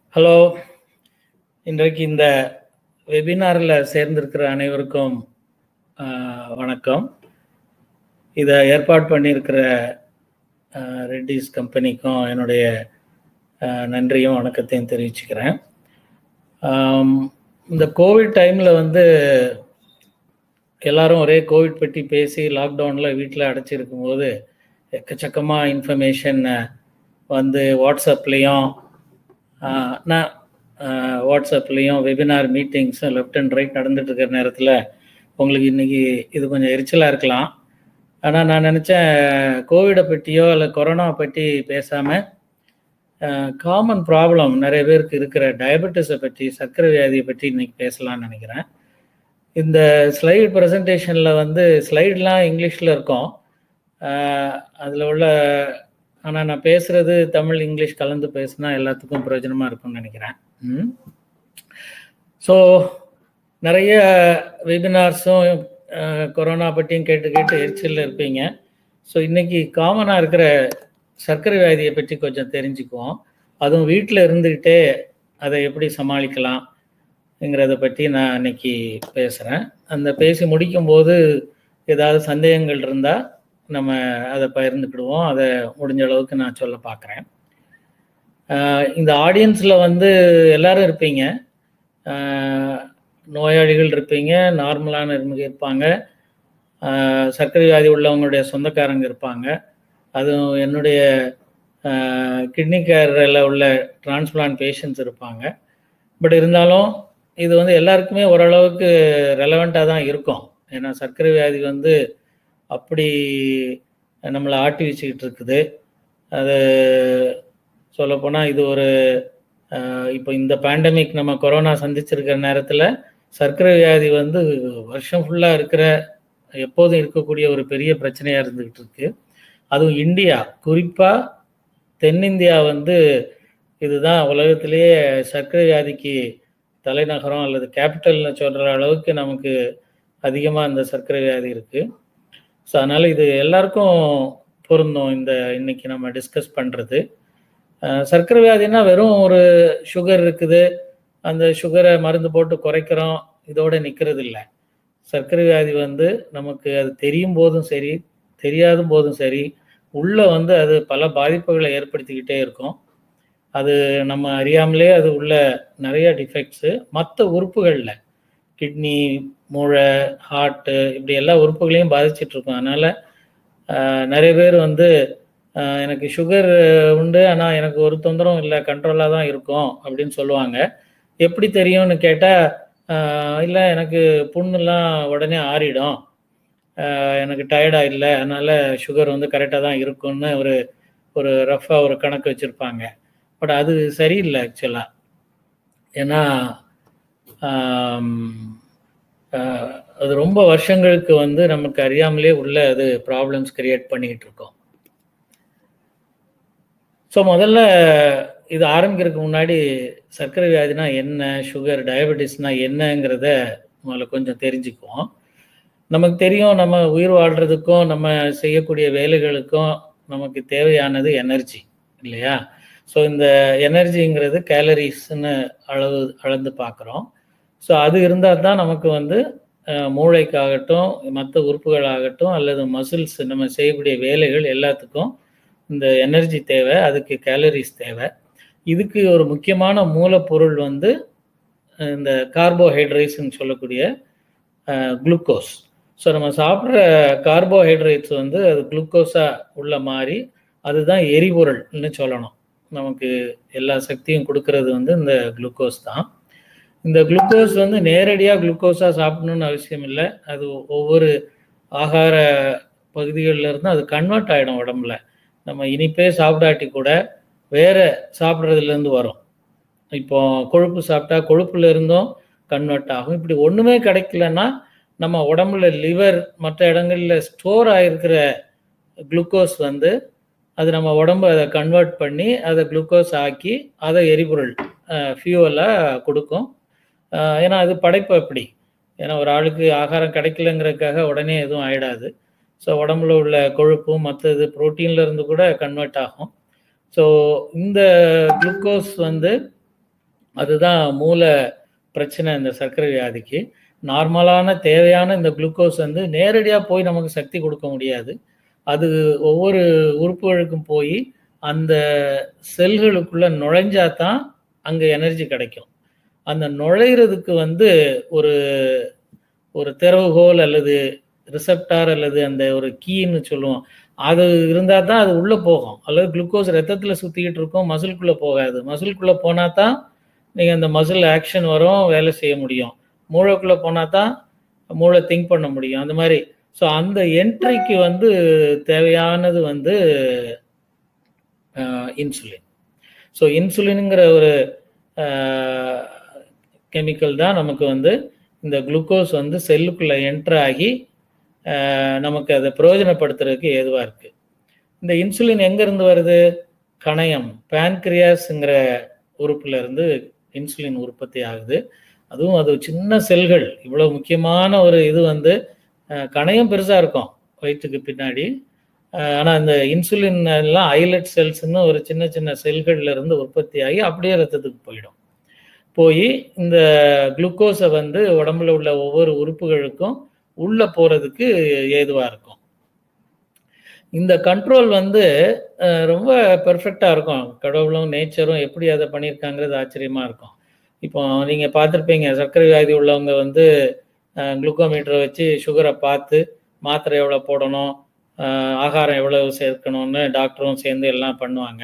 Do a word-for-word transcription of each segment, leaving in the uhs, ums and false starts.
Hello. இன்றைக்கு இந்த வெபினாரில் சேர்ந்திருக்கிற அனைவருக்கும் ஆஹ், வணக்கம். இதை ஏற்பாடு பண்ணியிருக்கிற ஆஹ், ரெட்டிஸ் கம்பெனிக்கும் என்னுடைய ஆஹ், நன்றியும் வணக்கத்தையும் தெரிவிச்சுக்கிறேன். ஆம், இந்த கோவிட் டைமில் வந்து எல்லாரும் ஒரே கோவிட் பற்றி பேசி லாக்டவுனில் வீட்டில் அடைச்சிருக்கும் போது எக்கச்சக்கமாக இன்ஃபர்மேஷன் வந்து வாட்ஸ்அப்லேயும் நான் வாட்ஸ்அப்லேயும் வெபினார் மீட்டிங்ஸும் லெஃப்ட் அண்ட் ரைட் நடந்துட்டு இருக்கிற நேரத்தில் உங்களுக்கு இன்றைக்கி இது கொஞ்சம் எரிச்சலாக இருக்கலாம். ஆனால் நான் நினச்சேன் கோவிடை பற்றியோ இல்லை கொரோனா பற்றி பேசாமல் காமன் ப்ராப்ளம் நிறைய பேருக்கு இருக்கிற டயபெட்டிஸை பற்றி, சர்க்கரை வியாதியை பற்றி இன்றைக்கி பேசலாம்னு நினைக்கிறேன். இந்த ஸ்லைட் ப்ரெசன்டேஷனில் வந்து ஸ்லைட்லாம் இங்கிலீஷில் இருக்கும். அதில் உள்ள ஆனால் நான் பேசுகிறது தமிழ் இங்கிலீஷ் கலந்து பேசுனா எல்லாத்துக்கும் பிரயோஜனமாக இருக்கும்னு நினைக்கிறேன். ம் ஸோ நிறைய வெபினார்ஸும் கொரோனா பற்றியும் கேட்டு கேட்டு எரிச்சலில் இருப்பீங்க. ஸோ இன்றைக்கி காமனாக இருக்கிற சர்க்கரை வியாதியை பற்றி கொஞ்சம் தெரிஞ்சுக்குவோம். அதுவும் வீட்டில் இருந்துக்கிட்டே அதை எப்படி சமாளிக்கலாம்ங்கிறத பற்றி நான் இன்னைக்கு பேசுகிறேன். அந்த பேசி முடிக்கும்போது ஏதாவது சந்தேகங்கள் இருந்தால் நம்ம அதை பகிர்ந்துக்கிடுவோம். அதை முடிஞ்ச அளவுக்கு நான் சொல்ல பார்க்குறேன். இந்த ஆடியன்ஸில் வந்து எல்லாரும் இருப்பீங்க. நோயாளிகள் இருப்பீங்க, நார்மலான இருப்பாங்க, சர்க்கரை வியாதி உள்ளவங்களுடைய சொந்தக்காரங்க இருப்பாங்க, அதுவும் என்னுடைய கிட்னி கேரில் உள்ள டிரான்ஸ்பிளான்ட் பேஷண்ட்ஸ் இருப்பாங்க. பட் இருந்தாலும் இது வந்து எல்லாருக்குமே ஓரளவுக்கு ரெலவெண்ட்டாக தான் இருக்கும். ஏன்னா சர்க்கரை வியாதி வந்து அப்படி நம்மளை ஆட்டி வச்சுக்கிட்டு இருக்குது. அது சொல்லப்போனால் இது ஒரு இப்போ இந்த பேண்டமிக் நம்ம கொரோனா சந்திச்சிருக்கிற நேரத்தில் சர்க்கரை வியாதி வந்து வருஷம் ஃபுல்லாக இருக்கிற எப்போதும் இருக்கக்கூடிய ஒரு பெரிய பிரச்சனையாக இருந்துக்கிட்டு இருக்கு. அதுவும் இந்தியா, குறிப்பாக தென்னிந்தியா வந்து இதுதான் உலகத்திலேயே சர்க்கரை வியாதிக்கு தலைநகரம் அல்லது கேபிட்டல்னு சொல்கிற அளவுக்கு நமக்கு அதிகமாக இந்த சர்க்கரை வியாதி இருக்குது. ஸோ அதனால் இது எல்லாருக்கும் பொருந்தும். இந்த இன்னைக்கு நம்ம டிஸ்கஸ் பண்ணுறது சர்க்கரை வியாதினா வெறும் ஒரு சுகர் இருக்குது, அந்த சுகரை மருந்து போட்டு குறைக்கிறோம், இதோடு நிற்கிறது இல்லை. சர்க்கரை வியாதி வந்து நமக்கு அது தெரியும் போதும் சரி, தெரியாத போதும் சரி, உள்ளே வந்து அது பல பாதிப்புகளை ஏற்படுத்திக்கிட்டே இருக்கும். அது நம்ம அறியாமலே அது உள்ள நிறைய டிஃபெக்ட்ஸு மற்ற உறுப்புகளில், கிட்னி, மூளை, ஹார்ட்டு, இப்படி எல்லா உறுப்புகளையும் பாதிச்சிட்ருக்கோம். அதனால் நிறைய பேர் வந்து எனக்கு சுகர் உண்டு, ஆனால் எனக்கு ஒரு தொந்தரவும் இல்லை, கண்ட்ரோலாக தான் இருக்கும் அப்படின்னு சொல்லுவாங்க. எப்படி தெரியும்னு கேட்டால், இல்லை எனக்கு புண்ணுலாம் உடனே ஆறிடும், எனக்கு டயர்டாக இல்லை, அதனால் சுகர் வந்து கரெக்டாக தான் இருக்கும்னு ஒரு ஒரு ரஃபாக ஒரு கணக்கு வச்சுருப்பாங்க. பட் அது சரியில்லை ஆக்சுவலாக. ஏன்னா அது ரொம்ப வருஷங்களுக்கு வந்து நமக்கு அறியாமலே உள்ள அது ப்ராப்ளம்ஸ் கிரியேட் பண்ணிக்கிட்டு இருக்கோம். ஸோ முதல்ல இது ஆரம்பிக்கிறதுக்கு முன்னாடி சர்க்கரை வியாதினா என்ன, சுகர் டயபெட்டிஸ்னா என்னங்கிறத முதல்ல கொஞ்சம் தெரிஞ்சுக்குவோம். நமக்கு தெரியும், நம்ம உயிர் வாழ்கிறதுக்கும் நம்ம செய்யக்கூடிய வேலைகளுக்கும் நமக்கு தேவையானது எனர்ஜி இல்லையா? ஸோ இந்த எனர்ஜிங்கிறது கேலரிஸ்ன்னு அளவு அளந்து பார்க்குறோம். ஸோ அது இருந்தால் தான் நமக்கு வந்து மூளைக்காகட்டும், மற்ற உறுப்புகளாகட்டும், அல்லது மசில்ஸ், நம்ம செய்யக்கூடிய வேலைகள் எல்லாத்துக்கும் இந்த எனர்ஜி தேவை, அதுக்கு கேலரிஸ் தேவை. இதுக்கு ஒரு முக்கியமான மூலப்பொருள் வந்து இந்த கார்போஹைட்ரேட்ஸ்ன்னு சொல்லக்கூடிய குளுக்கோஸ். ஸோ நம்ம சாப்பிட்ற கார்போஹைட்ரேட்ஸ் வந்து அது குளுக்கோஸாக உள்ள மாதிரி, அதுதான் எரிபொருள்னு சொல்லணும். நமக்கு எல்லா சக்தியும் கொடுக்கறது வந்து இந்த குளுக்கோஸ் தான். இந்த குளுக்கோஸ் வந்து நேரடியாக குளுக்கோஸாக சாப்பிடணுன்னு அவசியம் இல்லை. அது ஒவ்வொரு ஆகார பகுதிகளில் இருந்து அது கன்வெர்ட் ஆகிடும் உடம்புல. நம்ம இனிப்பே சாப்பிடாட்டி கூட வேறு சாப்பிட்றதுலேருந்து வரும். இப்போ கொழுப்பு சாப்பிட்டா கொழுப்புல இருந்தும் கன்வெர்ட் ஆகும். இப்படி ஒன்றுமே கிடைக்கலன்னா நம்ம உடம்புல லிவர், மற்ற இடங்களில் ஸ்டோர் ஆகிருக்கிற குளுக்கோஸ் வந்து அது நம்ம உடம்பு அதை கன்வெர்ட் பண்ணி அதை குளுக்கோஸ் ஆக்கி அதை எரிபொருள் ஃபியூவலாக கொடுக்கும். ஏன்னா அது படைப்பு அப்படி. ஏன்னா ஒரு ஆளுக்கு ஆகாரம் கிடைக்கலங்கிறதுக்காக உடனே எதுவும் ஆகிடாது. ஸோ உடம்புல உள்ள கொழுப்பும் மற்றது ப்ரோட்டீன்ல இருந்து கூட கன்வெர்ட் ஆகும். ஸோ இந்த குளுக்கோஸ் வந்து அதுதான் மூல பிரச்சனை இந்த சர்க்கரை வியாதிக்கு. நார்மலான தேவையான இந்த குளுக்கோஸ் வந்து நேரடியாக போய் நமக்கு சக்தி கொடுக்க முடியாது. அது ஒவ்வொரு உறுப்புகளுக்கும் போய் அந்த செல்களுக்குள்ள நுழைஞ்சா தான் அங்கே எனர்ஜி கிடைக்கும். அந்த நுழைகிறதுக்கு வந்து ஒரு ஒரு திறவுகோல் அல்லது ரிசப்டார் அல்லது அந்த ஒரு கீன்னு சொல்லுவோம், அது இருந்தால் தான் அது உள்ளே போகும். அல்லது குளுக்கோஸ் ரத்தத்தில் சுற்றிக்கிட்டு இருக்கும், மசில்குள்ளே போகாது. மசில்குள்ளே போனால் தான் நீங்கள் அந்த மசில் ஆக்ஷன் வரும், வேலை செய்ய முடியும். மூளைக்குள்ளே போனால் தான் மூளை திங்க் பண்ண முடியும். அந்த மாதிரி. ஸோ அந்த என்ட்ரிக்கு வந்து தேவையானது வந்து இன்சுலின். ஸோ இன்சுலினுங்கிற ஒரு கெமிக்கல் தான் நமக்கு வந்து இந்த குளுக்கோஸ் வந்து செல்லுக்குள்ளே என்ட்ரு ஆகி நமக்கு அதை பிரயோஜனப்படுத்துறதுக்கு ஏதுவாக இருக்குது. இந்த இன்சுலின் எங்கேருந்து வருது? கணையம், பேன்கிரியாஸுங்கிற உறுப்புலேருந்து இன்சுலின் உற்பத்தி ஆகுது. அதுவும் அது சின்ன செல்கள். இவ்வளோ முக்கியமான ஒரு இது வந்து கணையம் பெருசாக இருக்கும் வயிற்றுக்கு பின்னாடி. ஆனால் இந்த இன்சுலின் எல்லாம் ஐலட் செல்ஸ்ன்னு ஒரு சின்ன சின்ன செல்கள்லேருந்து உற்பத்தி ஆகி அப்படியே ரத்தத்துக்கு போயிடும். போய் இந்த குளுக்கோஸை வந்து உடம்புல உள்ள ஒவ்வொரு உறுப்புகளுக்கும் உள்ளே போகிறதுக்கு ஏதுவாக இருக்கும். இந்த கண்ட்ரோல் வந்து ரொம்ப பெர்ஃபெக்டாக இருக்கும். கடவுளும் நேச்சரும் எப்படி அதை பண்ணியிருக்காங்கிறது ஆச்சரியமாக இருக்கும். இப்போ நீங்கள் பார்த்துருப்பீங்க, சர்க்கரை வியாதி உள்ளவங்க வந்து குளுக்கோமீட்டரை வச்சு சுகரை பார்த்து மாத்திரை எவ்வளோ போடணும், ஆகாரம் எவ்வளவு சேர்க்கணும்னு டாக்டரும் சேர்ந்து எல்லாம் பண்ணுவாங்க.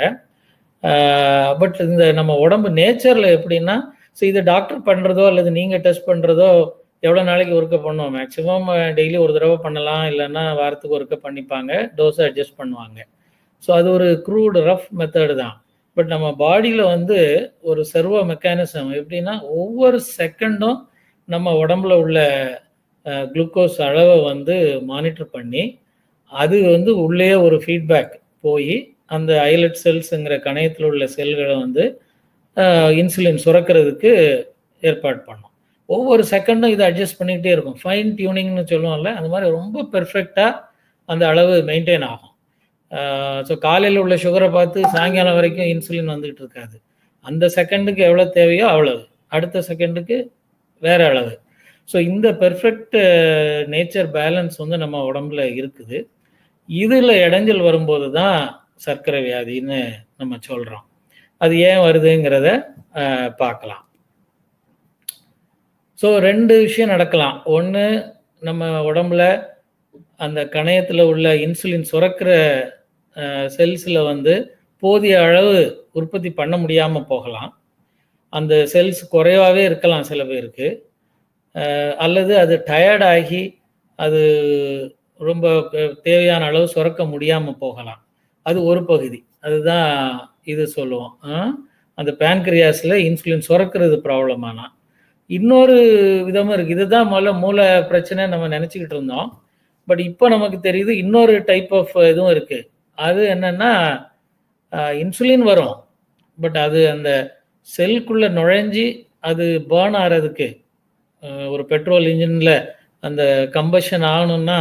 பட் இந்த நம்ம உடம்பு நேச்சரில் எப்படின்னா, ஸோ இதை டாக்டர் பண்ணுறதோ அல்லது நீங்கள் டெஸ்ட் பண்ணுறதோ எவ்வளோ நாளைக்கு ஒருக்க பண்ணுவோம்? மேக்ஸிமம் டெய்லி ஒரு தடவை பண்ணலாம், இல்லைன்னா வாரத்துக்கு ஒருக்க பண்ணிப்பாங்க, டோஸை அட்ஜஸ்ட் பண்ணுவாங்க. ஸோ அது ஒரு க்ரூட் ரஃப் மெத்தடு தான். பட் நம்ம பாடியில் வந்து ஒரு சர்வோ மெக்கானிசம் எப்படின்னா, ஒவ்வொரு செகண்டும் நம்ம உடம்புல உள்ள குளுக்கோஸ் அளவை வந்து மானிட்டர் பண்ணி அது வந்து உள்ளே ஒரு ஃபீட்பேக் போய் அந்த ஐலட் செல்ஸுங்கிற கணையத்தில் உள்ள செல்களை வந்து இன்சுலின் சுரக்கிறதுக்கு ஏற்பாடு பண்ணும். ஒவ்வொரு செகண்டும் இதை அட்ஜஸ்ட் பண்ணிக்கிட்டே இருக்கும். ஃபைன் டியூனிங்னு சொல்லுவோம்ல, அந்த மாதிரி ரொம்ப பெர்ஃபெக்டாக அந்த அளவு மெயின்டைன் ஆகும். ஸோ காலையில் உள்ள சுகரை பார்த்து சாயங்காலம் வரைக்கும் இன்சுலின் வந்துக்கிட்டு இருக்காது. அந்த செகண்டுக்கு எவ்வளோ தேவையோ அவ்வளவு, அடுத்த செகண்டுக்கு வேற அளவு. ஸோ இந்த பெர்ஃபெக்ட் நேச்சர் பேலன்ஸ் வந்து நம்ம உடம்புல இருக்குது. இதில் இடைஞ்சல் வரும்போது தான் சர்க்கரை வியாதின்னு நம்ம சொல்கிறோம். அது ஏன் வருதுங்கிறத பார்க்கலாம். ஸோ ரெண்டு விஷயம் நடக்கலாம். ஒன்று, நம்ம உடம்புல அந்த கணையத்தில் உள்ள இன்சுலின் சுரக்கிற செல்ஸில் வந்து போதிய அளவு உற்பத்தி பண்ண முடியாமல் போகலாம். அந்த செல்ஸ் குறைவாகவே இருக்கலாம் சில பேருக்கு. அல்லது அது டயர்டாகி அது ரொம்ப தேவையான அளவு சுரக்க முடியாமல் போகலாம். அது ஒரு பகுதி. அதுதான் இது சொல்லுவோம், அந்த பேன்கிரியாஸில் இன்சுலின் சுரக்கிறது ப்ராப்ளம். ஆனால் இன்னொரு விதமும் இருக்குது. இதுதான் முதல்ல மூல பிரச்சனை நம்ம நினச்சிக்கிட்டு இருந்தோம். பட் இப்போ நமக்கு தெரியுது இன்னொரு டைப் ஆஃப் இதுவும் இருக்குது. அது என்னென்னா, இன்சுலின் வரும், பட் அது அந்த செல்குள்ளே நுழைஞ்சி அது பேர்ன் ஆகிறதுக்கு, ஒரு பெட்ரோல் இன்ஜினில் அந்த கம்பஷன் ஆகணும்னா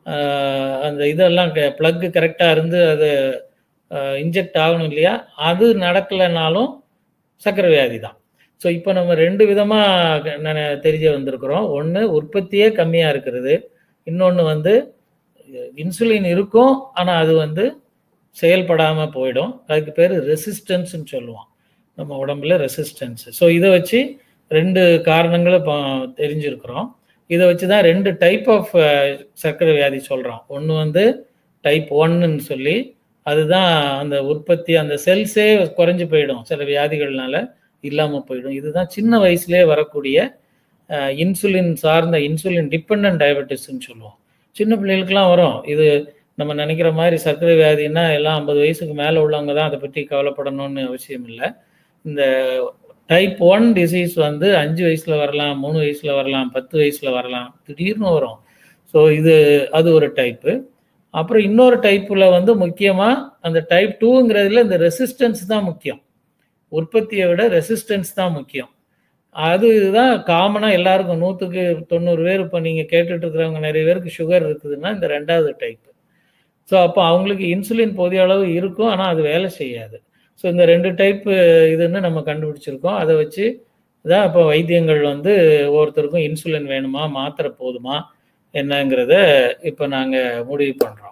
அந்த இதெல்லாம் ப்ளக்கு கரெக்டாக இருந்து அது இன்ஜெக்ட் ஆகணும் இல்லையா, அது நடக்கலைனாலும் சர்க்கரை வியாதி தான். ஸோ இப்போ நம்ம ரெண்டு விதமாக நான் தெரிஞ்ச வந்திருக்கிறோம். ஒன்று, உற்பத்தியே கம்மியாக இருக்கிறது. இன்னொன்று வந்து இன்சுலின் இருக்கும், ஆனால் அது வந்து செயல்படாமல் போயிடும். அதுக்கு பேர் ரெசிஸ்டன்ஸ்ன்னு சொல்லுவோம் நம்ம உடம்புல, ரெசிஸ்டன்ஸ். ஸோ இதை வச்சு ரெண்டு காரணங்களை இப்போ தெரிஞ்சிருக்கிறோம். இதை வச்சு தான் ரெண்டு டைப் ஆஃப் சர்க்கரை வியாதி சொல்கிறோம். ஒன்று வந்து டைப் ஒன்னுன்னு சொல்லி, அதுதான் அந்த உற்பத்தி, அந்த செல்ஸே குறைஞ்சி போயிடும், சில வியாதிகள்னால இல்லாமல் போயிடும். இதுதான் சின்ன வயசுலேயே வரக்கூடிய இன்சுலின் சார்ந்த இன்சுலின் டிபெண்டன்ட் டயபெட்டிஸ்ன்னு சொல்லுவோம். சின்ன பிள்ளைகளுக்கெல்லாம் வரும். இது நம்ம நினைக்கிற மாதிரி சர்க்கரை வியாதின்னா எல்லாம் ஐம்பது வயசுக்கு மேலே உள்ளவங்க தான் அதை பற்றி கவலைப்படணும்னு அவசியம் இல்லை. இந்த டைப் ஒன் டிசீஸ் வந்து அஞ்சு வயசில் வரலாம், மூணு வயசில் வரலாம், பத்து வயசில் வரலாம், திடீர்னு வரும். ஸோ இது அது ஒரு டைப்பு. அப்புறம் இன்னொரு டைப்பில் வந்து முக்கியமாக அந்த டைப் டூங்கிறதுல இந்த ரெசிஸ்டன்ஸ் தான் முக்கியம். உற்பத்தியை விட ரெசிஸ்டன்ஸ் தான் முக்கியம். அதுதான் காமனாக எல்லாருக்கும் நூற்றுக்கு தொண்ணூறு பேர் இப்போ நீங்கள் கேட்டுட்டு இருக்கிறவங்க நிறைய பேருக்கு சுகர் இருக்குதுன்னா இந்த ரெண்டாவது டைப்பு. ஸோ அப்போ அவங்களுக்கு இன்சுலின் போதிய அளவு இருக்கும், ஆனால் அது வேலை செய்யாது. ஸோ இந்த ரெண்டு டைப்பு இதுன்னு நம்ம கண்டுபிடிச்சிருக்கோம். அதை வச்சு தான் இப்போ வைத்தியங்கள் வந்து ஒவ்வொருத்தருக்கும் இன்சுலின் வேணுமா, மாத்திரை போதுமா என்னங்கிறத இப்போ நாங்கள் முடிவு பண்ணுறோம்.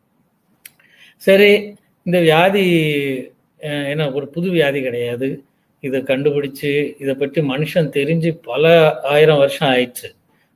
சரி, இந்த வியாதி என்ன ஒரு புது வியாதி கிடையாது. இதை கண்டுபிடிச்சு இதை பற்றி மனுஷன் தெரிஞ்சு பல ஆயிரம் வருஷம் ஆயிடுச்சு.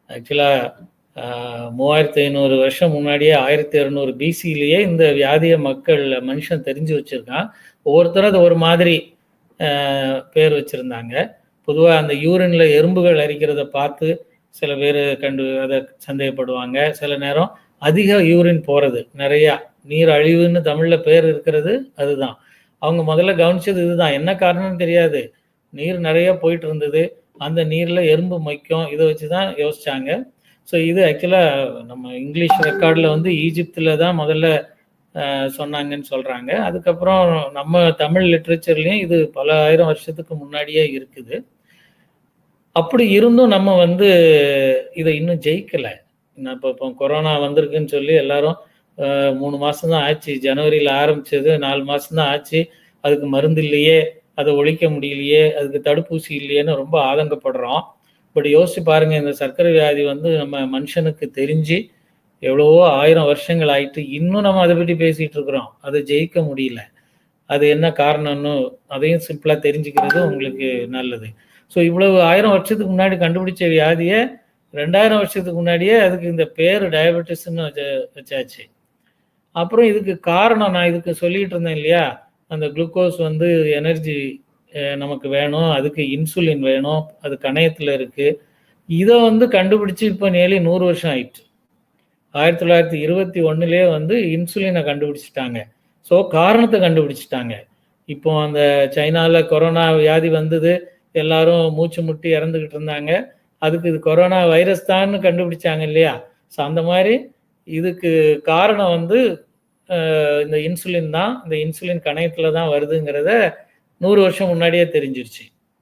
ஆக்சுவலாக மூவாயிரத்தி ஐநூறு வருஷம் முன்னாடியே ஆயிரத்தி இரநூறு பிசிலேயே இந்த வியாதியை மக்கள் மனுஷன் தெரிஞ்சு வச்சுருக்கான். ஒவ்வொருத்தரும் அது ஒரு மாதிரி பேர் வச்சுருந்தாங்க. பொதுவாக அந்த யூரின்ல எறும்புகள் அரிக்கிறத பார்த்து சில பேர் கண்டு அதை சந்தேகப்படுவாங்க. சில நேரம் அதிக யூரின் போகிறது, நிறையா நீர் அழிவுன்னு தமிழில் பேர் இருக்கிறது அதுதான். அவங்க முதல்ல கவனிச்சது இதுதான். என்ன காரணம்னு தெரியாது, நீர் நிறைய போயிட்டு இருந்தது, அந்த நீரில் எறும்பு மொய்க்கும், இதை வச்சு தான் யோசிச்சாங்க. ஸோ இது ஆக்சுவலாக நம்ம இங்கிலீஷ் ரெக்கார்டில் வந்து ஈஜிப்தில் தான் முதல்ல சொன்னாங்கன்னு சொல்கிறாங்க. அதுக்கப்புறம் நம்ம தமிழ் லிட்ரேச்சர்லேயும் இது பல ஆயிரம் வருஷத்துக்கு முன்னாடியே இருக்குது. அப்படி இருந்தும் நம்ம வந்து இதை இன்னும் ஜெயிக்கலை. நான் இப்போ இப்போ கொரோனா வந்திருக்குன்னு சொல்லி எல்லாரும் மூணு மாதம் தான் ஆச்சு, ஜனவரியில் ஆரம்பித்தது, நாலு மாதம் தான் ஆச்சு, அதுக்கு மருந்து இல்லையே, அதை ஒழிக்க முடியலையே, அதுக்கு தடுப்பூசி இல்லையேன்னு ரொம்ப ஆதங்கப்படுறோம். பட் யோசிச்சு பாருங்கள், இந்த சர்க்கரை வியாதி வந்து நம்ம மனுஷனுக்கு தெரிஞ்சு எவ்வளவோ ஆயிரம் வருஷங்கள் ஆயிட்டு இன்னும் நம்ம அதை பற்றி பேசிகிட்டு இருக்கிறோம். அதை ஜெயிக்க முடியல. அது என்ன காரணம்னு அதையும் சிம்பிளாக தெரிஞ்சுக்கிறது உங்களுக்கு நல்லது. ஸோ இவ்வளவு ஆயிரம் வருஷத்துக்கு முன்னாடி கண்டுபிடிச்ச வியாதியை ரெண்டாயிரம் வருஷத்துக்கு முன்னாடியே அதுக்கு இந்த பேர் டயபெட்டிஸ்ன்னு வச்ச வச்சாச்சு. அப்புறம் இதுக்கு காரணம் நான் இதுக்கு சொல்லிகிட்டு இருந்தேன் இல்லையா, அந்த குளுக்கோஸ் வந்து எனர்ஜி நமக்கு வேணும், அதுக்கு இன்சுலின் வேணும், அது கணையத்தில் இருக்குது. இதை வந்து கண்டுபிடிச்சி இப்போ நேலி நூறு வருஷம் ஆயிடுச்சு. ஆயிரத்தி தொள்ளாயிரத்தி இருபத்தி ஒன்றுலேயே வந்து இன்சுலினை கண்டுபிடிச்சிட்டாங்க. ஸோ காரணத்தை கண்டுபிடிச்சிட்டாங்க. இப்போ அந்த சைனாவில் கொரோனா வியாதி வந்தது, எல்லாரும் மூச்சு முட்டி இறந்துக்கிட்டு இருந்தாங்க, அதுக்கு இது கொரோனா வைரஸ் தான்னு கண்டுபிடிச்சாங்க இல்லையா. ஸோ அந்த மாதிரி இதுக்கு காரணம் வந்து இந்த இன்சுலின் தான். இந்த இன்சுலின் கணையத்தில் தான் வருதுங்கிறத நூறு வருஷம் முன்னாடியே தெரிஞ்சிருச்சு.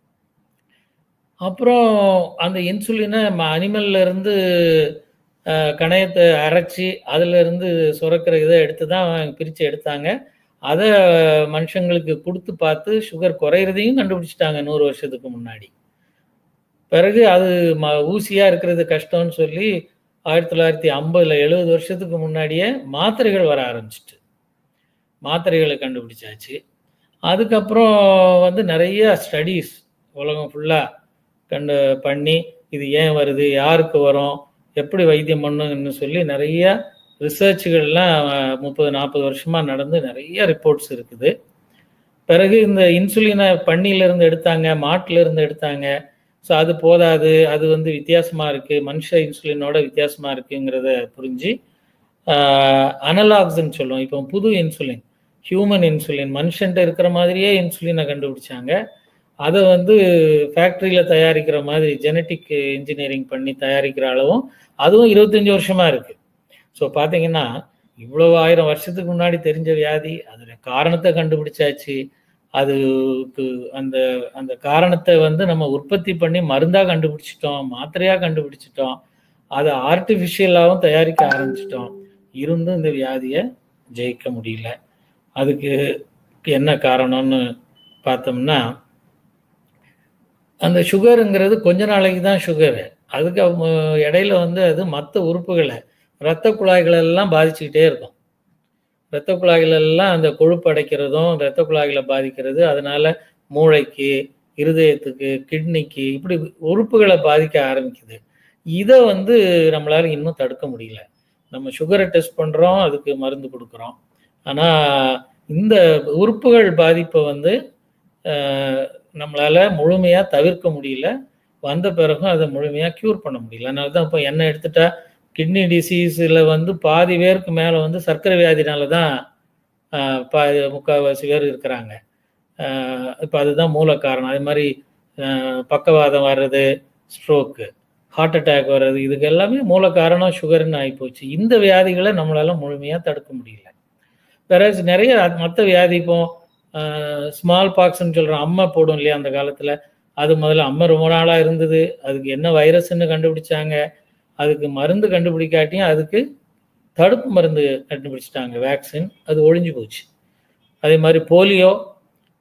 அப்புறம் அந்த இன்சுலினை அனிமல்ல இருந்து கணையத்தை அரைச்சி அதுல இருந்து சுரக்கிற இதை எடுத்து தான் பிரித்து எடுத்தாங்க. அதை மனுஷங்களுக்கு கொடுத்து பார்த்து சுகர் குறையிறதையும் கண்டுபிடிச்சிட்டாங்க நூறு வருஷத்துக்கு முன்னாடி. பிறகு அது ம ஊசியாக இருக்கிறது கஷ்டம்னு சொல்லி ஆயிரத்தி தொள்ளாயிரத்தி ஐம்பதுல எழுபது வருஷத்துக்கு முன்னாடியே மாத்திரைகள் வர ஆரம்பிச்சிட்டு மாத்திரைகளை கண்டுபிடிச்சாச்சு. அதுக்கப்புறம் வந்து நிறைய ஸ்டடீஸ் உலகம் ஃபுல்லாக கண்டு பண்ணி இது ஏன் வருது, யாருக்கு வரும், எப்படி வைத்தியம் பண்ணுங்கன்னு சொல்லி நிறைய ரிசர்ச்சுகள்லாம் முப்பது நாற்பது வருஷமாக நடந்து நிறைய ரிப்போர்ட்ஸ் இருக்குது. பிறகு இந்த இன்சுலினை பன்னியிலேருந்து எடுத்தாங்க, மாட்டிலேருந்து எடுத்தாங்க. ஸோ அது போதாது, அது வந்து வித்தியாசமாக இருக்குது, மனுஷ இன்சுலினோட வித்தியாசமாக இருக்குங்கிறத புரிஞ்சு அனலாக்ஸ்ன்னு சொல்லுவோம். இப்போ புது இன்சுலின், ஹியூமன் இன்சுலின், மனுஷன்ட்ட இருக்கிற மாதிரியே இன்சுலினை கண்டுபிடிச்சாங்க. அதை வந்து ஃபேக்ட்ரியில் தயாரிக்கிற மாதிரி ஜெனட்டிக் இன்ஜினியரிங் பண்ணி தயாரிக்கிற அளவும் அதுவும் இருபத்தஞ்சி வருஷமாக இருக்குது. ஸோ பார்த்தீங்கன்னா இவ்வளோ ஆயிரம் வருஷத்துக்கு முன்னாடி தெரிஞ்ச வியாதி, அதில் காரணத்தை கண்டுபிடிச்சாச்சு. அதுக்கு அந்த அந்த காரணத்தை வந்து நம்ம உற்பத்தி பண்ணி மருந்தாக கண்டுபிடிச்சிட்டோம், மாத்திரையாக கண்டுபிடிச்சிட்டோம், அதை ஆர்டிஃபிஷியலாகவும் தயாரிக்க ஆரம்பிச்சிட்டோம். இருந்தும் இந்த வியாதியை ஜெயிக்க முடியல. அதுக்கு என்ன காரணம்னு பார்த்தோம்னா, அந்த சுகருங்கிறது கொஞ்ச நாளைக்கு தான் சுகரு. அதுக்கு இடையில வந்து அது மற்ற உறுப்புகளை, இரத்த குழாய்களெல்லாம் பாதிச்சுக்கிட்டே இருக்கும். இரத்த குழாய்களெல்லாம் அந்த கொழுப்பு அடைக்கிறதும் இரத்த குழாய்களை பாதிக்கிறது. அதனால மூளைக்கு, இருதயத்துக்கு, கிட்னிக்கு, இப்படி உறுப்புகளை பாதிக்க ஆரம்பிக்குது. இதை வந்து நம்மளால இன்னும் தடுக்க முடியல. நம்ம சுகரை டெஸ்ட் பண்ணுறோம், அதுக்கு மருந்து கொடுக்குறோம். ஆனால் இந்த உறுப்புகள் பாதிப்பை வந்து நம்மளால் முழுமையாக தவிர்க்க முடியல. வந்த பிறகும் அதை முழுமையாக க்யூர் பண்ண முடியல. அதனால தான் இப்போ என்ன எடுத்துட்டா கிட்னி டிசீஸில் வந்து பாதி பேருக்கு மேலே வந்து சர்க்கரை வியாதினால தான் பா முக்கால்வாசி பேர் இருக்கிறாங்க. இப்போ அதுதான் மூல காரணம். அதே மாதிரி பக்கவாதம் வர்றது, ஸ்ட்ரோக்கு, ஹார்ட் அட்டாக் வர்றது, இதுக்கு எல்லாமே மூல காரணம் சுகர்னு ஆகிப்போச்சு. இந்த வியாதிகளை நம்மளால் முழுமையாக தடுக்க முடியல. வேற நிறைய மற்ற வியாதி, இப்போ ஸ்மால் பாக்ஸ்ன்னு சொல்கிறோம், அம்மை போடும் இல்லையா அந்த காலத்தில், அது முதல்ல அம்மை ரொம்ப நாளாக இருந்தது. அதுக்கு என்ன வைரஸ்ன்னு கண்டுபிடிச்சாங்க, அதுக்கு மருந்து கண்டுபிடிக்காட்டியும் அதுக்கு தடுப்பு மருந்து கண்டுபிடிச்சிட்டாங்க, வேக்சின், அது ஒழிஞ்சு போச்சு. அதே மாதிரி போலியோ,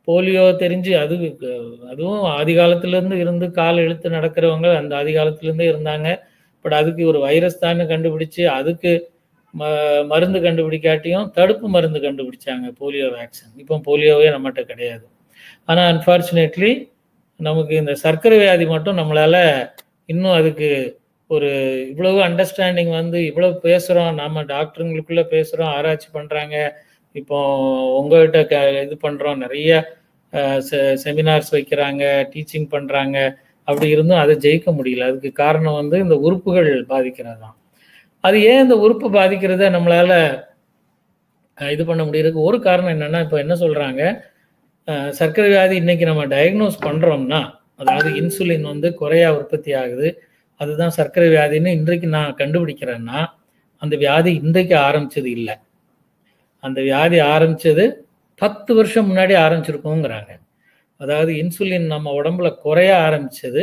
போலியோ தெரிஞ்சு அது அதுவும் ஆதி காலத்துலேருந்து இருந்து கால் இழுத்து நடக்கிறவங்க அந்த ஆதி காலத்துலேருந்தே இருந்தாங்க. பட் அதுக்கு ஒரு வைரஸ் தானே கண்டுபிடிச்சு அதுக்கு ம மருந்து கண்டுபிடிக்காட்டியும் தடுப்பு மருந்து கண்டுபிடிச்சாங்க, போலியோ வேக்சின். இப்போ போலியோவே நம்மகிட்ட கிடையாது. ஆனால் அன்ஃபார்ச்சுனேட்லி நமக்கு இந்த சர்க்கரை வியாதி மட்டும் நம்மளால் இன்னும் அதுக்கு ஒரு இவ்வளவு அண்டர்ஸ்டாண்டிங் வந்து இவ்வளவு பேசுகிறோம், நம்ம டாக்டருங்களுக்குள்ளே பேசுகிறோம், ஆராய்ச்சி பண்ணுறாங்க. இப்போ உங்கள்கிட்ட க இது பண்ணுறோம், நிறைய செ செமினார்ஸ் வைக்கிறாங்க, டீச்சிங் பண்ணுறாங்க. அப்படி இருந்தும் அதை ஜெயிக்க முடியல. அதுக்கு காரணம் வந்து இந்த உறுப்புகள் பாதிக்கிறது தான். அது ஏன் இந்த உறுப்பு பாதிக்கிறத நம்மளால் இது பண்ண முடியறதுக்கு ஒரு காரணம் என்னென்னா, இப்போ என்ன சொல்கிறாங்க, சர்க்கரை வியாதி இன்னைக்கு நம்ம டயக்னோஸ் பண்ணுறோம்னா, அதாவது இன்சுலின் வந்து குறையா உற்பத்தி ஆகுது, அதுதான் சர்க்கரை வியாதின்னு இன்றைக்கு நான் கண்டுபிடிக்கிறேன்னா, அந்த வியாதி இன்றைக்கு ஆரம்பிச்சது இல்லை. அந்த வியாதி ஆரம்பிச்சது பத்து வருஷம் முன்னாடி ஆரம்பிச்சிருக்கோங்கிறாங்க. அதாவது இன்சுலின் நம்ம உடம்புல குறைய ஆரம்பிச்சது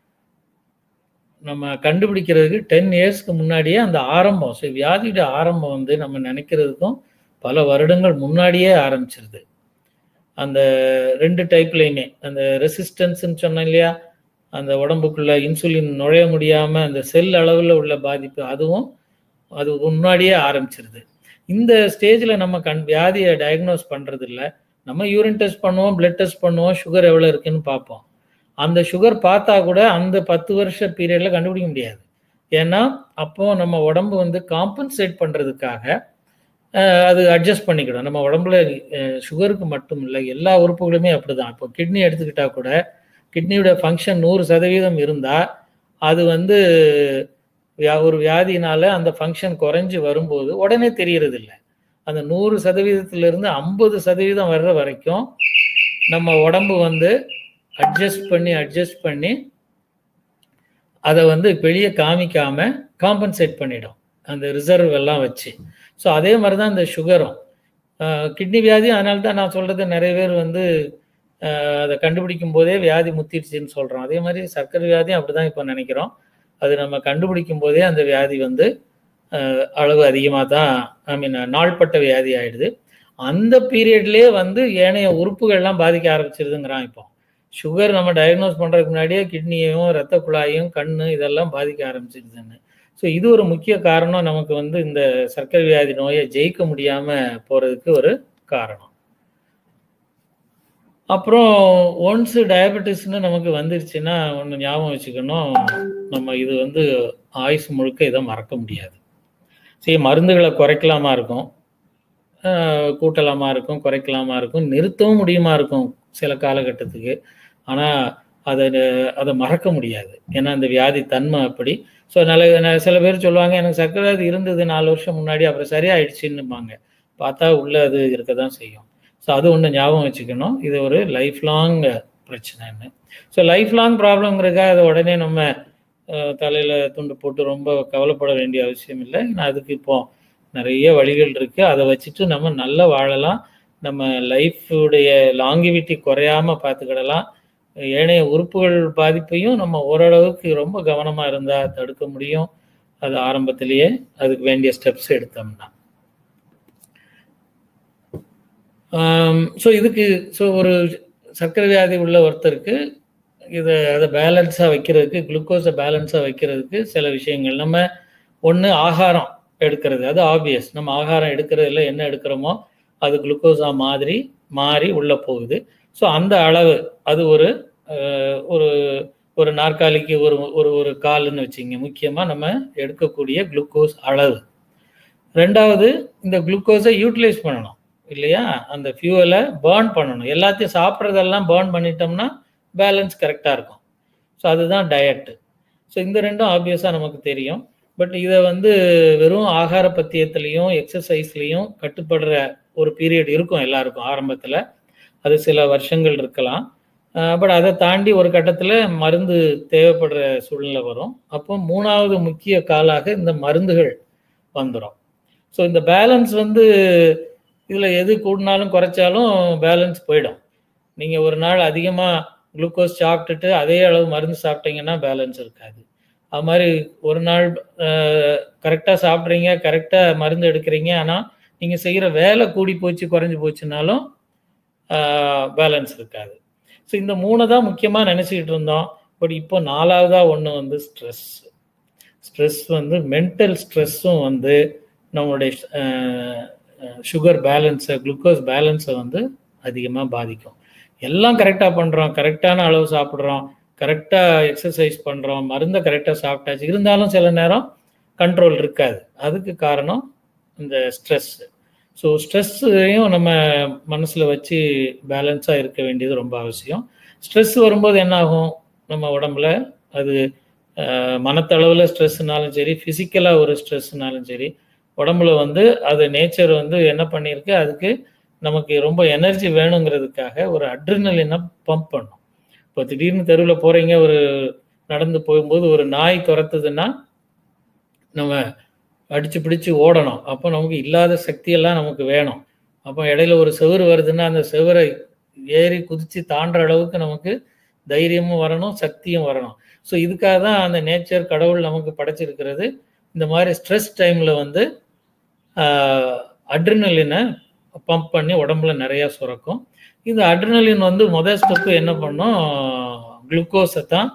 நம்ம கண்டுபிடிக்கிறதுக்கு டென் இயர்ஸ்க்கு முன்னாடியே அந்த ஆரம்பம். ஸோ வியாதியோட ஆரம்பம் வந்து நம்ம நினைக்கிறதுக்கும் பல வருடங்கள் முன்னாடியே ஆரம்பிச்சிருது. அந்த ரெண்டு டைப்லையுமே, அந்த ரெசிஸ்டன்ஸ்ன்னு சொன்னேன் இல்லையா, அந்த உடம்புக்குள்ள இன்சுலின் நுழைய முடியாமல் அந்த செல் அளவில் உள்ள பாதிப்பு, அதுவும் அது முன்னாடியே ஆரம்பிச்சிருது. இந்த ஸ்டேஜில் நம்ம கண் வியாதியை டயக்னோஸ் பண்ணுறது இல்லை. நம்ம யூரின் டெஸ்ட் பண்ணுவோம், பிளட் டெஸ்ட் பண்ணுவோம், சுகர் எவ்வளோ இருக்குன்னு பார்ப்போம். அந்த சுகர் பார்த்தா கூட அந்த பத்து வருஷ பீரியடில் கண்டுபிடிக்க முடியாது. ஏன்னா அப்போது நம்ம உடம்பு வந்து காம்பன்சேட் பண்ணுறதுக்காக அது அட்ஜஸ்ட் பண்ணிக்கிடும். நம்ம உடம்புல சுகருக்கு மட்டும் இல்லை, எல்லா உறுப்புகளுமே அப்படி தான். இப்போ கிட்னி எடுத்துக்கிட்டால் கூட கிட்னியோட ஃபங்க்ஷன் நூறு சதவீதம் இருந்தால் அது வந்து ஒரு வியாதினால அந்த ஃபங்க்ஷன் குறைஞ்சி வரும்போது உடனே தெரியறது இல்லை. அந்த நூறு சதவீதத்திலிருந்து ஐம்பது சதவீதம் வர்ற வரைக்கும் நம்ம உடம்பு வந்து அட்ஜஸ்ட் பண்ணி அட்ஜஸ்ட் பண்ணி அதை வந்து வெளியே காமிக்காம காம்பன்சேட் பண்ணிடும் அந்த ரிசர்வ் எல்லாம் வச்சு. ஸோ அதே மாதிரி தான் இந்த சுகரும் கிட்னி வியாதி. அதனால தான் நான் சொல்கிறது, நிறைய பேர் வந்து அதை கண்டுபிடிக்கும் போதே வியாதி முத்திடுச்சின்னு சொல்கிறோம். அதே மாதிரி சர்க்கரை வியாதியும் அப்படி தான் இப்போ நினைக்கிறோம். அது நம்ம கண்டுபிடிக்கும் போதே அந்த வியாதி வந்து அளவு அதிகமாக தான், ஐ மீன் நாள்பட்ட வியாதி ஆகிடுது. அந்த பீரியட்லேயே வந்து ஏனைய உறுப்புகள்லாம் பாதிக்க ஆரம்பிச்சிருதுங்கிறான். இப்போ சுகர் நம்ம டயக்னோஸ் பண்ணுறதுக்கு முன்னாடியே கிட்னியையும் ரத்த குழாயும் கண் இதெல்லாம் பாதிக்க ஆரம்பிச்சிருதுன்னு. ஸோ இது ஒரு முக்கிய காரணம் நமக்கு வந்து இந்த சர்க்கரை வியாதி நோயை ஜெயிக்க முடியாமல் போகிறதுக்கு ஒரு காரணம். அப்புறம் ஒன்ஸு டயபெட்டிஸ்ன்னு நமக்கு வந்துருச்சுன்னா ஒன்று ஞாபகம் வச்சுக்கணும், நம்ம இது வந்து ஆயுசு முழுக்க இதை மறக்க முடியாது. சரி, மருந்துகளை குறைக்கலாமா இருக்கும், கூட்டலாமா இருக்கும், குறைக்கலாமா இருக்கும், நிறுத்தவும் முடியுமா இருக்கும் சில காலகட்டத்துக்கு. ஆனால் அதை அதை மறக்க முடியாது, ஏன்னா அந்த வியாதி தன்மை அப்படி. ஸோ நல்ல சில பேர் சொல்லுவாங்க, எனக்கு சர்க்கரை வியாதி இருந்தது நாலு வருஷம் முன்னாடி, அப்புறம் சரியாயிடுச்சுன்னுப்பாங்க. பார்த்தா உள்ளே அது இருக்க தான் செய்யும். ஸோ அது ஒன்று ஞாபகம் வச்சுக்கணும், இது ஒரு லைஃப் லாங் பிரச்சனைன்னு. ஸோ லைஃப் லாங் ப்ராப்ளம்ங்கிறதுக்காக அதை உடனே நம்ம தலையில் துண்டு போட்டு ரொம்ப கவலைப்பட வேண்டிய அவசியம் இல்லை. ஏன்னா அதுக்கு இப்போ நிறைய வழிகள் இருக்குது, அதை வச்சுட்டு நம்ம நல்லா வாழலாம். நம்ம லைஃபுடைய லாங்கிவிட்டி குறையாமல் பார்த்துக்கிடலாம். ஏனைய உறுப்புகள் பாதிப்பையும் நம்ம ஓரளவுக்கு ரொம்ப கவனமாக இருந்தால் தடுக்க முடியும், அது ஆரம்பத்திலேயே அதுக்கு வேண்டிய ஸ்டெப்ஸ் எடுத்தோம்னா. ஸோ இதுக்கு ஸோ ஒரு சர்க்கரை வியாதி உள்ள ஒருத்தருக்கு இதை அதை பேலன்ஸாக வைக்கிறதுக்கு, குளுக்கோஸை பேலன்ஸாக வைக்கிறதுக்கு சில விஷயங்கள். நம்ம ஒன்று ஆகாரம் எடுக்கிறது, அது ஆப்வியஸ். நம்ம ஆகாரம் எடுக்கிறதுல என்ன எடுக்கிறோமோ அது குளுக்கோஸாக மாதிரி மாறி உள்ளே போகுது. ஸோ அந்த அளவு அது ஒரு ஒரு ஒரு நாற்காலிக்கு ஒரு ஒரு ஒரு கால்னு வச்சுங்க, முக்கியமாக நம்ம எடுக்கக்கூடிய குளுக்கோஸ் அளவு. ரெண்டாவது, இந்த குளுக்கோஸை யூட்டிலைஸ் பண்ணணும் இல்லையா, அந்த ஃபியூவலை பேர்ன் பண்ணணும். எல்லாத்தையும் சாப்பிட்றதெல்லாம் பேர்ன் பண்ணிட்டோம்னா பேலன்ஸ் கரெக்டாக இருக்கும். ஸோ அதுதான் டயட்டு. ஸோ இந்த ரெண்டும் ஆப்வியஸாக நமக்கு தெரியும். பட் இதை வந்து வெறும் ஆகார பத்தியத்துலேயும் எக்ஸசைஸ்லேயும் கட்டுப்படுற ஒரு பீரியட் இருக்கும் எல்லாருக்கும் ஆரம்பத்தில், அது சில வருஷங்கள் இருக்கலாம். பட் அதை தாண்டி ஒரு கட்டத்தில் மருந்து தேவைப்படுற சூழ்நிலை வரும். அப்போ மூணாவது முக்கிய காலாக இந்த மருந்துகள் வந்துடும். ஸோ இந்த பேலன்ஸ் வந்து இதில் எது கூடினாலும் குறைச்சாலும் பேலன்ஸ் போயிடும். நீங்கள் ஒரு நாள் அதிகமாக குளுக்கோஸ் சாப்பிட்டுட்டு அதே அளவு மருந்து சாப்பிட்டீங்கன்னா பேலன்ஸ் இருக்காது. அது மாதிரி ஒரு நாள் கரெக்டாக சாப்பிட்றீங்க, கரெக்டாக மருந்து எடுக்கிறீங்க, ஆனால் நீங்கள் செய்கிற வேலை கூடி போச்சு குறைஞ்சி போச்சுனாலும் பேலன்ஸ் இருக்காது. ஸோ இந்த மூணை தான் முக்கியமாக நினச்சிக்கிட்டு இருந்தோம். பட் இப்போ நாலாவதாக ஒன்று வந்து ஸ்ட்ரெஸ். ஸ்ட்ரெஸ் வந்து மென்டல் ஸ்ட்ரெஸ்ஸும் வந்து நம்மளுடைய சுகர் பேலன்ஸை, குளுக்கோஸ் பேலன்ஸை வந்து அதிகமாக பாதிக்கும். எல்லாம் கரெக்டாக பண்ணுறோம், கரெக்டான அளவு சாப்பிட்றோம், கரெக்டாக எக்ஸசைஸ் பண்ணுறோம், மருந்தை கரெக்டாக சாப்பிட்டாச்சு, இருந்தாலும் சில நேரம் கண்ட்ரோல் இருக்காது. அதுக்கு காரணம் இந்த ஸ்ட்ரெஸ்ஸு. ஸோ ஸ்ட்ரெஸ்ஸையும் நம்ம மனசில் வச்சு பேலன்ஸாக இருக்க வேண்டியது ரொம்ப அவசியம். ஸ்ட்ரெஸ் வரும்போது என்ன ஆகும் நம்ம உடம்புல, அது மனத்தளவில் ஸ்ட்ரெஸ்னாலும் சரி, ஃபிசிக்கலாக ஒரு ஸ்ட்ரெஸ்னாலும் சரி, உடம்புல வந்து அது நேச்சர் வந்து என்ன பண்ணியிருக்கு, அதுக்கு நமக்கு ரொம்ப எனர்ஜி வேணுங்கிறதுக்காக ஒரு அட்ரினலினை பம்ப் பண்ணும். இப்போ திடீர்னு தெருவில் போகிறீங்க, ஒரு நடந்து போகும்போது ஒரு நாய் துரத்துதுன்னா நம்ம அடித்து பிடிச்சி ஓடணும். அப்போ நமக்கு இல்லாத சக்தியெல்லாம் நமக்கு வேணும். அப்போ இடையில ஒரு செவுறு வருதுன்னா அந்த செவரை ஏறி குதித்து தாண்டுற அளவுக்கு நமக்கு தைரியமும் வரணும், சக்தியும் வரணும். ஸோ இதுக்காக தான் அந்த நேச்சர், கடவுள் நமக்கு படைச்சிருக்கிறது. இந்த மாதிரி ஸ்ட்ரெஸ் டைமில் வந்து அட்ரினலினை பம்ப் பண்ணி உடம்புல நிறையா சுரக்கும். இந்த அட்ரினலின் வந்து முதல் ஸ்டெப்பு என்ன பண்ணோம், குளுக்கோஸை தான்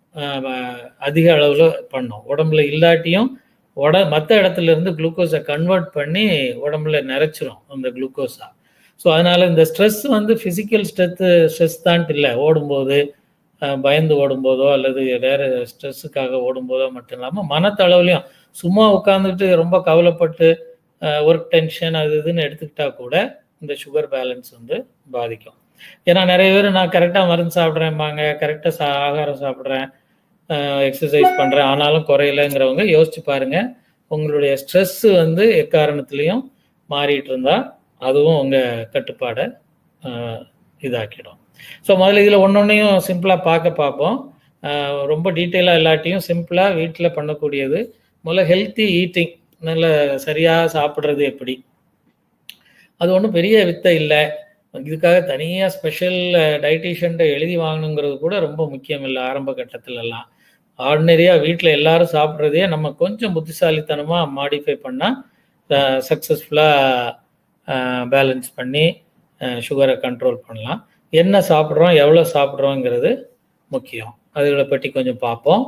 அதிக அளவில் பண்ணோம். உடம்புல இல்லாட்டியும் உட மற்ற இடத்துல இருந்து குளுக்கோஸை கன்வெர்ட் பண்ணி உடம்புல நிறைச்சிரும் அந்த குளுக்கோஸாக. ஸோ அதனால் இந்த ஸ்ட்ரெஸ் வந்து ஃபிசிக்கல் ஸ்ட்ரெஸ்ஸு ஸ்ட்ரெஸ் தான்ட்டு இல்லை, ஓடும்போது பயந்து ஓடும்போதோ அல்லது வேறு ஸ்ட்ரெஸ்ஸுக்காக ஓடும்போதோ மட்டும் இல்லாமல் மனத்தளவுலையும் சும்மா உட்காந்துட்டு ரொம்ப கவலைப்பட்டு ஒர்க் டென்ஷன் அது இதுன்னு எடுத்துக்கிட்டால் கூட இந்த சுகர் பேலன்ஸ் வந்து பாதிக்கும். ஏன்னா நிறைய பேர் நான் கரெக்டாக மருந்து சாப்பிட்றேன்பாங்க, கரெக்டாக சா ஆகாரம் சாப்பிட்றேன், எக்ஸசைஸ் பண்ணுறேன், ஆனாலும் குறையலைங்கிறவங்க யோசிச்சு பாருங்கள். உங்களுடைய ஸ்ட்ரெஸ்ஸு வந்து எக்காரணத்துலேயும் மாறிட்டு இருந்தால் அதுவும் உங்கள் கட்டுப்பாடை இதாக்கிடும். ஸோ முதல்ல இதில் ஒன்று ஒன்றையும் சிம்பிளாக பார்க்க பார்ப்போம். ரொம்ப டீட்டெயிலாக இல்லாட்டியும் சிம்பிளாக வீட்டில் பண்ணக்கூடியது. முதல்ல ஹெல்த்தி ஈட்டிங், நல்ல சரியாக சாப்பிட்றது எப்படி, அது ஒன்றும் பெரிய வித்தை இல்லை. இதுக்காக தனியாக ஸ்பெஷல் டயட்டீஷியன்ட்ட எழுதி வாங்கணுங்கிறது கூட ரொம்ப முக்கியம் இல்லை. ஆரம்ப கட்டத்திலலாம் ஆர்டினரியாக வீட்டில் எல்லாரும் சாப்பிட்றதையே நம்ம கொஞ்சம் புத்திசாலித்தனமாக மாடிஃபை பண்ணால் சக்ஸஸ்ஃபுல்லாக பேலன்ஸ் பண்ணி சுகரை கண்ட்ரோல் பண்ணலாம். என்ன சாப்பிட்றோம், எவ்வளோ சாப்பிட்றோங்கிறது முக்கியம். அதுகளை பற்றி கொஞ்சம் பார்ப்போம்.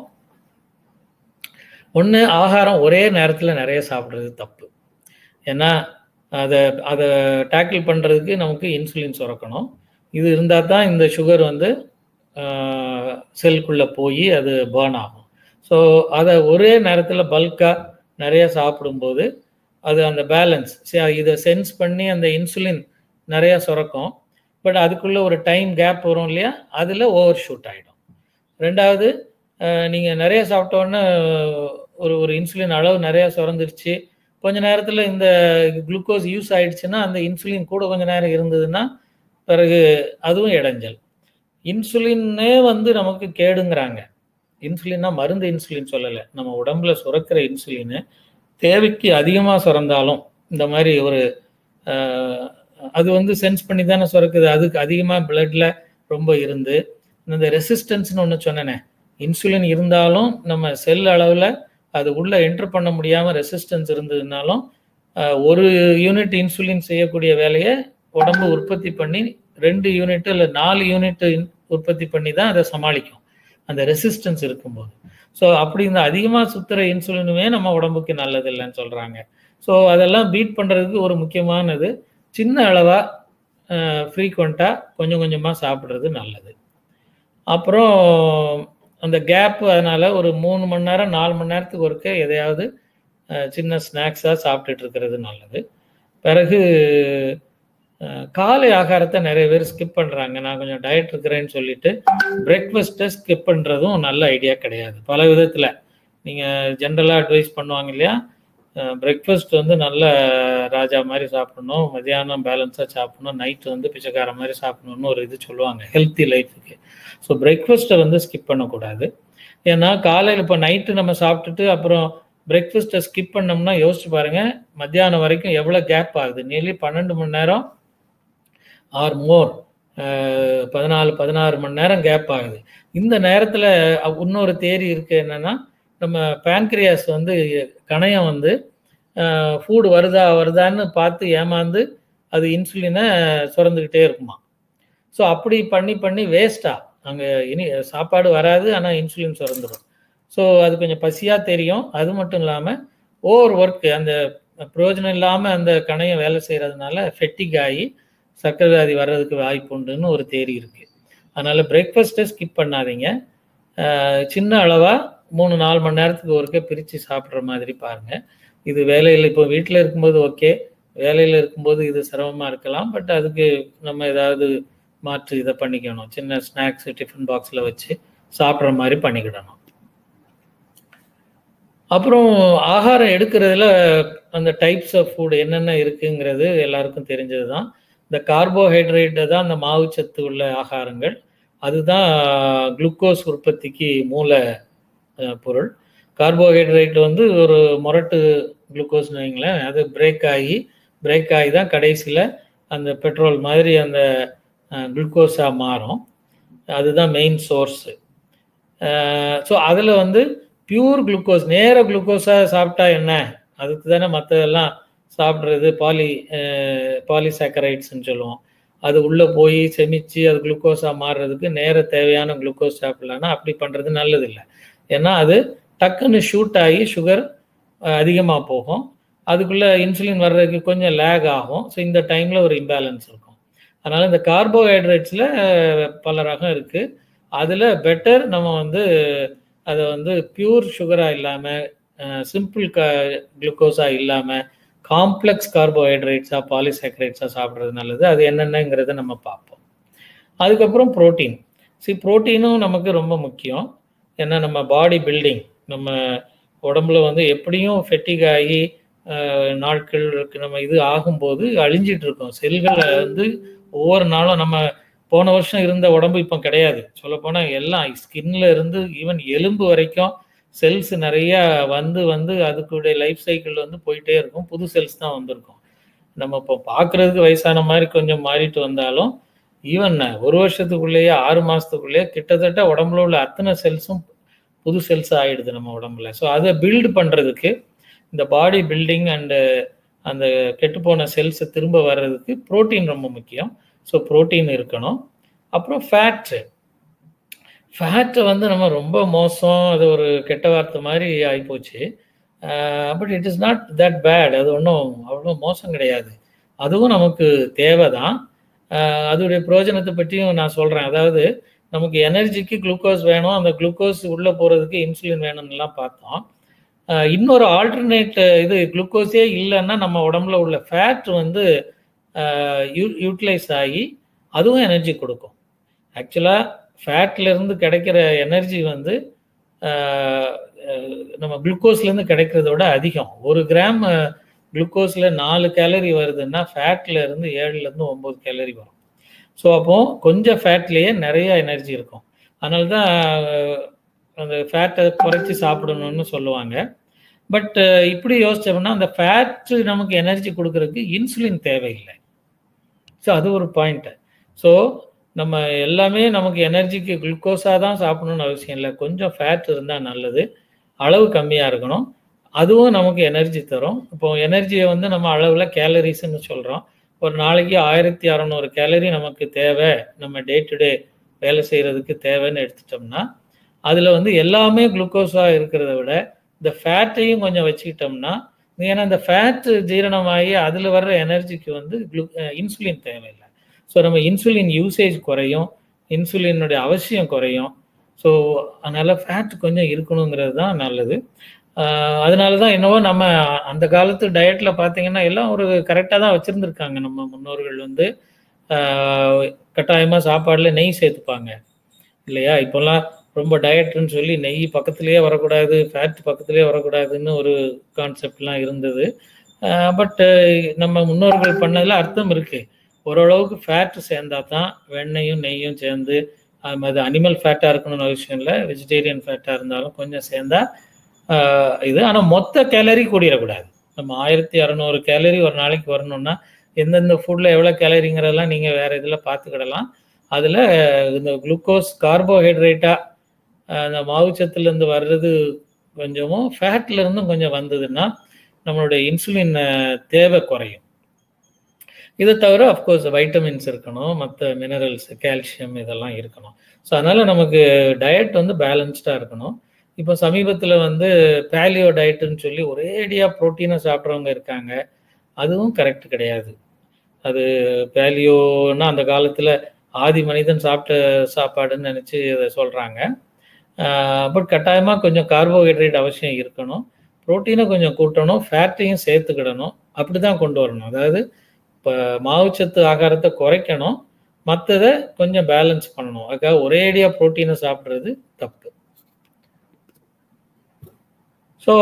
ஒன்று, ஆகாரம் ஒரே நேரத்தில் நிறைய சாப்பிட்றது தப்பு. ஏன்னா அதை அதை டேக்கிள் பண்ணுறதுக்கு நமக்கு இன்சுலின் சுரக்கணும். இது இருந்தால் தான் இந்த சுகர் வந்து செல்குள்ளே போய் அது பேர்ன் ஆகும். ஸோ அதை ஒரே நேரத்தில் பல்காக நிறைய சாப்பிடும்போது அது அந்த பேலன்ஸ் இதை சென்ஸ் பண்ணி அந்த இன்சுலின் நிறையா சுரக்கும். பட் அதுக்குள்ளே ஒரு டைம் கேப் வரும் இல்லையா, அதில் ஓவர் ஷூட் ஆகிடும். ரெண்டாவது, நீங்கள் நிறைய சாப்பிட்டோன்னே ஒரு ஒரு இன்சுலின் அளவு நிறையா சுரந்துருச்சு, கொஞ்ச நேரத்தில் இந்த குளுக்கோஸ் யூஸ் ஆகிடுச்சுன்னா அந்த இன்சுலின் கூட கொஞ்சம் நேரம் இருந்ததுன்னா பிறகு அதுவும் இடைஞ்சல். இன்சுலின்னே வந்து நமக்கு கேடுங்கிறாங்க. இன்சுலின்னா மருந்து இன்சுலின் சொல்லலை, நம்ம உடம்புல சுரக்கிற இன்சுலின் தேவைக்கு அதிகமாக சுரந்தாலும் இந்த மாதிரி ஒரு அது வந்து சென்ஸ் பண்ணி தானே சுரக்குது. அதுக்கு அதிகமாக பிளட்ல ரொம்ப இருந்து இந்த ரெசிஸ்டன்ஸ்னு ஒன்று சொன்னேனே, இன்சுலின் இருந்தாலும் நம்ம செல் அளவில் அது உள்ளே என்டர் பண்ண முடியாமல் ரெசிஸ்டன்ஸ் இருந்ததுனாலும் ஒரு யூனிட் இன்சுலின் செய்யக்கூடிய வேலையை உடம்பு உற்பத்தி பண்ணி ரெண்டு யூனிட் இல்லை நாலு யூனிட் உற்பத்தி பண்ணி தான் அதை சமாளிக்கும் அந்த ரெசிஸ்டன்ஸ் இருக்கும்போது. ஸோ அப்படி இந்த அதிகமாக சுற்றுற இன்சுலினுமே நம்ம உடம்புக்கு நல்லது இல்லைன்னு சொல்கிறாங்க. ஸோ அதெல்லாம் பீட் பண்ணுறதுக்கு ஒரு முக்கியமானது சின்ன அளவாக ஃப்ரீக்வெண்ட்டாக கொஞ்சம் கொஞ்சமாக சாப்பிட்றது நல்லது. அப்புறம் அந்த கேப்பு, அதனால் ஒரு மூணு மணி நேரம் நாலு மணி நேரத்துக்கு ஒருக்க எதையாவது சின்ன ஸ்நாக்ஸாக சாப்பிட்டுட்டு இருக்கிறது நல்லது. பிறகு காலை ஆகாரத்தை நிறைய பேர் ஸ்கிப் பண்ணுறாங்க. நான் கொஞ்சம் டயட் இருக்கிறேன்னு சொல்லிட்டு பிரேக்ஃபாஸ்ட்டை ஸ்கிப் பண்ணுறதும் நல்ல ஐடியா கிடையாது. பல விதத்தில் நீங்கள் ஜென்ரலாக அட்வைஸ் பண்ணுவாங்க இல்லையா, பிரேக்ஃபாஸ்ட் வந்து நல்ல ராஜா மாதிரி சாப்பிடணும், மதியானம் பேலன்ஸாக சாப்பிடணும், நைட்டு வந்து பிச்சைக்கார மாதிரி சாப்பிடணும்னு ஒரு இது சொல்லுவாங்க ஹெல்த்தி லைஃபுக்கு. ஸோ பிரேக்ஃபாஸ்ட்டை வந்து ஸ்கிப் பண்ணக்கூடாது. ஏன்னா காலையில் இப்போ நைட்டு நம்ம சாப்பிட்டுட்டு அப்புறம் பிரேக்ஃபாஸ்ட்டை ஸ்கிப் பண்ணோம்னா யோசிச்சு பாருங்கள், மத்தியானம் வரைக்கும் எவ்வளோ கேப் ஆகுது. நியர்லி பன்னெண்டு மணி நேரம் ஆர் மோர், பதினாலு பதினாறு மணி நேரம் கேப் ஆகுது. இந்த நேரத்தில் இன்னொரு தேரி இருக்குது என்னென்னா, நம்ம பேன்க்ரியாஸ் வந்து கணையம் வந்து ஃபுட் வருதா வருதான்னு பார்த்து ஏமாந்து அது இன்சுலினை சுரந்துக்கிட்டே இருக்குமா. ஸோ அப்படி பண்ணி பண்ணி வேஸ்ட்டாக அங்கே இனி சாப்பாடு வராது, ஆனால் இன்சுலின் சுரந்துடும். ஸோ அது கொஞ்சம் பசியாக தெரியும். அது மட்டும் இல்லாமல் ஓவர் ஒர்க்கு, அந்த பிரயோஜனம் இல்லாமல் அந்த கணையம் வேலை செய்கிறதுனால ஃபெட்டிக் ஆகி சர்க்கரை வியாதி வர்றதுக்கு வாய்ப்பு உண்டுன்னு ஒரு தேரி இருக்குது. அதனால் பிரேக்ஃபாஸ்ட்டை ஸ்கிப் பண்ணாதீங்க. சின்ன அளவாக மூணு நாலு மணி நேரத்துக்கு ஒருக்க பிரித்து சாப்பிட்ற மாதிரி பாருங்கள். இது வேலையில் இப்போ வீட்டில் இருக்கும்போது ஓகே, வேலையில் இருக்கும்போது இது சிரமமாக இருக்கலாம். பட் அதுக்கு நம்ம ஏதாவது மாற்று இதை பண்ணிக்கணும். சின்ன ஸ்நாக்ஸ் டிஃபன் பாக்ஸில் வச்சு சாப்பிட்ற மாதிரி பண்ணிக்கிடணும். அப்புறம் ஆகாரம் எடுக்கிறதுல அந்த டைப்ஸ் ஆஃப் ஃபுட் என்னென்ன இருக்குங்கிறது எல்லாருக்கும் தெரிஞ்சது தான். இந்த கார்போஹைட்ரேட்டை தான் அந்த மாவுச்சத்து உள்ள ஆகாரங்கள், அதுதான் குளுக்கோஸ் உற்பத்திக்கு மூல பொருள். கார்போஹைட்ரேட் வந்து ஒரு முரட்டு குளுக்கோஸ்னு வைங்களேன், அது பிரேக் ஆகி பிரேக் ஆகி தான் கடைசியில் அந்த பெட்ரோல் மாதிரி அந்த குளுக்கோஸாக மாறும். அதுதான் மெயின் சோர்ஸு. ஸோ அதில் வந்து பியூர் குளுக்கோஸ், நேர குளுக்கோஸாக சாப்பிட்டா என்ன, அதுக்கு தானே மற்றதெல்லாம் சாப்பிட்றது பாலி பாலிசாக்கரைட்ஸ்ன்னு சொல்லுவோம். அது உள்ளே போய் செமிச்சு அது குளுக்கோஸாக மாறுறதுக்கு நேர தேவையான குளுக்கோஸ் சாப்பிட்லான்னா அப்படி பண்ணுறது நல்லதில்லை. ஏன்னா அது டக்குன்னு ஷூட் ஆகி சுகர் அதிகமாக போகும், அதுக்குள்ளே இன்சுலின் வர்றதுக்கு கொஞ்சம் லேக் ஆகும். ஸோ இந்த டைமில் ஒரு இம்பேலன்ஸ் இருக்கும். அதனால் இந்த கார்போஹைட்ரேட்ஸில் பல ரகம் இருக்குது. அதில் பெட்டர் நம்ம வந்து அதை வந்து பியூர் சுகராக இல்லாமல், சிம்பிள் க குளுக்கோஸாக இல்லாமல், காம்ப்ளெக்ஸ் கார்போஹைட்ரேட்ஸாக பாலிசாக்கரைட்ஸாக சாப்பிட்றது நல்லது. அது என்னென்னங்கிறத நம்ம பார்ப்போம். அதுக்கப்புறம் ப்ரோட்டீன். சி ப்ரோட்டீனும் நமக்கு ரொம்ப முக்கியம். ஏன்னா நம்ம பாடி பில்டிங், நம்ம உடம்புல வந்து எப்படியும் ஃபெட்டிக் ஆகி நாட்களுக்கு நம்ம இது ஆகும்போது அழிஞ்சிட்டு இருக்கோம். செல்களை வந்து ஒவ்வொரு நாளும், நம்ம போன வருஷம் இருந்த உடம்பு இப்போ கிடையாது. சொல்லப்போனால் எல்லாம் ஸ்கின்ல இருந்து ஈவன் எலும்பு வரைக்கும் செல்ஸ் நிறையா வந்து வந்து அதுக்குடைய லைஃப் சைக்கிள் வந்து போயிட்டே இருக்கும். புது செல்ஸ் தான் வந்திருக்கும். நம்ம இப்போ பார்க்குறதுக்கு வயசான மாதிரி கொஞ்சம் மாறிட்டு வந்தாலும் ஈவன் ஒரு வருஷத்துக்குள்ளேயே ஆறு மாதத்துக்குள்ளேயே கிட்டத்தட்ட உடம்புல உள்ள அத்தனை செல்ஸும் புது செல்ஸ் ஆகிடுது நம்ம உடம்புல. ஸோ அதை பில்டு பண்ணுறதுக்கு இந்த பாடி பில்டிங் அண்டு அந்த கெட்டுப்போன செல்ஸை திரும்ப வர்றதுக்கு ப்ரோட்டீன் ரொம்ப முக்கியம். ஸோ ப்ரோட்டீன் இருக்கணும். அப்புறம் ஃபேட்டு. ஃபேட்டை வந்து நம்ம ரொம்ப மோசம், அது ஒரு கெட்ட வார்த்தை மாதிரி ஆகிப்போச்சு. But it is not that bad. அது ஒன்றும் அவ்வளோ மோசம் கிடையாது. அதுவும் நமக்கு தேவை தான். அதோடைய பிரயோஜனத்தை பற்றியும் நான் சொல்கிறேன். அதாவது நமக்கு எனர்ஜிக்கு குளுக்கோஸ் வேணும், அந்த குளுக்கோஸ் உள்ளே போகிறதுக்கு இன்சுலின் வேணும்னுலாம் பார்த்தோம். இன்னொரு ஆல்டர்னேட் இது குளுக்கோஸே இல்லைன்னா நம்ம உடம்புல உள்ள ஃபேட் வந்து யூ யூட்டிலைஸ் ஆகி அதுவும் எனர்ஜி கொடுக்கும். ஆக்சுவலாக ஃபேட்லேருந்து கிடைக்கிற எனர்ஜி வந்து நம்ம குளுக்கோஸ்லேருந்து கிடைக்கிறதோட அதிகம். ஒரு கிராம் குளுக்கோஸில் நாலு கேலரி வருதுன்னா ஃபேட்டில் இருந்து ஏழுலேருந்து ஒம்பது கேலரி வரும். ஸோ அப்போது கொஞ்சம் ஃபேட்லேயே நிறைய எனர்ஜி இருக்கும். அதனால தான் அந்த ஃபேட்டை குறைச்சி சாப்பிடணும்னு சொல்லுவாங்க. பட் இப்படி யோசிச்சோம்னா அந்த ஃபேட்டு நமக்கு எனர்ஜி கொடுக்கறதுக்கு இன்சுலின் தேவையில்லை. ஸோ அது ஒரு பாயிண்ட்டு. ஸோ நம்ம எல்லாமே நமக்கு எனர்ஜிக்கு குளுக்கோஸாக தான் சாப்பிடணும்னு அவசியம் இல்லை. கொஞ்சம் ஃபேட் இருந்தால் நல்லது, அளவு கம்மியாக இருக்கணும். அதுவும் நமக்கு எனர்ஜி தரும். இப்போ எனர்ஜியை வந்து நம்ம அளவில் கேலரிஸ்ன்னு சொல்கிறோம். ஒரு நாளைக்கு ஆயிரத்தி அறநூறு கேலரி நமக்கு தேவை, நம்ம டே டு டே வேலை செய்கிறதுக்கு தேவைன்னு எடுத்துட்டோம்னா அதில் வந்து எல்லாமே குளுக்கோஸாக இருக்கிறத விட இந்த ஃபேட்டையும் கொஞ்சம் வச்சுக்கிட்டோம்னா, ஏன்னா இந்த ஃபேட்டு ஜீரணமாகி அதில் வர்ற எனர்ஜிக்கு வந்து குளு இன்சுலின் தேவையில்லை. ஸோ நம்ம இன்சுலின் யூசேஜ் குறையும், இன்சுலினுடைய அவசியம் குறையும். ஸோ அதனால் ஃபேட் கொஞ்சம் இருக்கணுங்கிறது தான் நல்லது. அதனால தான் என்னவோ நம்ம அந்த காலத்து டயட்டில் பார்த்தீங்கன்னா எல்லாம் ஒரு கரெக்டாக தான் வச்சுருந்துருக்காங்க. நம்ம முன்னோர்கள் வந்து கட்டாயமாக சாப்பாடில் நெய் சேர்த்துப்பாங்க இல்லையா? இப்போல்லாம் ரொம்ப டயட்டுன்னு சொல்லி நெய் பக்கத்துலேயே வரக்கூடாது, ஃபேட் பக்கத்துலேயே வரக்கூடாதுன்னு ஒரு கான்செப்ட்லாம் இருந்தது. பட்டு நம்ம முன்னோர்கள் பண்ணதில் அர்த்தம் இருக்குது. ஓரளவுக்கு ஃபேட்டு சேர்ந்தா தான் வெண்ணையும் நெய்யும் சேர்ந்து, அது அனிமல் ஃபேட்டாக இருக்கணும்னு அவசியம் இல்லை, வெஜிடேரியன் ஃபேட்டாக இருந்தாலும் கொஞ்சம் சேர்ந்தா இது. ஆனால் மொத்த கேலரி கூடிடக்கூடாது. நம்ம ஆயிரத்தி அறநூறு கேலரி ஒரு நாளைக்கு வரணும்னா எந்தெந்த ஃபுட்டில் எவ்வளோ கேலரிங்கிறதெல்லாம் நீங்கள் வேறு இதில் பார்த்துக்கிடலாம். அதில் இந்த குளுக்கோஸ் கார்போஹைட்ரேட்டாக அந்த மாவுச்சத்துலேருந்து வர்றது கொஞ்சமும் ஃபேட்லேருந்தும் கொஞ்சம் வந்ததுன்னா நம்மளுடைய இன்சுலின் தேவை குறையும். இதை தவிர அஃப்கோர்ஸ் வைட்டமின்ஸ் இருக்கணும், மற்ற மினரல்ஸ், கால்சியம் இதெல்லாம் இருக்கணும். ஸோ அதனால் நமக்கு டயட் வந்து பேலன்ஸ்டாக இருக்கணும். இப்போ சமீபத்தில் வந்து பேலியோ டயட்டுன்னு சொல்லி ஒரேடியாக ப்ரோட்டீனை சாப்பிட்றவங்க இருக்காங்க. அதுவும் கரெக்ட் கிடையாது. அது பேலியோன்னா அந்த காலத்தில் ஆதி மனிதன் சாப்பிட்ட சாப்பாடுன்னு நினச்சி அதை சொல்கிறாங்க. பட் கட்டாயமாக கொஞ்சம் கார்போஹைட்ரேட் அவசியம் இருக்கணும், ப்ரோட்டீனை கொஞ்சம் கூட்டணும், ஃபேட்டையும் சேர்த்துக்கிடணும். அப்படி தான் கொண்டு வரணும். அதாவது இப்போ மாவுச்சத்து ஆகாரத்தை குறைக்கணும், மற்றதை கொஞ்சம் பேலன்ஸ் பண்ணணும். அதுக்காக ஒரேடியாக ப்ரோட்டீனை சாப்பிட்றது தப்பு. ஸோ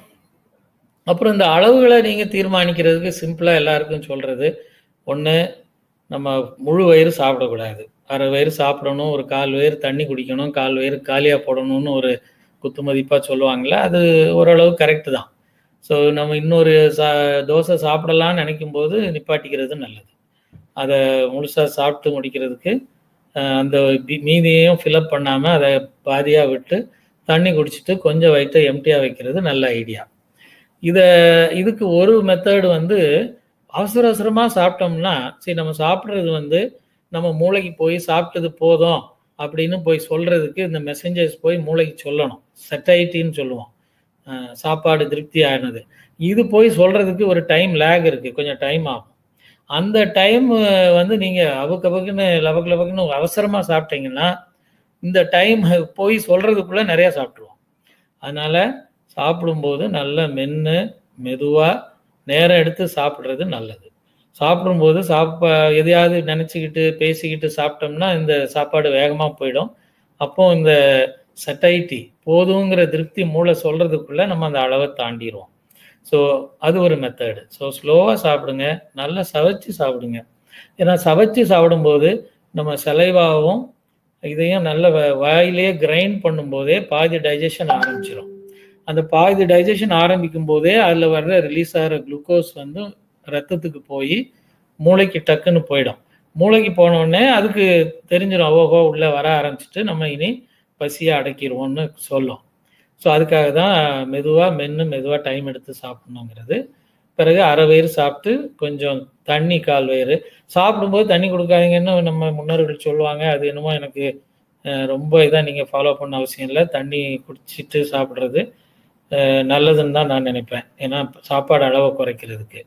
அப்புறம் இந்த அளவுகளை நீங்கள் தீர்மானிக்கிறதுக்கு சிம்பிளாக எல்லாருக்கும் சொல்கிறது ஒன்று, நம்ம முழு வயிறு சாப்பிடக்கூடாது. அரை வயிறு சாப்பிடணும், ஒரு கால் வயிறு தண்ணி குடிக்கணும், கால் வயிறு காலியாக போடணும்னு ஒரு குத்து மதிப்பாக சொல்லுவாங்கள்ல, அது ஓரளவு கரெக்டு தான். ஸோ நம்ம இன்னொரு சா தோசை சாப்பிடலான்னு நினைக்கும் போது நிப்பாட்டிக்கிறது நல்லது. அதை முழுசாக சாப்பிட்டு முடிக்கிறதுக்கு அந்த மீதியையும் ஃபில்அப் பண்ணாமல் அதை பாதியாக விட்டு தண்ணி குடிச்சிட்டு கொஞ்சம் வயிற்றை எம்டியாக வைக்கிறது நல்ல ஐடியா. இதை இதுக்கு ஒரு மெத்தடு வந்து அவசர அவசரமாக சாப்பிட்டோம்னா, சரி நம்ம சாப்பிட்றது வந்து நம்ம மூளைக்கு போய் சாப்பிட்டது போதும் அப்படின்னு போய் சொல்கிறதுக்கு இந்த மெசஞ்சர்ஸ் போய் மூளைக்கு சொல்லணும். செட்டைட்டின்னு சொல்லுவோம், சாப்பாடு திருப்தி ஆனது. இது போய் சொல்கிறதுக்கு ஒரு டைம் லேக் இருக்குது, கொஞ்சம் டைம் ஆகும். அந்த டைம் வந்து நீங்கள் அவுக்கு அவுக்குன்னு லவக்கு லவக்குன்னு அவசரமாக சாப்பிட்டீங்கன்னா இந்த டைம் போய் சொல்கிறதுக்குள்ளே நிறையா சாப்பிட்ருவோம். அதனால் சாப்பிடும்போது நல்லா மென்று மெதுவாக நேரம் எடுத்து சாப்பிட்றது நல்லது. சாப்பிடும்போது சாப்பா எதையாவது நினச்சிக்கிட்டு பேசிக்கிட்டு சாப்பிட்டோம்னா இந்த சாப்பாடு வேகமாக போயிடும். அப்போ இந்த சட்டைட்டி போதுங்கிற திருப்தி மூளை சொல்கிறதுக்குள்ளே நம்ம அந்த அளவை தாண்டிடுவோம். ஸோ அது ஒரு மெத்தடு. ஸோ ஸ்லோவாக சாப்பிடுங்க, நல்லா சவைச்சி சாப்பிடுங்க. ஏன்னா சவைச்சி சாப்பிடும்போது நம்ம சலைவாவும் இதையும் நல்ல வாயிலேயே கிரைண்ட் பண்ணும்போதே பாதி டைஜஷன் ஆரம்பிச்சிடும். அந்த பாதி டைஜஷன் ஆரம்பிக்கும் போதே அதில் வர்ற ரிலீஸ் ஆகிற குளுக்கோஸ் வந்து ரத்தத்துக்கு போய் மூளைக்கு டக்குன்னு போயிடும். மூளைக்கு போனோடனே அதுக்கு தெரிஞ்சிடும், ஓஹோ உள்ளே வர ஆரம்பிச்சுட்டு நம்ம இனி பசியை அடக்கிடுவோம்னு சொல்லும். ஸோ அதுக்காக தான் மெதுவாக மென்று மெதுவாக டைம் எடுத்து சாப்பிட்ணுங்கிறது. பிறகு அரை வயிறு சாப்பிட்டு கொஞ்சம் தண்ணி கால் வயிறு சாப்பிடும்போது தண்ணி கொடுக்காதீங்கன்னு நம்ம முன்னோர்கள் சொல்லுவாங்க. அது என்னமோ எனக்கு ரொம்ப இதாக நீங்கள் ஃபாலோ பண்ண அவசியம் இல்லை. தண்ணி குடிச்சிட்டு சாப்பிட்றது நல்லதுன்னு தான் நான் நினைப்பேன், ஏன்னா சாப்பாடு அளவை குறைக்கிறதுக்கு.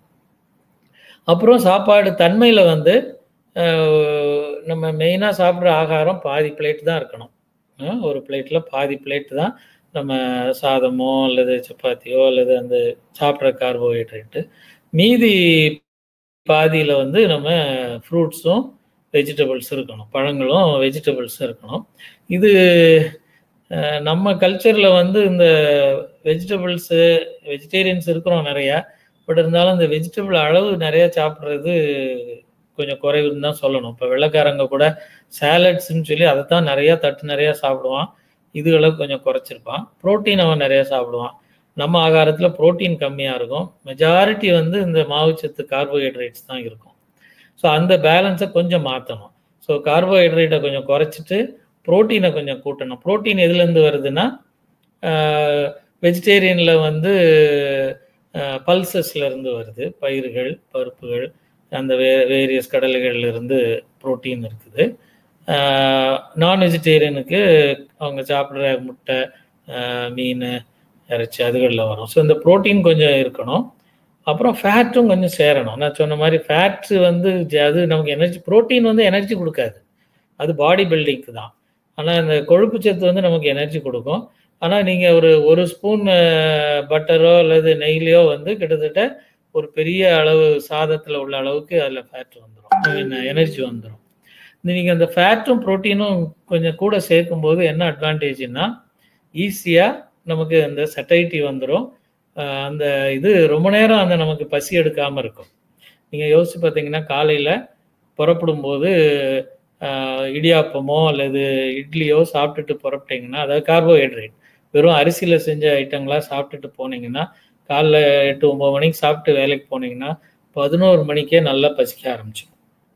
அப்புறம் சாப்பாடு தன்மையில் வந்து நம்ம மெயினாக சாப்பிட்ற ஆகாரம் பாதி பிளேட் தான் இருக்கணும். ஒரு பிளேட்டில் பாதி பிளேட்டு தான் நம்ம சாதமோ அல்லது சப்பாத்தியோ அல்லது அந்த சாப்பிட்ற கார்போஹைட்ரேட்டு. மீதி பாதியில் வந்து நம்ம ஃப்ரூட்ஸும் வெஜிடபிள்ஸ் இருக்கணும், பழங்களும் வெஜிடபிள்ஸும் இருக்கணும். இது நம்ம கல்ச்சரில் வந்து இந்த வெஜிடபிள்ஸு வெஜிடேரியன்ஸ் இருக்கிறோம் நிறையா, பட் இருந்தாலும் இந்த வெஜிடபிள் அளவு நிறையா சாப்பிட்றது கொஞ்சம் குறைவுன்னு தான் சொல்லணும். இப்போ வெள்ளைக்காரங்க கூட சாலட்ஸ்ன்னு சொல்லி அதை தான் நிறையா தட்டு நிறையா சாப்பிடுவான், இதுகளும் கொஞ்சம் குறைச்சிருப்பான். ப்ரோட்டீன் அவன் நிறையா சாப்பிடுவான். நம்ம ஆகாரத்தில் ப்ரோட்டீன் கம்மியாக இருக்கும், மெஜாரிட்டி வந்து இந்த மாவுச்சத்து கார்போஹைட்ரேட்ஸ் தான் இருக்கும். ஸோ அந்த பேலன்ஸை கொஞ்சம் மாற்றணும். ஸோ கார்போஹைட்ரேட்டை கொஞ்சம் குறைச்சிட்டு ப்ரோட்டீனை கொஞ்சம் கூட்டணும். ப்ரோட்டீன் எதுலேருந்து வருதுன்னா வெஜிடேரியனில் வந்து பல்சஸ்லேருந்து வருது, பயிர்கள் பருப்புகள் அந்த வே வேரியஸ் கடலைகள்லேருந்து ப்ரோட்டீன் இருக்குது. நான் வெஜிடேரியனுக்கு அவங்க சாப்பிட்ற முட்டை, மீன், இறைச்சி அதுகளில் வரும். ஸோ இந்த ப்ரோட்டீன் கொஞ்சம் இருக்கணும். அப்புறம் ஃபேட்டும் கொஞ்சம் சேரணும். நான் சொன்ன மாதிரி ஃபேட்ஸு வந்து அது நமக்கு எனர்ஜி, ப்ரோட்டீன் வந்து எனர்ஜி கொடுக்காது, அது பாடி பில்டிங்க்கு தான். ஆனால் இந்த கொழுப்பு சத்து வந்து நமக்கு எனர்ஜி கொடுக்கும். ஆனால் நீங்கள் ஒரு ஒரு ஸ்பூன் பட்டரோ அல்லது நெய்லையோ வந்து கிட்டத்தட்ட ஒரு பெரிய அளவு சாதத்தில் உள்ள அளவுக்கு அதில் ஃபேட் வந்துடும், எனர்ஜி வந்துடும். நீங்கள் அந்த ஃபேட்டும் ப்ரோட்டீனும் கொஞ்சம் கூட சேர்க்கும்போது என்ன அட்வான்டேஜ்னா ஈஸியாக நமக்கு அந்த சட்டைட்டி வந்துடும். அந்த இது ரொம்ப நேரம் அந்த நமக்கு பசி எடுக்காமல் இருக்கும். நீங்கள் யோசிச்சு பார்த்தீங்கன்னா காலையில் புறப்படும்போது இடியாப்பமோ அல்லது இட்லியோ சாப்பிட்டுட்டு புறப்பட்டீங்கன்னா, அதாவது கார்போஹைட்ரேட் வெறும் அரிசியில் செஞ்ச ஐட்டங்களாக சாப்பிட்டுட்டு போனீங்கன்னா, காலைல எட்டு ஒம்பது மணிக்கு சாப்பிட்டு வேலைக்கு போனீங்கன்னா பதினோரு மணிக்கே நல்லா பசிக்க ஆரம்பிச்சிடும்.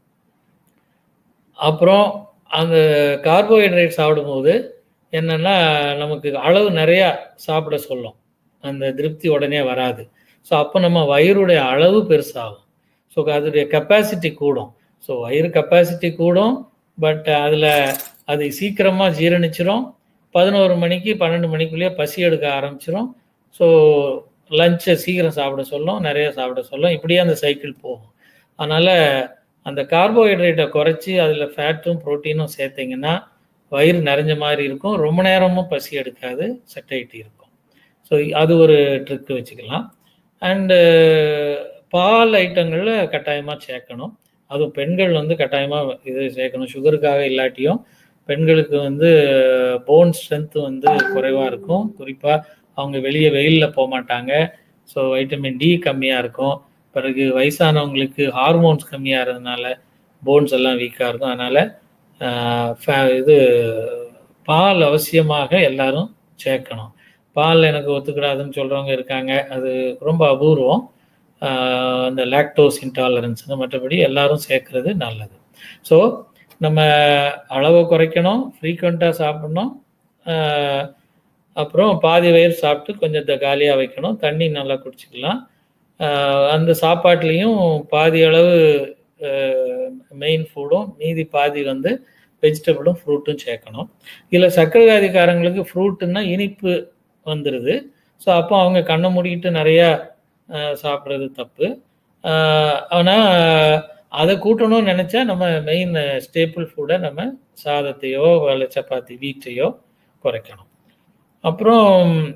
அப்புறம் அந்த கார்போஹைட்ரேட் சாப்பிடும்போது என்னென்னா நமக்கு அளவு நிறையா சாப்பிட சொல்லும், அந்த திருப்தி உடனே வராது. ஸோ அப்போ நம்ம வயிறுடைய அளவு பெருசாகும். ஸோ ஸோ அதோடைய கெப்பாசிட்டி கூடும். ஸோ வயிறு கெப்பாசிட்டி கூடும், பட் அதில் அது சீக்கிரமாக ஜீரணிச்சிரும். பதினோரு மணிக்கு பன்னெண்டு மணிக்குள்ளேயே பசி எடுக்க ஆரம்பிச்சிடும். ஸோ லஞ்சை சீக்கிரம் சாப்பிட சொல்லும், நிறைய சாப்பிட சொல்லும். இப்படியே அந்த சைக்கிள் போகும். அதனால் அந்த கார்போஹைட்ரேட்டை குறைச்சி அதில் ஃபேட்டும் ப்ரோட்டீனும் சேர்த்திங்கன்னா வயிறு நிறைஞ்ச மாதிரி இருக்கும், ரொம்ப நேரமும் பசி எடுக்காது, சட்டைட்டி இருக்கும். ஸோ அது ஒரு ட்ரிக்கு வச்சுக்கலாம். அண்டு பால் ஐட்டங்களில் கட்டாயமாக சேர்க்கணும். அதுவும் பெண்கள் வந்து கட்டாயமாக இது சேர்க்கணும். சுகருக்காக இல்லாட்டியும் பெண்களுக்கு வந்து போன் ஸ்ட்ரென்த்து வந்து குறைவாக இருக்கும். குறிப்பாக அவங்க வெளியே வெயிலில் போக மாட்டாங்க. ஸோ வைட்டமின் டி கம்மியாக இருக்கும். பிறகு வயசானவங்களுக்கு ஹார்மோன்ஸ் கம்மியாக இருந்ததுனால போன்ஸ் எல்லாம் வீக்காக இருக்கும். அதனால் இது பால் அவசியமாக எல்லாரும் சேர்க்கணும். பால் எனக்கு ஒத்துக்கிடாதுன்னு சொல்கிறவங்க இருக்காங்க, அது ரொம்ப அபூர்வம். அந்த லாக்டோஸ் இன்டாலரன்ஸுங்க, மற்றபடி எல்லாரும் சேர்க்கறது நல்லது. ஸோ நம்ம அளவை குறைக்கணும், ஃப்ரீக்வெண்ட்டாக சாப்பிட்ணும், அப்புறம் பாதி வயிறு சாப்பிட்டு கொஞ்சம் காலியாக வைக்கணும், தண்ணி நல்லா குடிச்சிக்கலாம். அந்த சாப்பாட்லேயும் பாதி அளவு மெயின் ஃபுட்டும் மீதி பாதி வந்து வெஜிடபிளும் ஃப்ரூட்டும் சேர்க்கணும். இதில் சர்க்கரை வியாதிக்காரங்களுக்கு ஃப்ரூட்டுன்னா இனிப்பு வந்துடுது. ஸோ அப்போ அவங்க கண்ணை மூடிக்கிட்டு நிறையா சாப்பிட்றது தப்பு. ஆனால் அதை கூட்டணும்னு நினச்சா நம்ம மெயின் ஸ்டேபிள் ஃபுட்டை நம்ம சாதத்தையோ இல்லை சப்பாத்தி வீட்டையோ குறைக்கணும். அப்புறம்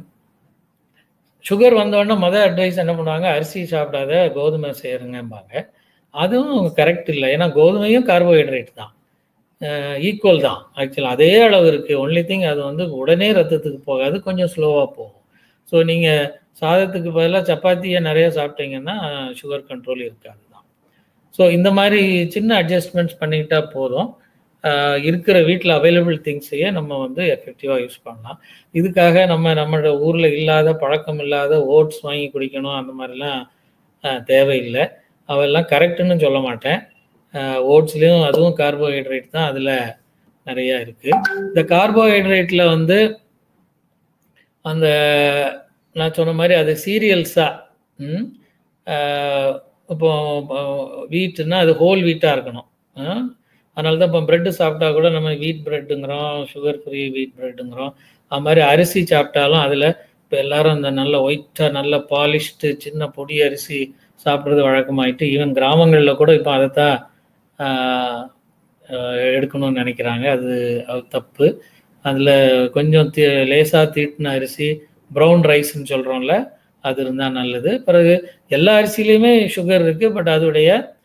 சுகர் வந்தோடனே மொதல் அட்வைஸ் என்ன பண்ணுவாங்க, அரிசி சாப்பிடாத கோதுமை சேருங்கம்பாங்க. அதுவும் கரெக்ட் இல்லை. ஏன்னா கோதுமையும் கார்போஹைட்ரேட் தான், ஈக்குவல் தான். ஆக்சுவலாக அதே அளவு இருக்குது. ஒன்லி திங் அது வந்து உடனே ரத்தத்துக்கு போகாது, கொஞ்சம் ஸ்லோவாக போகும். ஸோ நீங்கள் சாதத்துக்கு பதிலாக சப்பாத்தியை நிறைய சாப்பிட்டீங்கன்னா சுகர் கண்ட்ரோல் இருக்காது தான். ஸோ இந்த மாதிரி சின்ன அட்ஜஸ்ட்மெண்ட்ஸ் பண்ணிக்கிட்டா போதும். இருக்கிற வீட்டில் அவைலபிள் திங்ஸையே நம்ம வந்து எஃபெக்டிவாக யூஸ் பண்ணலாம். இதுக்காக நம்ம நம்மளோட ஊரில் இல்லாத பழக்கம் இல்லாத ஓட்ஸ் வாங்கி குடிக்கணும் அந்த மாதிரிலாம் தேவையில்லை. அவெல்லாம் கரெக்டுன்னு சொல்ல மாட்டேன். ஓட்ஸ்லேயும் அதுவும் கார்போஹைட்ரேட் தான், அதில் நிறையா இருக்குது. இந்த கார்போஹைட்ரேட்டில் வந்து அந்த நான் சொன்ன மாதிரி அது சீரியல்ஸாக, இப்போ வீட்டுன்னா அது ஹோல் வீட்டாக இருக்கணும். அதனால தான் இப்போ ப்ரெட்டு சாப்பிட்டா கூட நம்ம வீட் ப்ரெட்டுங்கிறோம், சுகர் ஃப்ரீ வீட் ப்ரெட்டுங்கிறோம். அது மாதிரி அரிசி சாப்பிட்டாலும் அதில் இப்போ எல்லோரும் அந்த நல்ல ஒயிட்டாக நல்ல பாலிஷ்டு சின்ன பொடி அரிசி சாப்பிட்றது வழக்கமாயிட்டு, ஈவன் கிராமங்களில் கூட இப்போ அதைத்தான் எடுக்கணும்னு நினைக்கிறாங்க. அது அது தப்பு. அதில் கொஞ்சம் தீ லேசாக தீட்டின அரிசி, ப்ரௌன் ரைஸ்ன்னு சொல்கிறோம்ல, அது இருந்தால் நல்லது. பிறகு எல்லா அரிசிலையுமே சுகர் இருக்குது, பட் அதோடைய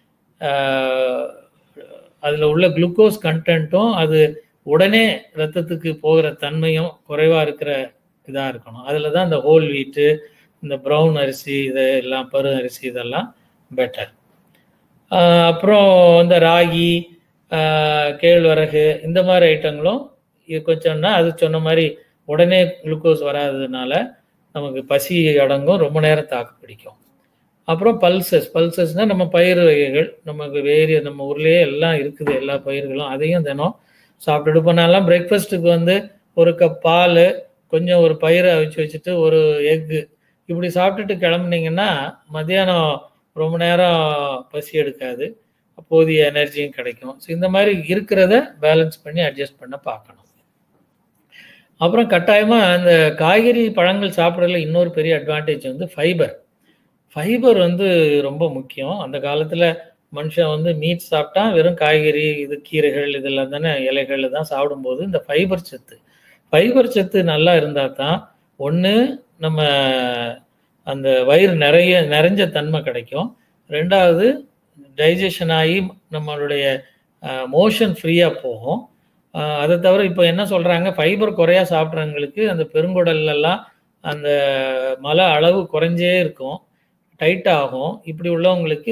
அதில் உள்ள குளுக்கோஸ் கண்டென்ட்டும் அது உடனே ரத்தத்துக்கு போகிற தன்மையும் குறைவாக இருக்கிற இதாக இருக்கணும். அதில் தான் இந்த ஹோல் வீட்டு, இந்த ப்ரௌன் அரிசி, இதெல்லாம் பரு அரிசி இதெல்லாம் பெட்டர். அப்புறம் இந்த ராகி, கேழ்வரகு இந்த மாதிரி ஐட்டங்களும் கொஞ்சம்னா அது சொன்ன மாதிரி உடனே குளுக்கோஸ் வராததுனால நமக்கு பசி அடங்கும், ரொம்ப நேரம் தாக்கு பிடிக்கும். அப்புறம் பல்சஸ் பல்சஸ்னால் நம்ம பயிர் வகைகள், நமக்கு வேறு நம்ம ஊர்லேயே எல்லாம் இருக்குது, எல்லா பயிர்களும், அதையும் தினம் சாப்பிட்டுட்டு போனாலாம். பிரேக்ஃபாஸ்ட்டுக்கு வந்து ஒரு கப் பால், கொஞ்சம் ஒரு பயிரை அவிச்சு வச்சுட்டு ஒரு எக்கு இப்படி சாப்பிட்டுட்டு கிளம்புனீங்கன்னா மத்தியானம் ரொம்ப நேரம் பசி எடுக்காது, போதிய எனர்ஜியும் கிடைக்கும். ஸோ இந்த மாதிரி இருக்கிறத பேலன்ஸ் பண்ணி அட்ஜஸ்ட் பண்ண பார்க்கணும். அப்புறம் கட்டாயமாக அந்த காய்கறி பழங்கள் சாப்பிட்றதுல இன்னொரு பெரிய அட்வான்டேஜ் வந்து ஃபைபர். ஃபைபர் வந்து ரொம்ப முக்கியம். அந்த காலத்தில் மனுஷன் வந்து மீட் சாப்பிட்டா வெறும் காய்கறி, இது கீரைகள் இதெல்லாம் தானே, இலைகள் தான் சாப்பிடும்போது இந்த ஃபைபர் சத்து ஃபைபர் சத்து நல்லா இருந்தால் தான் ஒன்று நம்ம அந்த வயிறு நிறைய நிறைஞ்ச தன்மை கிடைக்கும், ரெண்டாவது டைஜஷன் ஆகி நம்மளுடைய மோஷன் ஃப்ரீயாக போகும். அதை தவிர இப்போ என்ன சொல்கிறாங்க, ஃபைபர் குறையா சாப்பிட்றவங்களுக்கு அந்த பெருங்குடல்லாம் அந்த மல அளவு குறைஞ்சே இருக்கும், டைட் ஆகும். இப்படி உள்ளவங்களுக்கு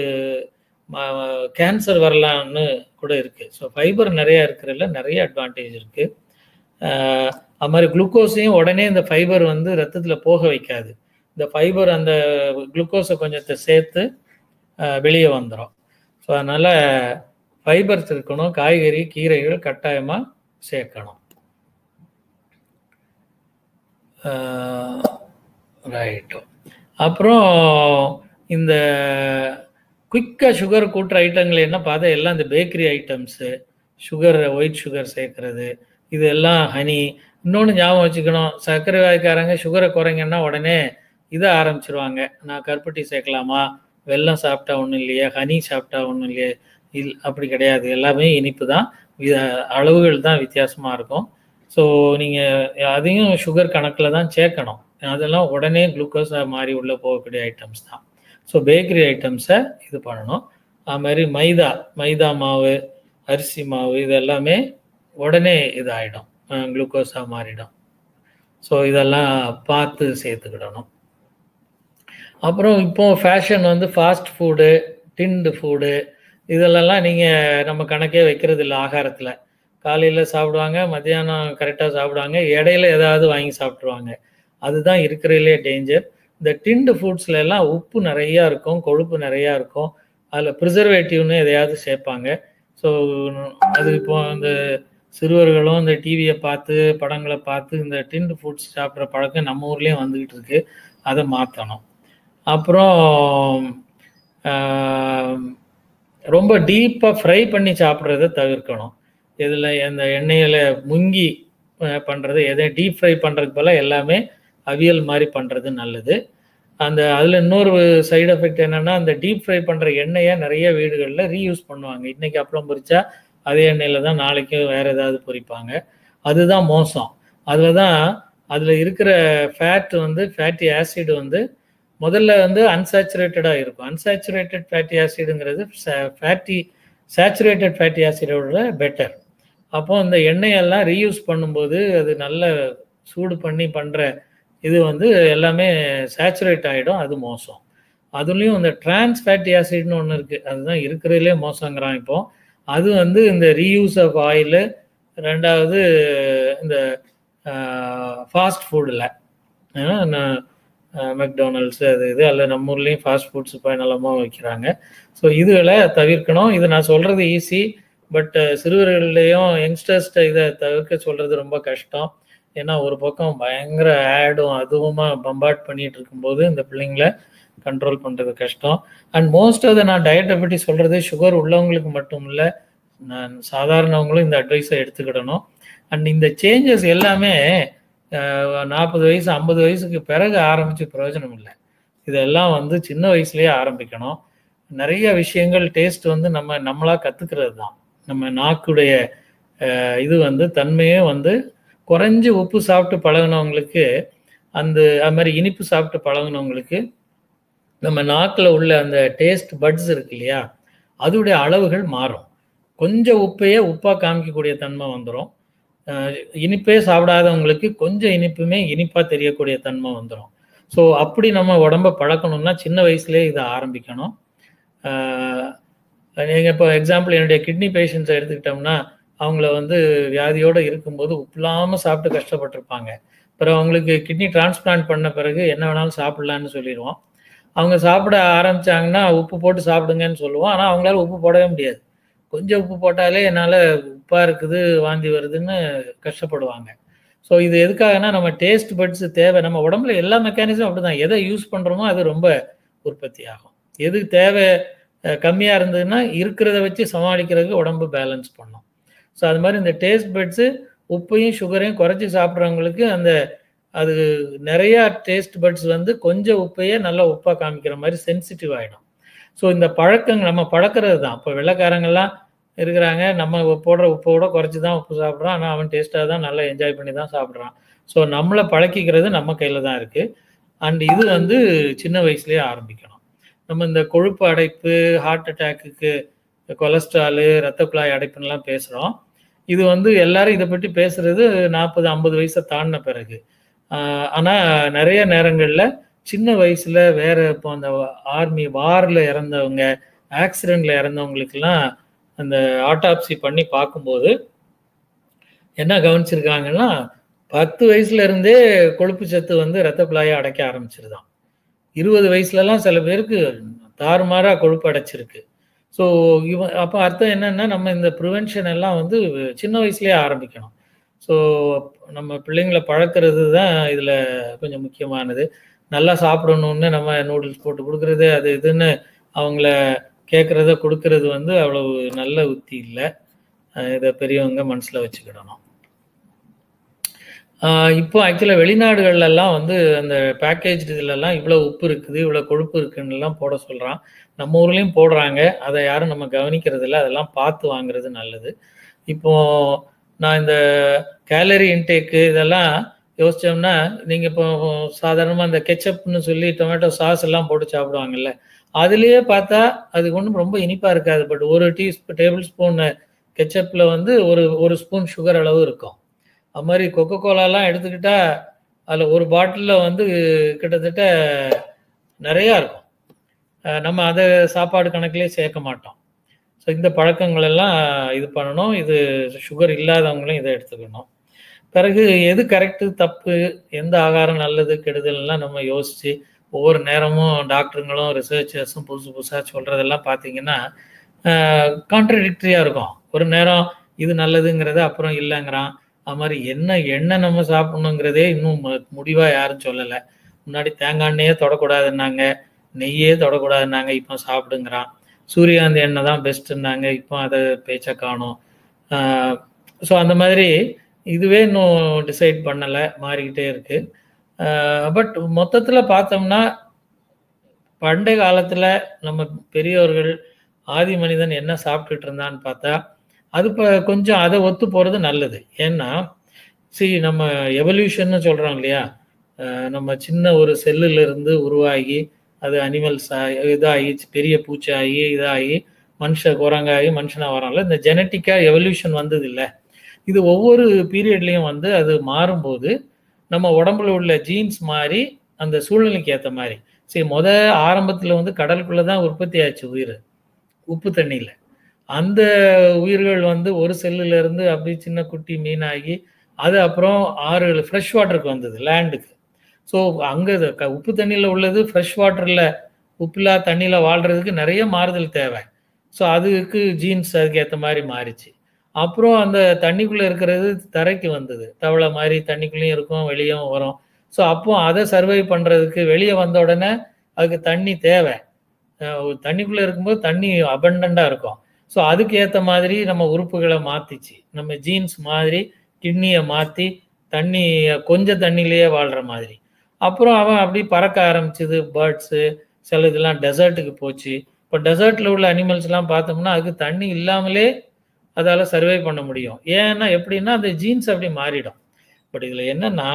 கேன்சர் வரலான்னு கூட இருக்குது. ஸோ ஃபைபர் நிறையா இருக்கிறதுல நிறைய அட்வான்டேஜ் இருக்குது. அது மாதிரி குளுக்கோஸையும் உடனே இந்த ஃபைபர் வந்து ரத்தத்தில் போக வைக்காது. இந்த ஃபைபர் அந்த குளுக்கோஸை கொஞ்சத்தை சேர்த்து வெளியே வந்துடும். ஸோ அதனால் ஃபைபர்ஸ் இருக்கணும், காய்கறி கீரைகள் கட்டாயமாக சேர்க்கணும். ரைட்டு. அப்புறம் இந்த குயிக்காக சுகர் கூட்டுற ஐட்டங்கள் என்ன பார்த்தா எல்லாம் இந்த bakery items, sugar white sugar சேர்க்கறது, இது எல்லாம் ஹனி. இன்னொன்று ஞாபகம் வச்சுக்கணும், சர்க்கரை வியாதிக்காரங்க சுகரை குறைங்கன்னா உடனே இதை ஆரம்பிச்சிருவாங்க. நான் கருப்பட்டி சேர்க்கலாமா, வெல்லம் சாப்பிட்டா ஒன்றும் இல்லையே, ஹனி சாப்பிட்டா ஒன்றும் இல்லையே. இல் அப்படி கிடையாது, எல்லாமே இனிப்பு தான், அளவுகள் தான் வித்தியாசமாக இருக்கும். ஸோ நீங்கள் அதையும் சுகர் கணக்கில் தான் சேர்க்கணும். அதெல்லாம் உடனே குளுக்கோஸாக மாறி உள்ளே போகக்கூடிய ஐட்டம்ஸ் தான். ஸோ பேக்கரி ஐட்டம்ஸை இது பண்ணணும். அது மாதிரி மைதா மைதா மாவு, அரிசி மாவு, இது எல்லாமே உடனே இதாகிடும், குளுக்கோஸாக மாறிடும். ஸோ இதெல்லாம் பார்த்து சேர்த்துக்கிடணும். அப்புறம் இப்போ ஃபேஷன் வந்து ஃபாஸ்ட் ஃபுட்டு, டின்டு ஃபுட்டு, இதெல்லாம் நீங்கள் நம்ம கணக்கே வைக்கிறது இல்லை. ஆகாரத்தில் காலையில் சாப்பிடுவாங்க, மத்தியானம் கரெக்டாக சாப்பிடுவாங்க, இடையில ஏதாவது வாங்கி சாப்பிட்ருவாங்க. அதுதான் இருக்கிறதுலே டேஞ்சர். இந்த டின்டு ஃபுட்ஸில் எல்லாம் உப்பு நிறையா இருக்கும், கொழுப்பு நிறையா இருக்கும், அதில் ப்ரிசர்வேட்டிவ்னு எதையாவது சேர்ப்பாங்க. ஸோ அது இப்போ இந்த சிறுவர்களும் இந்த டிவியை பார்த்து படங்களை பார்த்து இந்த டின்டு ஃபுட்ஸ் சாப்பிட்ற பழக்கம் நம்ம ஊர்லேயும் வந்துக்கிட்டு இருக்கு. அதை மாற்றணும். அப்புறம் ரொம்ப டீப்பாக ஃப்ரை பண்ணி சாப்பிட்றத தவிர்க்கணும். இதில் அந்த எண்ணெயில் முங்கி பண்ணுறது, எதை டீப் ஃப்ரை பண்ணுறதுக்கு போல் எல்லாமே அவியல் மாதிரி பண்ணுறது நல்லது. அந்த அதில் இன்னொரு சைடு எஃபெக்ட் என்னென்னா, அந்த டீப் ஃப்ரை பண்ணுற எண்ணெயை நிறைய வீடுகளில் ரீயூஸ் பண்ணுவாங்க. இன்றைக்கி அப்பளம் பொரிச்சா அதே எண்ணெயில் தான் நாளைக்கு வேறு ஏதாவது பொரிப்பாங்க. அதுதான் மோசம். அதில் தான் அதில் இருக்கிற ஃபேட் வந்து ஃபேட்டி ஆசிட் வந்து முதல்ல வந்து அன்சாச்சுரேட்டடாக இருக்கும். அன்சாச்சுரேட்டட் ஃபேட்டி ஆசிடுங்கிறது ஃபேட்டி சேச்சுரேட்டட் ஃபேட்டி ஆசிடோட பெட்டர். அப்போ இந்த எண்ணெயெல்லாம் ரீயூஸ் பண்ணும்போது அது நல்ல சூடு பண்ணி பண்ணுற இது வந்து எல்லாமே சேச்சுரேட் ஆகிடும், அது மோசம். அதுலேயும் இந்த டிரான்ஸ் ஃபேட்டி ஆசிட்னு ஒன்று இருக்குது, அதுதான் இருக்கிறதுலே மோசங்கிறான் இப்போ. அது வந்து இந்த ரீயூஸ் ஆஃப் ஆயிலு, ரெண்டாவது இந்த ஃபாஸ்ட் ஃபுட்டில் மெக்டொனால்ட்ஸு அது இது அல்ல நம்ம ஊர்லேயும் ஃபாஸ்ட் ஃபுட்ஸ் இப்போ நலமாக வைக்கிறாங்க. ஸோ இதுகளை தவிர்க்கணும். இது நான் சொல்கிறது ஈஸி, பட் சிறுவர்கள்லேயும் யங்ஸ்டர்ஸ்ட்டை இதை தவிர்க்க சொல்கிறது ரொம்ப கஷ்டம். ஏன்னா ஒரு பக்கம் பயங்கர ஆடும் அதுவுமா பம்பாட் பண்ணிகிட்டு இருக்கும்போது இந்த பிள்ளைங்களை கண்ட்ரோல் பண்ணுறது கஷ்டம். அண்ட் மோஸ்ட் ஆஃப் த நான் டயட்டை பற்றி சொல்கிறது சுகர் உள்ளவங்களுக்கு மட்டும் இல்லை, நான் சாதாரணவங்களும் இந்த அட்வைஸை எடுத்துக்கிடணும். அண்ட் இந்த சேஞ்சஸ் எல்லாமே நாற்பது வயசு ஐம்பது வயசுக்கு பிறகு ஆரம்பித்து பிரயோஜனம் இல்லை. இதெல்லாம் வந்து சின்ன வயசுலேயே ஆரம்பிக்கணும். நிறைய விஷயங்கள் டேஸ்ட் வந்து நம்ம நம்மளாக கற்றுக்கிறது தான். நம்ம நாக்குடைய இது வந்து தன்மையே வந்து குறைஞ்சி உப்பு சாப்பிட்டு பழகினவங்களுக்கு, அந்த அது மாதிரி இனிப்பு சாப்பிட்டு பழகினவங்களுக்கு நம்ம நாக்கில் உள்ள அந்த டேஸ்ட் பட்ஸ் இருக்கு இல்லையா, அதோடைய அளவுகள் மாறும். கொஞ்சம் உப்பையே உப்பாக காமிக்கக்கூடிய தன்மை வந்துடும். இனிப்பே சாப்பிடாதவங்களுக்கு கொஞ்சம் இனிப்புமே இனிப்பாக தெரியக்கூடிய தன்மை வந்துடும். ஸோ அப்படி நம்ம உடம்பை பழக்கணும்னா சின்ன வயசுலேயே இதை ஆரம்பிக்கணும். நீங்கள் இப்போ எக்ஸாம்பிள் என்னுடைய கிட்னி பேஷண்ட்ஸை எடுத்துக்கிட்டோம்னா, அவங்கள வந்து வியாதியோடு இருக்கும்போது உப்பு இல்லாமல் சாப்பிட்டு கஷ்டப்பட்டிருப்பாங்க. அப்புறம் அவங்களுக்கு கிட்னி டிரான்ஸ்பிளான்ட் பண்ண பிறகு என்ன வேணாலும் சாப்பிட்லான்னு சொல்லிடுவோம். அவங்க சாப்பிட ஆரம்பித்தாங்கன்னா உப்பு போட்டு சாப்பிடுங்கன்னு சொல்லுவோம். ஆனால் அவங்களால உப்பு போடவே முடியாது. கொஞ்சம் உப்பு போட்டாலே என்னால் உப்பாக இருக்குது, வாந்தி வருதுன்னு கஷ்டப்படுவாங்க. ஸோ இது எதுக்காகனா, நம்ம டேஸ்ட் பட்ஸ் தேவை. நம்ம உடம்புல எல்லா மெக்கானிசமும் அப்படி தான். எதை யூஸ் பண்ணுறோமோ அது ரொம்ப உற்பத்தி ஆகும். எது தேவை கம்மியாக இருந்ததுன்னா இருக்கிறத வச்சு சமாளிக்கிறதுக்கு உடம்பு பேலன்ஸ் பண்ணும். ஸோ அது மாதிரி இந்த டேஸ்ட் பட்ஸு உப்பையும் சுகரையும் குறைச்சி சாப்பிட்றவங்களுக்கு அந்த அது நிறையா டேஸ்ட் பட்ஸ் வந்து கொஞ்சம் உப்பையே நல்லா உப்பாக காமிக்கிற மாதிரி சென்சிட்டிவ் ஆகிடும். ஸோ இந்த பழக்கங்கள் நம்ம பழக்கிறது தான். இப்போ வெள்ளைக்காரங்கெல்லாம் இருக்கிறாங்க, நம்ம போடுற உப்போட குறைச்சி தான் உப்பு சாப்பிட்றான், ஆனால் அவன் டேஸ்ட்டாக தான் நல்லா என்ஜாய் பண்ணி தான் சாப்பிட்றான். ஸோ நம்மளை பழக்கிக்கிறது நம்ம கையில் தான் இருக்குது. அண்ட் இது வந்து சின்ன வயசுலேயே ஆரம்பிக்கணும். நம்ம இந்த கொழுப்பு அடைப்பு, ஹார்ட் அட்டாக்குக்கு, கொலஸ்ட்ராலு, இரத்த குழாய் அடைப்புன்னெலாம் பேசுகிறோம். இது வந்து எல்லாரும் இதை பற்றி பேசுகிறது நாற்பது ஐம்பது வயசை தாண்டின பிறகு. ஆனால் நிறைய நேரங்களில் சின்ன வயசில் வேறு இப்போ அந்த ஆர்மி வாரில் இறந்தவங்க, ஆக்சிடெண்ட்டில் இறந்தவங்களுக்கெல்லாம் அந்த ஆட்டாப்சி பண்ணி பார்க்கும்போது என்ன கவனிச்சிருக்காங்கன்னா, பத்து வயசுலேருந்தே கொழுப்பு சத்து வந்து இரத்த குழாயை அடைக்க ஆரம்பிச்சிருதான். இருபது வயசுலலாம் சில பேருக்கு தாறுமாறாக கொழுப்பு அடைச்சிருக்கு. ஸோ இவன் அப்போ அர்த்தம் என்னென்னா, நம்ம இந்த ப்ரிவென்ஷன் எல்லாம் வந்து சின்ன வயசுலேயே ஆரம்பிக்கணும். ஸோ நம்ம பிள்ளைங்களை பழக்கிறது தான் இதில் கொஞ்சம் முக்கியமானது. நல்லா சாப்பிடணுன்னு நம்ம நூடுல்ஸ் போட்டு கொடுக்குறது, அது இதுன்னு அவங்கள கேட்குறத கொடுக்கறது வந்து அவ்வளவு நல்ல உத்தி இல்லை. இதை பெரியவங்க மனசில் வச்சுக்கிடணும். இப்போ ஆக்சுவலாக வெளிநாடுகள்லாம் வந்து அந்த பேக்கேஜ் இதுலலாம் இவ்வளோ உப்பு இருக்குது, இவ்வளோ கொழுப்பு இருக்குன்னுலாம் போட சொல்கிறான். நம்ம ஊர்லேயும் போடுறாங்க, அதை யாரும் நம்ம கவனிக்கிறது இல்லை. அதெல்லாம் பார்த்து வாங்குறது நல்லது. இப்போ நான் இந்த கேலரி இன்டேக்கு இதெல்லாம் யோசித்தோம்னா, நீங்கள் இப்போ சாதாரணமாக இந்த கெச்சப்னு சொல்லி டொமேட்டோ சாஸ் எல்லாம் போட்டு சாப்பிடுவாங்கல்ல, அதுலேயே பார்த்தா அது ஒன்றும் ரொம்ப இனிப்பாக இருக்காது. பட் ஒரு டீ டேபிள் ஸ்பூன் கெச்சப்பில் வந்து ஒரு ஒரு ஸ்பூன் சுகர் அளவு இருக்கும். அது மாதிரி கொக்கோ கோலாலாம் எடுத்துக்கிட்டா அதில் ஒரு பாட்டிலில் வந்து கிட்டத்தட்ட நிறையா இருக்கும். நம்ம அதை சாப்பாடு கணக்கிலே சேர்க்க மாட்டோம். ஸோ இந்த பழக்கங்கள் எல்லாம் இது பண்ணணும். இது சுகர் இல்லாதவங்களும் இதை எடுத்துக்கணும். பிறகு எது கரெக்டு தப்பு, எந்த ஆகாரம் நல்லது கெடுதல்லாம் நம்ம யோசித்து ஒவ்வொரு நேரமும் டாக்டருங்களும் ரிசர்ச்சர்ஸும் புதுசு புதுசாக சொல்கிறதெல்லாம் பார்த்தீங்கன்னா கான்ட்ரடிக்டரியாக இருக்கும். ஒரு நேரம் இது நல்லதுங்கிறத அப்புறம் இல்லைங்கிறான். அது மாதிரி என்ன எண்ணெய் நம்ம சாப்பிடணுங்கிறதே இன்னும் முடிவாக யாரும் சொல்லலை. முன்னாடி தேங்காய் எண்ணெயே தொடக்கூடாதுன்னாங்க, நெய்யே தொடக்கூடாதுன்னாங்க, இப்போ சாப்பிடுங்கிறான். சூரியகாந்தி எண்ணெய் தான் பெஸ்ட்டுன்னாங்க, இப்போ அதை பேச்சை காணும். ஸோ அந்த மாதிரி இதுவே இன்னும் டிசைட் பண்ணலை, மாறிக்கிட்டே இருக்குது. பட் மொத்தத்தில் பார்த்தோம்னா பண்டைய காலத்தில் நம்ம பெரியவர்கள் ஆதி மனிதன் என்ன சாப்பிட்டுட்டு இருந்தான்னு பார்த்தா அது இப்போ கொஞ்சம் அதை ஒத்து போகிறது நல்லது. ஏன்னா சி நம்ம எவல்யூஷன்னு சொல்கிறோம் இல்லையா, நம்ம சின்ன ஒரு செல்லுலேருந்து உருவாகி அது அனிமல்ஸ் ஆகி இதாகி பெரிய பூச்சாகி இதாகி மனுஷ குரங்காகி மனுஷனாக வரோம்ல, இந்த ஜெனட்டிக்காக எவல்யூஷன் வந்தது இல்லை. இது ஒவ்வொரு பீரியட்லேயும் வந்து அது மாறும்போது நம்ம உடம்புல உள்ள ஜீன்ஸ் மாறி அந்த சூழ்நிலைக்கு ஏற்ற மாதிரி. சரி, முத ஆரம்பத்தில் வந்து கடலுக்குள்ளே தான் உற்பத்தி ஆச்சு உயிர், உப்பு தண்ணியில். அந்த உயிர்கள் வந்து ஒரு செல்லுலேருந்து அப்படி சின்ன குட்டி மீனாகி அது அப்புறம் ஆறு ஃப்ரெஷ் வாட்டருக்கு வந்தது, லேண்டுக்கு. ஸோ அங்கே உப்பு தண்ணியில் உள்ளது ஃப்ரெஷ் வாட்டரில் உப்பில்லா தண்ணியில் வாழ்கிறதுக்கு நிறைய மாறுதல் தேவை. ஸோ அதுக்கு ஜீன்ஸ் அதுக்கு ஏற்ற மாதிரி மாறிச்சு. அப்புறம் அந்த தண்ணிக்குள்ளே இருக்கிறது தரைக்கு வந்தது, தவளை மாதிரி தண்ணிக்குள்ளேயும் இருக்கும் வெளியும் வரும். ஸோ அப்போ அதை சர்வை பண்ணுறதுக்கு வெளியே வந்த உடனே அதுக்கு தண்ணி தேவை. தண்ணிக்குள்ளே இருக்கும்போது தண்ணி அபண்டண்டாக இருக்கும். ஸோ அதுக்கு ஏற்ற மாதிரி நம்ம உறுப்புகளை மாற்றிச்சு. நம்ம ஜீன்ஸ் மாதிரி கிட்னியை மாற்றி தண்ணி கொஞ்சம் தண்ணியிலேயே வாழ்கிற மாதிரி. அப்புறம் அவன் அப்படி பறக்க ஆரம்பிச்சது, பேர்ட்ஸு சில இதெல்லாம் டெசர்ட்டுக்கு போச்சு. இப்போ டெசர்ட்டில் உள்ள அனிமல்ஸ்லாம் பார்த்தோம்னா அதுக்கு தண்ணி இல்லாமலே அதால் சர்வை பண்ண முடியும். ஏன்னா எப்படின்னா அந்த ஜீன்ஸ் அப்படி மாறிடும். பட் இதில் என்னன்னா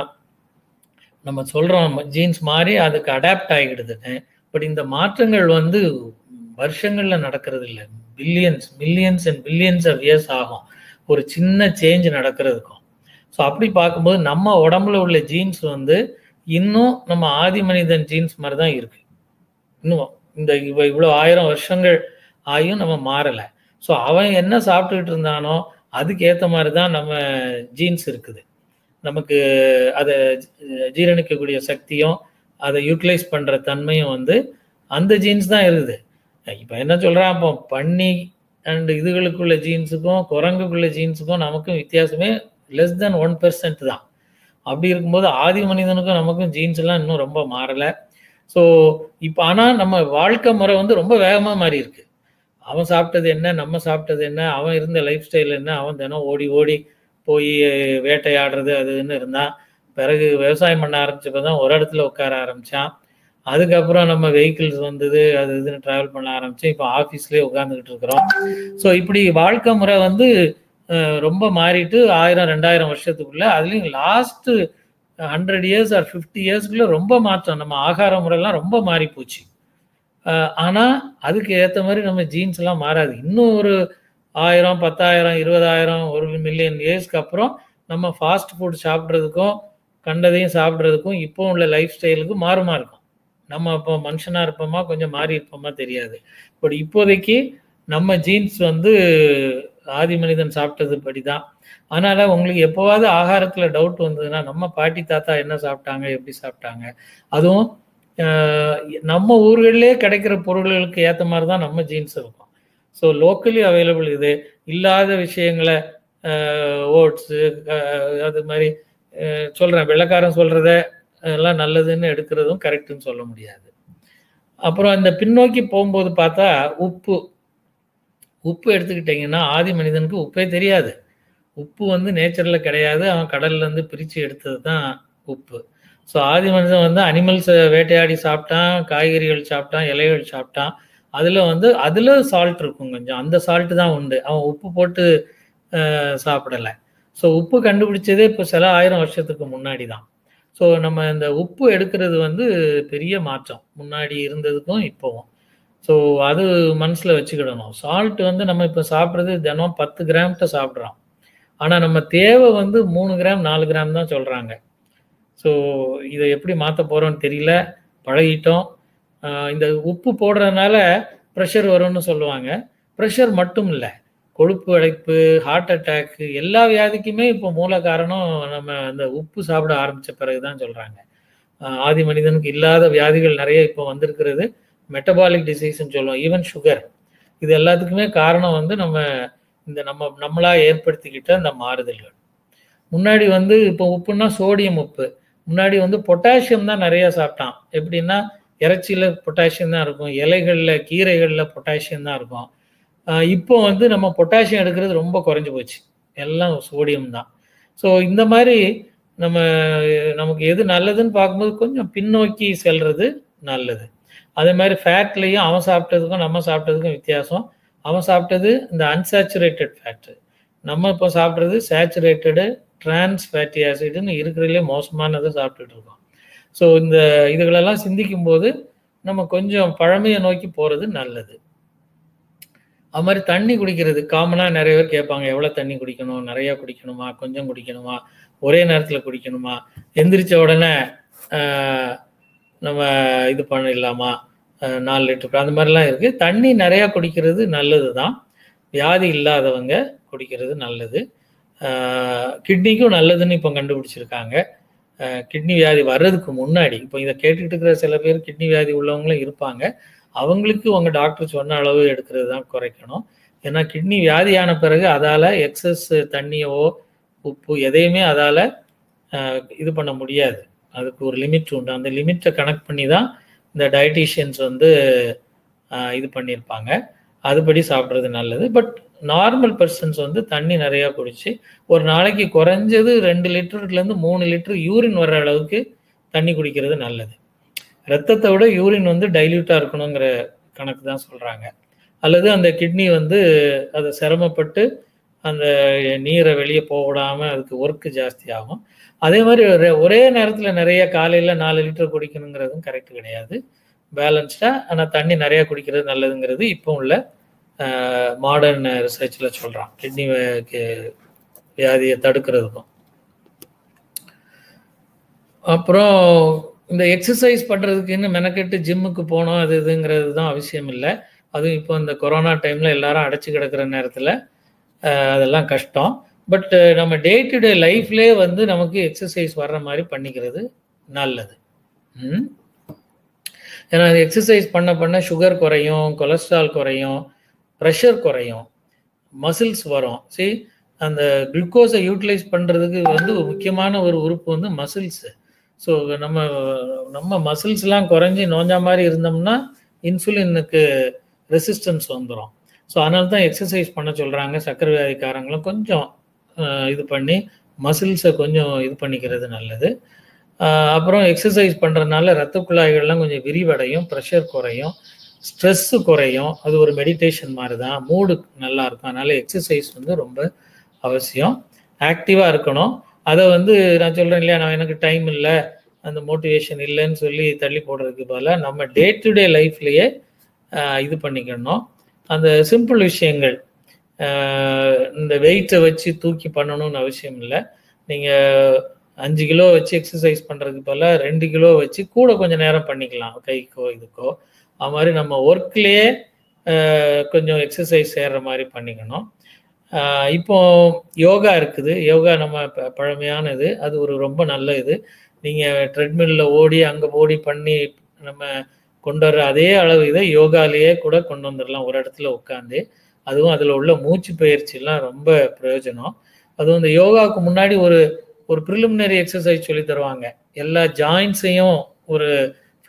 நம்ம சொல்கிறோம் ஜீன்ஸ் மாறி அதுக்கு அடாப்ட் ஆகிடுதுன்னு. பட் இந்த மாற்றங்கள் வந்து வருஷங்களில் நடக்கிறது இல்லை, billions millions and billions of years ஆகும் ஒரு சின்ன சேஞ்ச் நடக்கிறதுக்கும். ஸோ அப்படி பார்க்கும்போது நம்ம உடம்புல உள்ள ஜீன்ஸ் வந்து இன்னும் நம்ம ஆதி மனிதன் ஜீன்ஸ் மாதிரி தான் இருக்கு. இன்னும் இந்த இவ இவ்வளோ ஆயிரம் வருஷங்கள் ஆகியும் நம்ம மாறலை. ஸோ அவன் என்ன சாப்பிட்டுக்கிட்டு இருந்தானோ அதுக்கு ஏற்ற மாதிரி தான் நம்ம ஜீன்ஸ் இருக்குது. நமக்கு அதை ஜீரணிக்கக்கூடிய சக்தியும் அதை யூட்டிலைஸ் பண்ணுற தன்மையும் வந்து அந்த ஜீன்ஸ் தான் இருக்குது. இப்போ என்ன சொல்கிறான், அப்போ பன்னி அண்ட் இதுகளுக்குள்ள ஜீன்ஸுக்கும் குரங்குக்குள்ள ஜீன்ஸுக்கும் நமக்கும் வித்தியாசமே லெஸ் தென் ஒன் பெர்சன்ட் தான். அப்படி இருக்கும்போது ஆதி மனிதனுக்கும் நமக்கும் ஜீன்ஸ் எல்லாம் இன்னும் ரொம்ப மாறலை. ஸோ இப்போ ஆனால் நம்ம வாழ்க்கை முறை வந்து ரொம்ப வேகமாக மாறி இருக்கு. அவன் சாப்பிட்டது என்ன, நம்ம சாப்பிட்டது என்ன, அவன் இருந்த லைஃப் ஸ்டைல் என்ன, அவன் தினம் ஓடி ஓடி போய் வேட்டையாடுறது அதுன்னு இருந்தான். பிறகு விவசாயம் பண்ண ஆரம்பிச்சப்போ தான் ஒரு இடத்துல உட்கார ஆரம்பித்தான். அதுக்கப்புறம் நம்ம வெஹிக்கிள்ஸ் வந்தது, அது இதுன்னு ட்ராவல் பண்ண ஆரம்பித்தோம். இப்போ ஆஃபீஸ்லேயே உட்காந்துக்கிட்டு இருக்கிறோம். ஸோ இப்படி வாழ்க்கை முறை வந்து ரொம்ப மாறிட்டு ஆயிரம் ரெண்டாயிரம் வருஷத்துக்குள்ள, அதுலேயும் last hundred years or fifty இயர்ஸ்க்குள்ள ரொம்ப மாற்றம். நம்ம ஆகார முறைலாம் ரொம்ப மாறி போச்சு. ஆனால் அதுக்கு ஏற்ற மாதிரி நம்ம ஜீன்ஸ் எல்லாம் மாறாது. இன்னும் ஒரு ஆயிரம் பத்தாயிரம் இருபதாயிரம் ஒரு மில்லியன் இயர்ஸ்க்கு அப்புறம் நம்ம ஃபாஸ்ட் ஃபுட் சாப்பிட்றதுக்கும் கண்டதையும் சாப்பிட்றதுக்கும் இப்போ உள்ள லைஃப் ஸ்டைலுக்கும் மாறுமா இருக்கும். நம்ம இப்போ மனுஷனாக இருப்போமா கொஞ்சம் மாறி இருப்போமா தெரியாது. பட் இப்போதைக்கு நம்ம ஜீன்ஸ் வந்து ஆதி மனிதன் சாப்பிட்டது படி தான். அதனால் உங்களுக்கு எப்போவாவது ஆகாரத்தில் டவுட் வந்ததுன்னா நம்ம பாட்டி தாத்தா என்ன சாப்பிட்டாங்க, எப்படி சாப்பிட்டாங்க, அதுவும் நம்ம ஊர்களிலே கிடைக்கிற பொருள்களுக்கு ஏற்ற மாதிரி தான் நம்ம ஜீன்ஸ் இருக்கும். ஸோ லோக்கலி அவைலபிள் இது இல்லாத விஷயங்களை ஓட்ஸு அது மாதிரி சொல்கிறேன், வெள்ளைக்காரன் சொல்கிறத எல்லாம் நல்லதுன்னு எடுக்கிறதும் கரெக்டுன்னு சொல்ல முடியாது. அப்புறம் அந்த பின்னோக்கி போகும்போது பார்த்தா உப்பு உப்பு எடுத்துக்கிட்டிங்கன்னா ஆதி மனிதனுக்கு உப்பே தெரியாது. உப்பு வந்து நேச்சரில் கிடையாது. அவன் கடல்லேருந்து பிரித்து எடுத்தது தான் உப்பு. ஸோ ஆதி மனிதன் வந்து அனிமல்ஸை வேட்டையாடி சாப்பிட்டான், காய்கறிகள் சாப்பிட்டான், இலைகள் சாப்பிட்டான். அதில் வந்து அதில் சால்ட் இருக்கும் கொஞ்சம். அந்த சால்ட்டு தான் உண்டு. அவன் உப்பு போட்டு சாப்பிடலை. ஸோ உப்பு கண்டுபிடிச்சதே இப்போ சில ஆயிரம் வருஷத்துக்கு முன்னாடி தான். ஸோ நம்ம இந்த உப்பு எடுக்கிறது வந்து பெரிய மாற்றம் முன்னாடி இருந்ததுக்கும் இப்போவும். ஸோ அது மனசில் வச்சுக்கிடணும். சால்ட் வந்து நம்ம இப்போ சாப்பிட்றது தினம் பத்து கிராம்கிட்ட சாப்பிட்றோம். ஆனால் நம்ம தேவை வந்து மூணு கிராம் நாலு கிராம் தான் சொல்கிறாங்க. ஸோ இதை எப்படி மாற்ற போகிறோன்னு தெரியல, பழகிட்டோம். இந்த உப்பு போடுறதுனால ப்ரெஷர் வரும்னு சொல்லுவாங்க. ப்ரெஷர் மட்டும் இல்லை, கொழுப்பு அடைப்பு, ஹார்ட் அட்டாக்கு, எல்லா வியாதிக்குமே இப்போ மூல காரணம் நம்ம இந்த உப்பு சாப்பிட ஆரம்பித்த பிறகு தான் சொல்கிறாங்க. ஆதி மனிதனுக்கு இல்லாத வியாதிகள் நிறைய இப்போ வந்திருக்கிறது. மெட்டபாலிக் டிசீஸ்ன்னு சொல்லுவோம், ஈவன் சுகர். இது எல்லாத்துக்குமே காரணம் வந்து நம்ம இந்த நம்ம நம்மளா ஏற்படுத்திக்கிட்ட இந்த மாறுதல்கள். முன்னாடி வந்து இப்போ உப்புன்னா சோடியம் உப்பு. முன்னாடி வந்து பொட்டாசியம் தான் நிறைய சாப்பிட்டான். எப்படின்னா இறைச்சியில் பொட்டாசியம் தான் இருக்கும், இலைகளில் கீரைகளில் பொட்டாசியம் தான் இருக்கும். இப்போ வந்து நம்ம பொட்டாசியம் எடுக்கிறது ரொம்ப குறைஞ்சி போச்சு, எல்லாம் சோடியம் தான். ஸோ இந்த மாதிரி நம்ம நமக்கு எது நல்லதுன்னு பார்க்கும்போது கொஞ்சம் பின்னோக்கி செல்றது நல்லது. அதே மாதிரி ஃபேட்லேயும் அவன் சாப்பிட்டதுக்கும் நம்ம சாப்பிட்டதுக்கும் வித்தியாசம். அவன் சாப்பிட்டது இந்த அன்சாச்சுரேட்டட் ஃபேட்டு, நம்ம இப்போ சாப்பிட்றது சேச்சுரேட்டடு டிரான்ஸ் ஃபேட்டி ஆசிட்னு இருக்கிறதுலே மோசமானதை சாப்பிட்டுட்டு இருக்கோம். ஸோ இந்த இதுகளெல்லாம் சிந்திக்கும் போது நம்ம கொஞ்சம் பழமையை நோக்கி போகிறது நல்லது. அது மாதிரி தண்ணி குடிக்கிறது காமனாக நிறைய பேர் கேட்பாங்க, எவ்வளோ தண்ணி குடிக்கணும், நிறையா குடிக்கணுமா, கொஞ்சம் குடிக்கணுமா, ஒரே நேரத்தில் குடிக்கணுமா, எந்திரிச்ச உடனே நம்ம இது பண்ணிடலாமா, நாலு லிட்டர் அந்த மாதிரிலாம் இருக்குது. தண்ணி நிறையா குடிக்கிறது நல்லது தான். வியாதி இல்லாதவங்க குடிக்கிறது நல்லது. கிட்னிக்கும் நல்லதுன்னு இப்போ கண்டுபிடிச்சிருக்காங்க. கிட்னி வியாதி வர்றதுக்கு முன்னாடி, இப்போ இதை கேட்டுக்கிட்டு இருக்கிற சில பேர் கிட்னி வியாதி உள்ளவங்களும் இருப்பாங்க. அவங்களுக்கு உங்கள் டாக்டர் சொன்ன அளவு எடுக்கிறது தான் குறைக்கணும். ஏன்னா கிட்னி வியாதியான பிறகு அதால் எக்ஸஸ் தண்ணியோ உப்பு எதையுமே அதால் இது பண்ண முடியாது. அதுக்கு ஒரு லிமிட் உண்டு. அந்த லிமிட்டை கனெக்ட் பண்ணி தான் இந்த டயட்டீஷியன்ஸ் வந்து இது பண்ணியிருப்பாங்க. அதுபடி சாப்பிட்றது நல்லது. பட் நார்மல் பர்சன்ஸ் வந்து தண்ணி நிறையா குடிச்சு ஒரு நாளைக்கு குறைஞ்சது ரெண்டு லிட்டருலேருந்து மூணு லிட்டர் யூரின் வர்ற அளவுக்கு தண்ணி குடிக்கிறது நல்லது. ரத்தத்தை விட யூரின் வந்து டைல்யூட்டாக இருக்கணுங்கிற கணக்கு தான் சொல்கிறாங்க. அல்லது அந்த கிட்னி வந்து அதை சிரமப்பட்டு அந்த நீரை வெளியே போக விடாமல் அதுக்கு ஒர்க்கு ஜாஸ்தி ஆகும். அதே மாதிரி ஒரே நேரத்தில் நிறைய காலையில் நாலு லிட்டர் குடிக்கணுங்கிறதும் கரெக்டு கிடையாது. பேலன்ஸ்டாக ஆனால் தண்ணி நிறையா குடிக்கிறது நல்லதுங்கிறது இப்போ உள்ள மாடர்ன் ரிசர்ச்சில் சொல்கிறான், கிட்னி வியாதியை தடுக்கிறதுக்கும். அப்புறம் இந்த எக்ஸசைஸ் பண்ணுறதுக்கு இன்னும் மெனக்கெட்டு ஜிம்முக்கு போனோம் அது இதுங்கிறது தான் அவசியம் இல்லை. அதுவும் இப்போ இந்த கொரோனா டைமில் எல்லாரும் அடைச்சி கிடக்கிற நேரத்தில் அதெல்லாம் கஷ்டம். பட் நம்ம டே டு டே லைஃப்லேயே வந்து நமக்கு எக்ஸசைஸ் வர்ற மாதிரி பண்ணிக்கிறது நல்லது. ம் ஏன்னா எக்ஸசைஸ் பண்ண பண்ண சுகர் குறையும், கொலஸ்ட்ரால் குறையும், ப்ரெஷர் குறையும், மசில்ஸ் வரும். சரி, அந்த குளுக்கோஸை யூட்டிலைஸ் பண்ணுறதுக்கு வந்து ஒரு முக்கியமான ஒரு உறுப்பு வந்து மசில்ஸு. ஸோ நம்ம நம்ம மசில்ஸ்லாம் குறைஞ்சி நோஞ்சா மாதிரி இருந்தோம்னா இன்சுலினுக்கு ரெசிஸ்டன்ஸ் வந்துடும். ஸோ அதனால தான் எக்ஸசைஸ் பண்ண சொல்கிறாங்க. சர்க்கரை வியாதிக்காரங்களும் கொஞ்சம் இது பண்ணி மசில்ஸை கொஞ்சம் இது பண்ணிக்கிறது நல்லது. அப்புறம் எக்ஸசைஸ் பண்ணுறதுனால ரத்த குழாய்கள்லாம் கொஞ்சம் விரிவடையும், ப்ரெஷர் குறையும், ஸ்ட்ரெஸ்ஸு குறையும். அது ஒரு மெடிடேஷன் மாதிரி தான், மூடு நல்லாயிருக்கும். அதனால் எக்ஸசைஸ் வந்து ரொம்ப அவசியம். ஆக்டிவாக இருக்கணும். அதை வந்து நான் சொல்கிறேன் இல்லையா, நான் எனக்கு டைம் இல்லை, அந்த மோட்டிவேஷன் இல்லைன்னு சொல்லி தள்ளி போடுறதுக்கு பதிலாக நம்ம டே டு டே லைஃப்லேயே இது பண்ணிக்கணும். அந்த சிம்பிள் விஷயங்கள், இந்த வெயிட்டை வச்சு தூக்கி பண்ணணும்னு அவசியம் இல்லை. நீங்கள் அஞ்சு கிலோ வச்சு எக்ஸசைஸ் பண்ணுறதுக்கு பதிலாக ரெண்டு கிலோ வச்சு கூட கொஞ்சம் நேரம் பண்ணிக்கலாம், கைக்கோ இதுக்கோ. அது மாதிரி நம்ம ஒர்க்லேயே கொஞ்சம் எக்ஸசைஸ் செய்கிற மாதிரி பண்ணிக்கணும். இப்போ யோகா இருக்குது. யோகா நம்ம பழமையானது, அது ஒரு ரொம்ப நல்ல இது. நீங்கள் ட்ரெட்மில்லில் ஓடி அங்கே ஓடி பண்ணி நம்ம கொண்டு வர்ற அதே அளவு இதை யோகாலேயே கூட கொண்டு வந்துடலாம் ஒரு இடத்துல உட்காந்து. அதுவும் அதில் உள்ள மூச்சு பயிற்சிலாம் ரொம்ப பிரயோஜனம். அதுவும் இந்த யோகாவுக்கு முன்னாடி ஒரு ஒரு ப்ரிலிமினரி எக்ஸசைஸ் சொல்லி தருவாங்க. எல்லா ஜாயின்ஸையும் ஒரு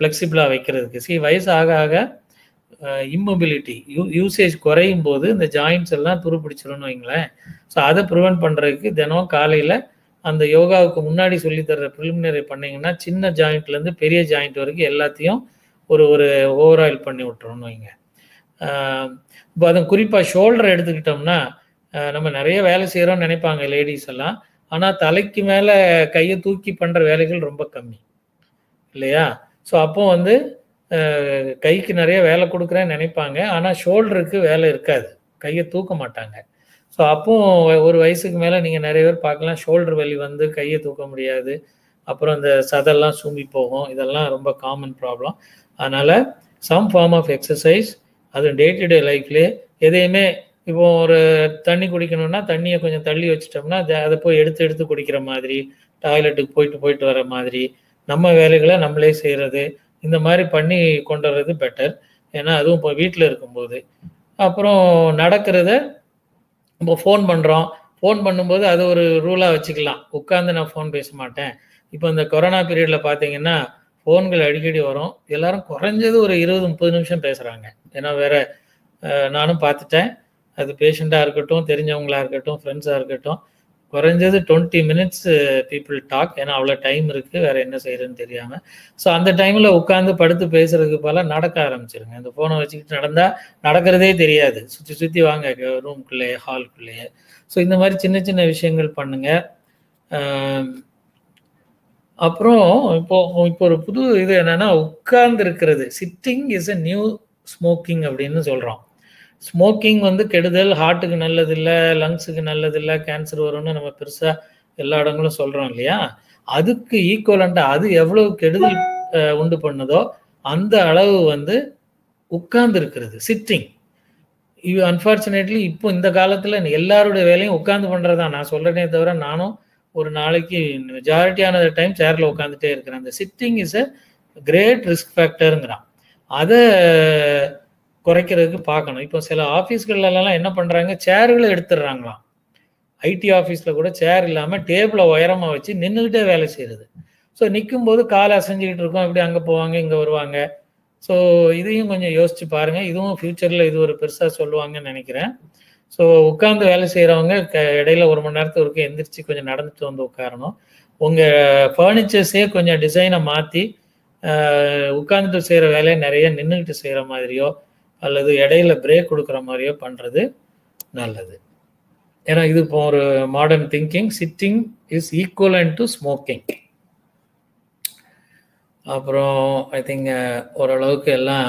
ஃப்ளெக்சிபிளாக வைக்கிறதுக்கு. சி வயசு ஆக ஆக இம்மொபிலிட்டி யூ யூசேஜ் குறையும் போது இந்த ஜாயின்ட்ஸ் எல்லாம் துருப்பிடிச்சிடும்னு வைங்களேன். ஸோ அதை ப்ரிவெண்ட் பண்ணுறதுக்கு தினம் காலையில் அந்த யோகாவுக்கு முன்னாடி சொல்லித்தர்ற ப்ரிலிமினரி பண்ணிங்கன்னா சின்ன ஜாயிண்ட்லேருந்து பெரிய ஜாயிண்ட் வரைக்கும் எல்லாத்தையும் ஒரு ஒரு ஓவராயில் பண்ணி விட்டுறோம்னு வைங்க. இப்போ அது குறிப்பாக ஷோல்டர் எடுத்துக்கிட்டோம்னா நம்ம நிறைய வேலை செய்கிறோம்னு நினைப்பாங்க லேடிஸ் எல்லாம். ஆனால் தலைக்கு மேலே கையை தூக்கி பண்ணுற வேலைகள் ரொம்ப கம்மி இல்லையா? ஸோ அப்போ வந்து கைக்கு நிறைய வேலை கொடுக்குறேன்னு நினைப்பாங்க. ஆனால் ஷோல்டருக்கு வேலை இருக்காது, கையை தூக்க மாட்டாங்க. ஸோ அப்போ ஒரு வயசுக்கு மேலே நீங்கள் நிறைய பேர் பார்க்கலாம் ஷோல்டர் வலி வந்து கையை தூக்க முடியாது, அப்புறம் இந்த சதெல்லாம் சூம்பி போகும். இதெல்லாம் ரொம்ப காமன் ப்ராப்ளம். அதனால் சம் ஃபார்ம் ஆஃப் எக்ஸசைஸ் அது டே டு டே லைஃப்லேயே எதையுமே இப்போ ஒரு தண்ணி குடிக்கணும்னா தண்ணியை கொஞ்சம் தள்ளி வச்சிட்டோம்னா அதை போய் எடுத்து எடுத்து குடிக்கிற மாதிரி, டாய்லெட்டுக்கு போயிட்டு போயிட்டு வர மாதிரி, நம்ம வேலைகளை நம்மளே செய்கிறது, இந்த மாதிரி பண்ணி கொண்டு வர்றது பெட்டர். ஏன்னா அதுவும் இப்போ வீட்டில் இருக்கும்போது. அப்புறம் நடக்கிறத இப்போ ஃபோன் பண்ணுறோம், ஃபோன் பண்ணும்போது அது ஒரு ரூலாக வச்சுக்கலாம், உட்காந்து நான் ஃபோன் பேச மாட்டேன். இப்போ இந்த கொரோனா பீரியடில் பார்த்தீங்கன்னா ஃபோன்கள் அடிக்கடி வரும். எல்லாரும் குறைஞ்சது ஒரு இருபது முப்பது நிமிஷம் பேசுகிறாங்க. ஏன்னா வேற நானும் பார்த்துட்டேன், அது பேஷண்ட்டாக இருக்கட்டும், தெரிஞ்சவங்களாக இருக்கட்டும், ஃப்ரெண்ட்ஸாக இருக்கட்டும், குறைஞ்சது டுவெண்ட்டி மினிட்ஸ் பீப்புள் டாக். ஏன்னா அவ்வளோ டைம் இருக்குது, வேறு என்ன செய்யறதுன்னு தெரியாமல். ஸோ அந்த டைமில் உட்காந்து படுத்து பேசுறதுக்கு போல நடக்க ஆரம்பிச்சிருங்க. இந்த ஃபோனை வச்சுக்கிட்டு நடந்தால் நடக்கிறதே தெரியாது, சுற்றி சுற்றி வாங்க ரூம்குள்ளேயே ஹால்குள்ளேயே. ஸோ இந்த மாதிரி சின்ன சின்ன விஷயங்கள் பண்ணுங்கள். அப்புறம் இப்போ இப்போ ஒரு புது இது என்னென்னா உட்கார்ந்து இருக்கிறது, sitting is a new smoking அப்படின்னு சொல்கிறோம். ஸ்மோக்கிங் வந்து கெடுதல், ஹார்ட்டுக்கு நல்லதில்லை, லங்ஸுக்கு நல்லதில்லை, கேன்சர் வரும்னு நம்ம பெருசாக எல்லா இடங்களும் சொல்கிறோம் இல்லையா? அதுக்கு ஈக்குவலண்ட்டாக அது எவ்வளவு கெடுதல் உண்டு பண்ணுதோ அந்த அளவு வந்து உட்கார்ந்து இருக்கிறது, சிட்டிங். இது அன்ஃபார்ச்சுனேட்லி இப்போ இந்த காலத்தில் எல்லாருடைய வேலையும் உட்காந்து பண்ணுறதா நான் சொல்கிறேனே தவிர, நானும் ஒரு நாளைக்கு மெஜாரிட்டியான டைம் சேரில் உட்காந்துட்டே இருக்கிறேன். அந்த sitting is a great risk ஃபேக்டருங்கிறான். அதை குறைக்கிறதுக்கு பார்க்கணும். இப்போ சில ஆஃபீஸ்கள்லாம் என்ன பண்ணுறாங்க, சேர்களை எடுத்துடுறாங்களாம். ஐடி ஆஃபீஸில் கூட சேர் இல்லாமல் டேபிளை உயரமாக வச்சு நின்றுக்கிட்டே வேலை செய்கிறது. ஸோ நிற்கும்போது காலை அசைஞ்சிக்கிட்டு இருக்கோம், இப்படி அங்கே போவாங்க இங்கே வருவாங்க. ஸோ இதையும் கொஞ்சம் யோசிச்சு பாருங்கள். இதுவும் ஃப்யூச்சரில் இது ஒரு பெருசாக சொல்லுவாங்கன்னு நினைக்கிறேன். ஸோ உட்காந்து வேலை செய்கிறவங்க க இடையில ஒரு மணி நேரத்துக்கு ஒருக்க எந்திரிச்சு கொஞ்சம் நடந்துட்டு வந்து உட்காரணும். உங்கள் ஃபர்னிச்சர்ஸே கொஞ்சம் டிசைனை மாற்றி உட்காந்துட்டு செய்கிற வேலையை நிறைய நின்றுக்கிட்டு செய்கிற மாதிரியோ அல்லது இடையில பிரேக் கொடுக்குற மாதிரியோ பண்ணுறது நல்லது. ஏன்னா இது இப்போ ஒரு modern thinking, sitting is equivalent to smoking. அப்புறம் ஐ திங்க் ஓரளவுக்கு எல்லாம்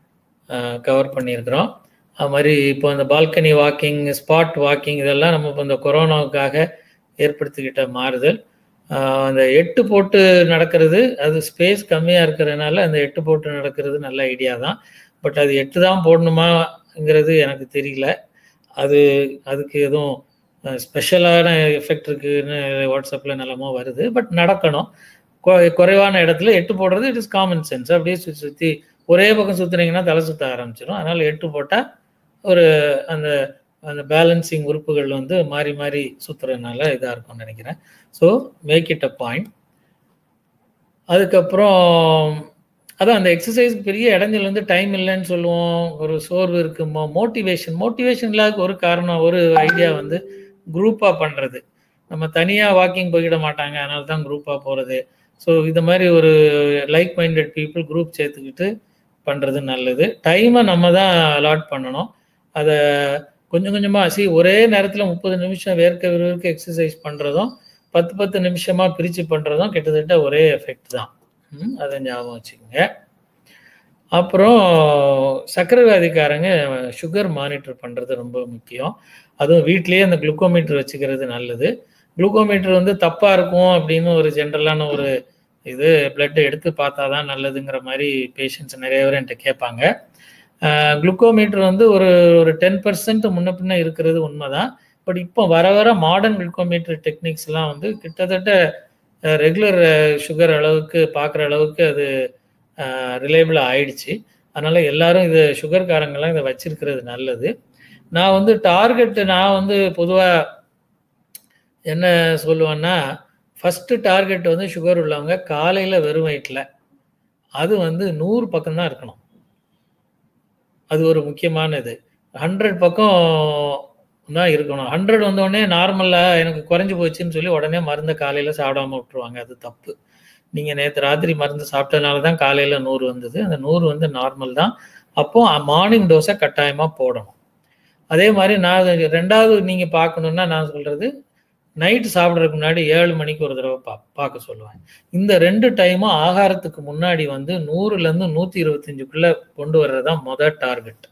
கவர் பண்ணியிருக்கிறோம். அது மாதிரி இப்போ இந்த பால்கனி வாக்கிங், ஸ்பாட் வாக்கிங், இதெல்லாம் நம்ம இப்போ இந்த கொரோனாவுக்காக ஏற்படுத்திக்கிட்ட மாறுதல். அந்த எட்டு போட்டு நடக்கிறது, அது ஸ்பேஸ் கம்மியாக இருக்கிறதுனால அந்த எட்டு போட்டு நடக்கிறது நல்ல ஐடியா தான். பட் அது எட்டு தான் போடணுமாங்கிறது எனக்கு தெரியல. அது அதுக்கு எதுவும் ஸ்பெஷலான எஃபெக்ட் இருக்குதுன்னு வாட்ஸ்அப்பில் நிலமோ வருது. பட் நடக்கணும். குறைவான இடத்துல எட்டு போடுறது இட் இஸ் காமன் சென்ஸ். அப்படியே சுற்றி சுற்றி ஒரே பக்கம் சுற்றுனீங்கன்னா தலை சுற்ற ஆரம்பிச்சிடும். அதனால் எட்டு போட்டால் ஒரு அந்த அந்த பேலன்சிங் உறுப்புகள் வந்து மாறி மாறி சுற்றுறதுனால இதாக இருக்கும்னு நினைக்கிறேன். So make it a point. அதுக்கப்புறம் அதான் அந்த எக்ஸசைஸ்க்கு பெரிய இடைஞ்சல் வந்து டைம் இல்லைன்னு சொல்லுவோம், ஒரு சோர்வு இருக்குமோ, மோட்டிவேஷன் மோட்டிவேஷன் இல்லாத ஒரு காரணம், ஒரு ஐடியா வந்து குரூப்பாக பண்ணுறது. நம்ம தனியாக வாக்கிங் போய்கிட மாட்டாங்க, அதனால தான் குரூப்பாக போகிறது. ஸோ இந்த மாதிரி ஒரு லைக் மைண்டட் பீப்புள் குரூப் சேர்த்துக்கிட்டு பண்ணுறது நல்லது. டைமை நம்ம தான் அலாட் பண்ணணும். அதை கொஞ்சம் கொஞ்சமாக சி ஒரே நேரத்தில் முப்பது நிமிஷம் வேர்க்க விறுவிறுக்க எக்ஸசைஸ் பண்ணுறதும் பத்து பத்து நிமிஷமாக பிரித்து பண்ணுறதும் கிட்டத்தட்ட ஒரே எஃபெக்ட் தான். அதை ஞாபகம் வச்சுக்கோங்க. அப்புறம் சர்க்கரை வியாதிக்காரங்க சுகர் மானிட்டர் பண்ணுறது ரொம்ப முக்கியம். அதுவும் வீட்லேயே அந்த குளுக்கோமீட்டர் வச்சுக்கிறது நல்லது. குளுக்கோமீட்டர் வந்து தப்பாக இருக்கும் அப்படின்னு ஒரு ஜென்ரலான ஒரு இது, பிளட் எடுத்து பார்த்தா தான் நல்லதுங்கிற மாதிரி பேஷண்ட்ஸ் நிறைய பேர் என்கிட்ட கேட்பாங்க. குளுக்கோமீட்டர் வந்து ஒரு ஒரு டென் பர்சன்ட் முன்ன பின்ன இருக்கிறது உண்மைதான். பட் இப்போ வர வர மாடர்ன் குளுக்கோமீட்டர் டெக்னிக்ஸ்லாம் வந்து கிட்டத்தட்ட ரெகுலர் சுகர் அளவுக்கு பார்க்குற அளவுக்கு அது ரிலேபிளாக ஆயிடுச்சு. அதனால் எல்லாரும் இது சுகர்காரங்கெல்லாம் இதை வச்சிருக்கிறது நல்லது. நான் வந்து டார்கெட்டு நான் வந்து பொதுவாக என்ன சொல்லுவேன்னா, ஃபஸ்ட்டு டார்கெட் வந்து சுகர் உள்ளவங்க காலையில் வெறும் வயிற்றில் அது வந்து நூறு பக்கம் தான் இருக்கணும். அது ஒரு முக்கியமான இது. ஹண்ட்ரட் பக்கம் தான் இருக்கணும். ஹண்ட்ரட் வந்தோடனே நார்மலா எனக்கு குறைஞ்சு போச்சுன்னு சொல்லி உடனே மருந்த காலையில சாப்பிடாம விட்டுருவாங்க. அது தப்பு. நீங்க நேத்து ராத்திரி மருந்து சாப்பிட்டதுனால தான் காலையில நூறு வந்தது. அந்த நூறு வந்து நார்மல் தான். அப்போ மார்னிங் டோஸை கட்டாயமா போடணும். அதே மாதிரி நான் ரெண்டாவது நீங்க பார்க்கணும்னா நான் சொல்றது நைட்டு சாப்பிட்றதுக்கு முன்னாடி ஏழு மணிக்கு ஒரு தடவை பா பார்க்க சொல்லுவேன். இந்த ரெண்டு டைமும் ஆகாரத்துக்கு முன்னாடி வந்து நூறுலேருந்து நூற்றி இருபத்தஞ்சுக்குள்ளே கொண்டு வர்றது தான் மொதல் டார்கெட்.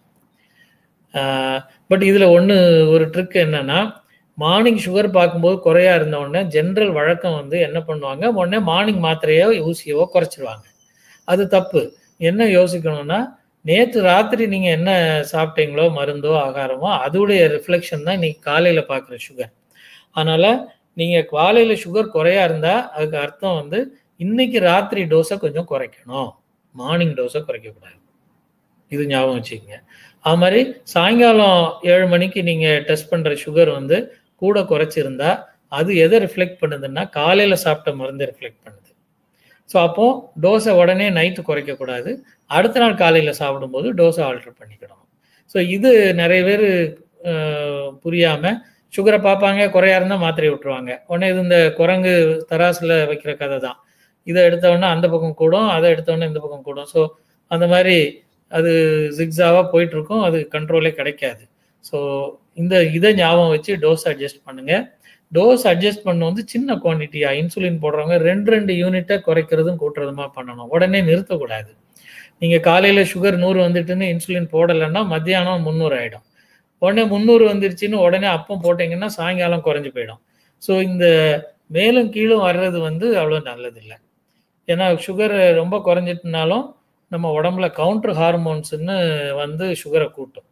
பட் இதில் ஒன்று ஒரு ட்ரிக் என்னென்னா, மார்னிங் சுகர் பார்க்கும்போது குறையா இருந்த உடனே ஜென்ரல் வழக்கம் வந்து என்ன பண்ணுவாங்க, உடனே மார்னிங் மாத்திரையோ ஊசியவோ குறைச்சிருவாங்க. அது தப்பு. என்ன யோசிக்கணும்னா, நேற்று ராத்திரி நீங்கள் என்ன சாப்பிட்டீங்களோ மருந்தோ ஆகாரமோ அதோடைய ரிஃப்ளெக்ஷன் தான் இன்னைக்கு காலையில் பார்க்குற சுகர். அதனால் நீங்கள் காலையில் சுகர் குறையா இருந்தால் அதுக்கு அர்த்தம் வந்து இன்னைக்கு ராத்திரி டோஸை கொஞ்சம் குறைக்கணும், மார்னிங் டோஸை குறைக்கக்கூடாது. இது ஞாபகம் வச்சுக்கோங்க. அது மாதிரி சாயங்காலம் ஏழு மணிக்கு நீங்கள் டெஸ்ட் பண்ணுற சுகர் வந்து கூட குறைச்சிருந்தா அது எதை ரிஃப்ளெக்ட் பண்ணுதுன்னா காலையில் சாப்பிட்ட மருந்து ரிஃப்ளெக்ட் பண்ணுது. ஸோ அப்போது டோஸை உடனே நைட்டு குறைக்கக்கூடாது, அடுத்த நாள் காலையில் சாப்பிடும்போது டோஸை ஆல்ட்ரு பண்ணிக்கிடணும். ஸோ இது நிறைய பேர் புரியாமல் சுகரை பார்ப்பாங்க, குறையா இருந்தால் மாத்திரை விட்டுருவாங்க. உடனே இது இந்த குரங்கு தராசில் வைக்கிற கதை தான். இதை எடுத்தோடனே அந்த பக்கம் கூடும், அதை எடுத்தோடனே இந்த பக்கம் கூடும். ஸோ அந்த மாதிரி அது ஜிக்ஸாவாக போயிட்டுருக்கும், அது கண்ட்ரோலே கிடைக்காது. ஸோ இந்த இதை ஞாபகம் வச்சு டோஸ் அட்ஜஸ்ட் பண்ணுங்கள். டோஸ் அட்ஜஸ்ட் பண்ண வந்து சின்ன குவான்டிட்டியாக இன்சுலின் போடுறவங்க ரெண்டு ரெண்டு யூனிட்டை குறைக்கிறதும் கூட்டுறதுமா பண்ணணும், உடனே நிறுத்தக்கூடாது. நீங்கள் காலையில் சுகர் நூறு வந்துட்டுன்னு இன்சுலின் போடலைன்னா மத்தியானம் முந்நூறு ஆகிடும். உடனே முந்நூறு வந்துருச்சுன்னு உடனே அப்பம் போட்டிங்கன்னா சாயங்காலம் குறைஞ்சி போயிடும். ஸோ இந்த மேலும் கீழும் வர்றது வந்து அவ்வளோ நல்லதில்லை. ஏன்னா சுகர் ரொம்ப குறைஞ்சிட்டுனாலும் நம்ம உடம்புல கவுண்டர் ஹார்மோன்ஸ்ன்னு வந்து சுகரை கூட்டும்.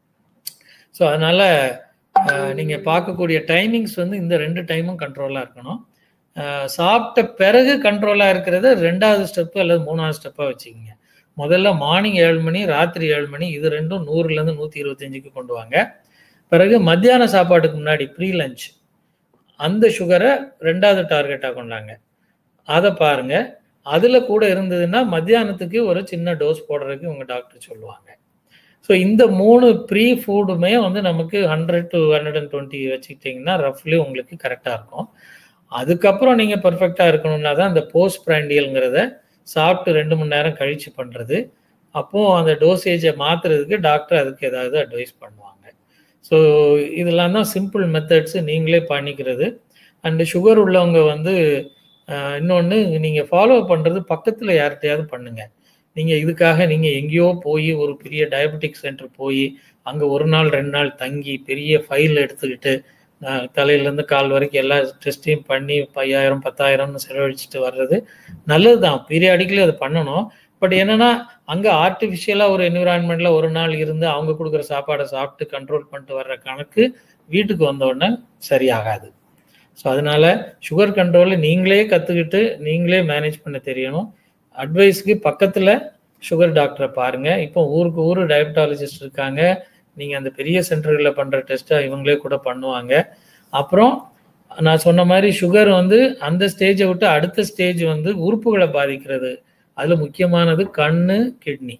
ஸோ அதனால் நீங்கள் பார்க்கக்கூடிய டைமிங்ஸ் வந்து இந்த ரெண்டு டைமும் கண்ட்ரோலாக இருக்கணும். சாப்பிட்ட பிறகு கண்ட்ரோலாக இருக்கிறது ரெண்டாவது ஸ்டெப்பு அல்லது மூணாவது ஸ்டெப்பாக வச்சுக்கிங்க. முதல்ல மார்னிங் ஏழு மணி, ராத்திரி ஏழு மணி, இது ரெண்டும் நூறுலேருந்து நூற்றி இருபத்தஞ்சுக்கு கொண்டு வாங்க. பிறகு மத்தியான சாப்பாட்டுக்கு முன்னாடி ப்ரீ லஞ்ச் அந்த சுகரை ரெண்டாவது டார்கெட்டாக கொண்டாங்க. அதை பாருங்கள். அதில் கூட இருந்ததுன்னா மத்தியானத்துக்கு ஒரு சின்ன டோஸ் போடுறதுக்கு உங்கள் டாக்டர் சொல்லுவாங்க. ஸோ இந்த மூணு ப்ரீ ஃபுட்டுமே வந்து நமக்கு hundred to hundred and twenty வச்சுக்கிட்டிங்கன்னா ரஃப்லி உங்களுக்கு கரெக்டாக இருக்கும். அதுக்கப்புறம் நீங்கள் பர்ஃபெக்டாக இருக்கணும்னா தான் இந்த போஸ்ட் பிராண்டியல்ங்கிறத சாப்பிட்டு ரெண்டு மணி நேரம் கழித்து பண்ணுறது. அப்போது அந்த டோசேஜை மாற்றுறதுக்கு டாக்டர் அதுக்கு ஏதாவது அட்வைஸ் பண்ணுவாங்க. ஸோ இதெல்லாம் தான் சிம்பிள் மெத்தட்ஸு, நீங்களே பண்ணிக்கிறது. அண்டு சுகர் உள்ளவங்க வந்து இன்னொன்று நீங்கள் ஃபாலோ பண்ணுறது பக்கத்தில் யார்கிட்டையாவது பண்ணுங்கள். நீங்கள் இதுக்காக நீங்கள் எங்கேயோ போய் ஒரு பெரிய டயபெட்டிக் சென்டர் போய் அங்கே ஒரு நாள் ரெண்டு நாள் தங்கி பெரிய ஃபைல் எடுத்துக்கிட்டு தலையிலேருந்து கால் வரைக்கும் எல்லா டெஸ்ட்டையும் பண்ணி ஐயாயிரம் பத்தாயிரம்னு செலவழிச்சிட்டு வர்றது நல்லது தான், பீரியாடிக்கலி அதை பண்ணணும். பட் என்னென்னா அங்கே ஆர்டிஃபிஷியலாக ஒரு என்விரான்மெண்ட்டில் ஒரு நாள் இருந்து அவங்க கொடுக்குற சாப்பாடை சாப்பிட்டு கண்ட்ரோல் பண்ணிட்டு வர்ற கணக்கு வீட்டுக்கு வந்தோடனே சரியாகாது. ஸோ அதனால் சுகர் கண்ட்ரோலை நீங்களே கற்றுக்கிட்டு நீங்களே மேனேஜ் பண்ண தெரியணும். அட்வைஸ்க்கு பக்கத்தில் சுகர் டாக்டரை பாருங்கள். இப்போ ஊருக்கு ஊர் டயபெட்டாலஜிஸ்ட் இருக்காங்க. நீங்கள் அந்த பெரிய சென்டர்களில் பண்ணுற டெஸ்ட்டை இவங்களே கூட பண்ணுவாங்க. அப்புறம் நான் சொன்ன மாதிரி சுகர் வந்து அந்த ஸ்டேஜை விட்டு அடுத்த ஸ்டேஜ் வந்து உறுப்புகளை பாதிக்கிறது. அதில் முக்கியமானது கண், கிட்னி,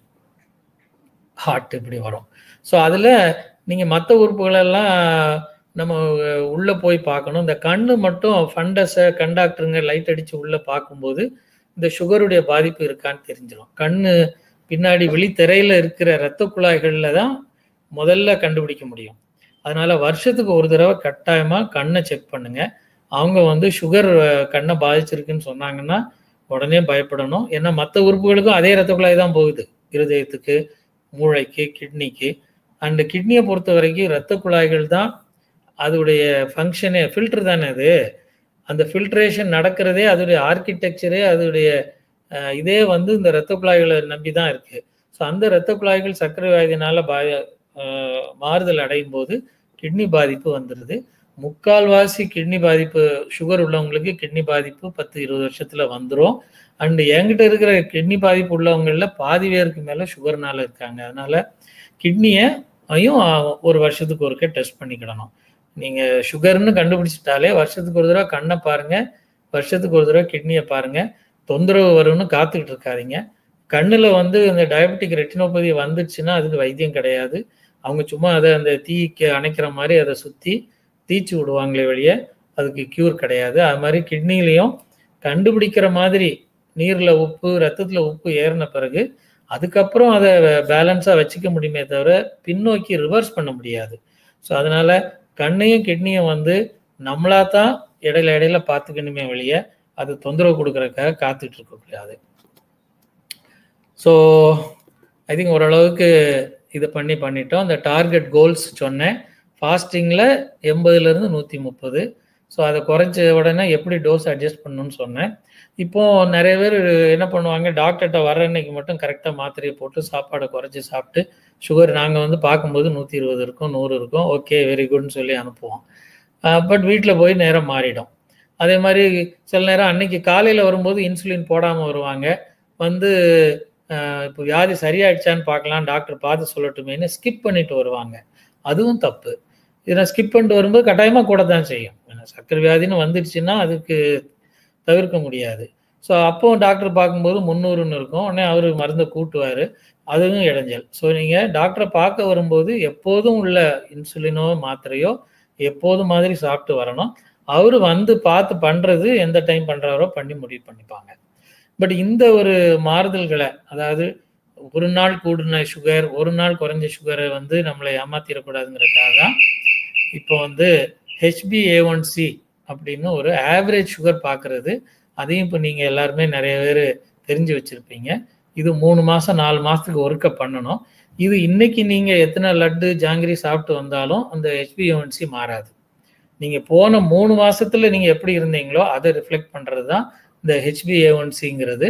ஹார்ட் இப்படி வரும். ஸோ அதில் நீங்கள் மற்ற உறுப்புகளெல்லாம் நம்ம உள்ளே போய் பார்க்கணும். இந்த கண் மட்டும் ஃபண்டஸை கண்டாக்டருங்க லைட் அடித்து உள்ளே பார்க்கும்போது இந்த சுகருடைய பாதிப்பு இருக்கான்னு தெரிஞ்சிடும். கண் பின்னாடி விழித்திரையில் இருக்கிற இரத்த குழாய்களில் தான் முதல்ல கண்டுபிடிக்க முடியும். அதனால் வருஷத்துக்கு ஒரு தடவை கட்டாயமாக கண்ணை செக் பண்ணுங்கள். அவங்க வந்து சுகர் கண்ணை பாதிச்சிருக்குன்னு சொன்னாங்கன்னா உடனே பயப்படணும். ஏன்னா மற்ற உறுப்புகளுக்கும் அதே இரத்த குழாய் தான் போகுது, இருதயத்துக்கு, மூளைக்கு, கிட்னிக்கு. அண்டு கிட்னியை பொறுத்த வரைக்கும் இரத்த குழாய்கள் தான் அதோடைய ஃபங்க்ஷனே, ஃபில்டர் தானே அது. அந்த ஃபில்ட்ரேஷன் நடக்கிறதே அதோடைய ஆர்கிடெக்சரே அதோடைய இதே வந்து இந்த இரத்த குழாய்களை நம்பி தான் இருக்குது. ஸோ அந்த இரத்த குழாய்கள் சர்க்கரை வியாதினால பா மாறுதல் அடையும் போது கிட்னி பாதிப்பு வந்துடுது. முக்கால்வாசி கிட்னி பாதிப்பு சுகர் உள்ளவங்களுக்கு கிட்னி பாதிப்பு பத்து இருபது வருஷத்தில் வந்துடும். அண்டு என்கிட்ட இருக்கிற கிட்னி பாதிப்பு உள்ளவங்களில் பாதி பேருக்கு மேலே சுகர்னால இருக்காங்க. அதனால் கிட்னியையும் ஒரு வருஷத்துக்கு ஒருக்க டெஸ்ட் பண்ணிக்கிடணும். நீங்கள் சுகர்னு கண்டுபிடிச்சிட்டாலே வருஷத்துக்கு ஒரு தடவை கண்ணை பாருங்கள், வருஷத்துக்கு ஒரு தடவை கிட்னியை பாருங்கள். தொந்தரவு வரும்னு காத்துக்கிட்டு இருக்காதிங்க. கண்ணில் வந்து இந்த டயபெட்டிக் ரெட்டினோபதி வந்துடுச்சுன்னா அதுக்கு வைத்தியம் கிடையாது. அவங்க சும்மா அதை அந்த தீக்கு அணைக்கிற மாதிரி அதை சுற்றி தீச்சு விடுவாங்களே வெளியே, அதுக்கு க்யூர் கிடையாது. அது மாதிரி கிட்னிலையும் கண்டுபிடிக்கிற மாதிரி நீரில் உப்பு ரத்தத்தில் உப்பு ஏறின பிறகு அதுக்கப்புறம் அதை பேலன்ஸாக வச்சுக்க முடியுமே தவிர பின்னோக்கி ரிவர்ஸ் பண்ண முடியாது. ஸோ அதனால் கண்ணையும் கிட்னியும் வந்து நம்மளா தான் இடையில இடையில பார்த்துக்கணுமே வெளியே அது தொந்தரவு கொடுக்குறதுக்காக காத்துட்டு இருக்கக்கூடாது. ஸோ ஐ திங்க் ஓரளவுக்கு இதை பண்ணி பண்ணிட்டோம். அந்த டார்கெட் கோல்ஸ் சொன்னேன். ஃபாஸ்டிங்கில் எண்பதுலேருந்து நூற்றி முப்பது. ஸோ அதை குறைஞ்ச உடனே எப்படி டோஸ் அட்ஜஸ்ட் பண்ணணும்னு சொன்னேன். இப்போது நிறைய பேர் என்ன பண்ணுவாங்க, டாக்டர்கிட்ட வர அன்னைக்கு மட்டும் கரெக்டாக மாத்திரையை போட்டு சாப்பாடை குறைச்சி சாப்பிட்டு சுகர் நாங்கள் வந்து பார்க்கும்போது நூற்றி இருபது இருக்கும் நூறு இருக்கும், ஓகே வெரி குட்னு சொல்லி அனுப்புவோம். பட் வீட்டில் போய் நேரம் மாறிடும். அதே மாதிரி சில நேரம் அன்னைக்கு காலையில் வரும்போது இன்சுலின் போடாமல் வருவாங்க. வந்து இப்போ வியாதி சரியாயிடுச்சான்னு பார்க்கலாம், டாக்டர் பார்த்து சொல்லட்டுமேனு ஸ்கிப் பண்ணிட்டு வருவாங்க. அதுவும் தப்பு. இதை ஸ்கிப் பண்ணிட்டு வரும்போது கட்டாயமாக கூட தான் செய்யும். சர்க்கரை வியாதின்னு வந்துடுச்சுன்னா அதுக்கு தவிர்க்க முடியாது. ஸோ அப்போ டாக்டர் பார்க்கும்போது முந்நூறுன்னு இருக்கும், உடனே அவர் மருந்தை கூட்டுவார், அதுவும் இடைஞ்சல். ஸோ நீங்கள் டாக்டரை பார்க்க வரும்போது எப்போதும் உள்ள இன்சுலினோ மாத்திரையோ எப்போதும் மாதிரி சாப்பிட்டு வரணும். அவர் வந்து பார்த்து பண்ணுறது எந்த டைம் பண்ணுறாரோ பண்ணி முடிவு பண்ணிப்பாங்க. பட் இந்த ஒரு மாறுதல்களை, அதாவது ஒரு நாள் கூடின சுகர் ஒரு நாள் குறைஞ்ச சுகரை வந்து நம்மளை ஏமாத்திடக்கூடாதுங்கிறதுக்காக தான் இப்போ வந்து ஹெச்பி ஏ ஒன் சி அப்படின்னு ஒரு ஆவரேஜ் சுகர் பார்க்குறது. அதையும் இப்போ நீங்கள் எல்லாருமே நிறைய பேர் தெரிஞ்சு வச்சுருப்பீங்க. இது மூணு மாதம் நாலு மாதத்துக்கு ஒருக்க பண்ணணும். இது இன்னைக்கு நீங்கள் எத்தனை லட்டு ஜாங்கிரி சாப்பிட்டு வந்தாலும் அந்த ஹெச்பி ஏ ஒன் சி மாறாது. நீங்கள் போன மூணு மாதத்தில் நீங்கள் எப்படி இருந்தீங்களோ அதை ரிஃப்ளெக்ட் பண்ணுறது தான் இந்த ஹெச்பி ஏ ஒன் சிங்கிறது.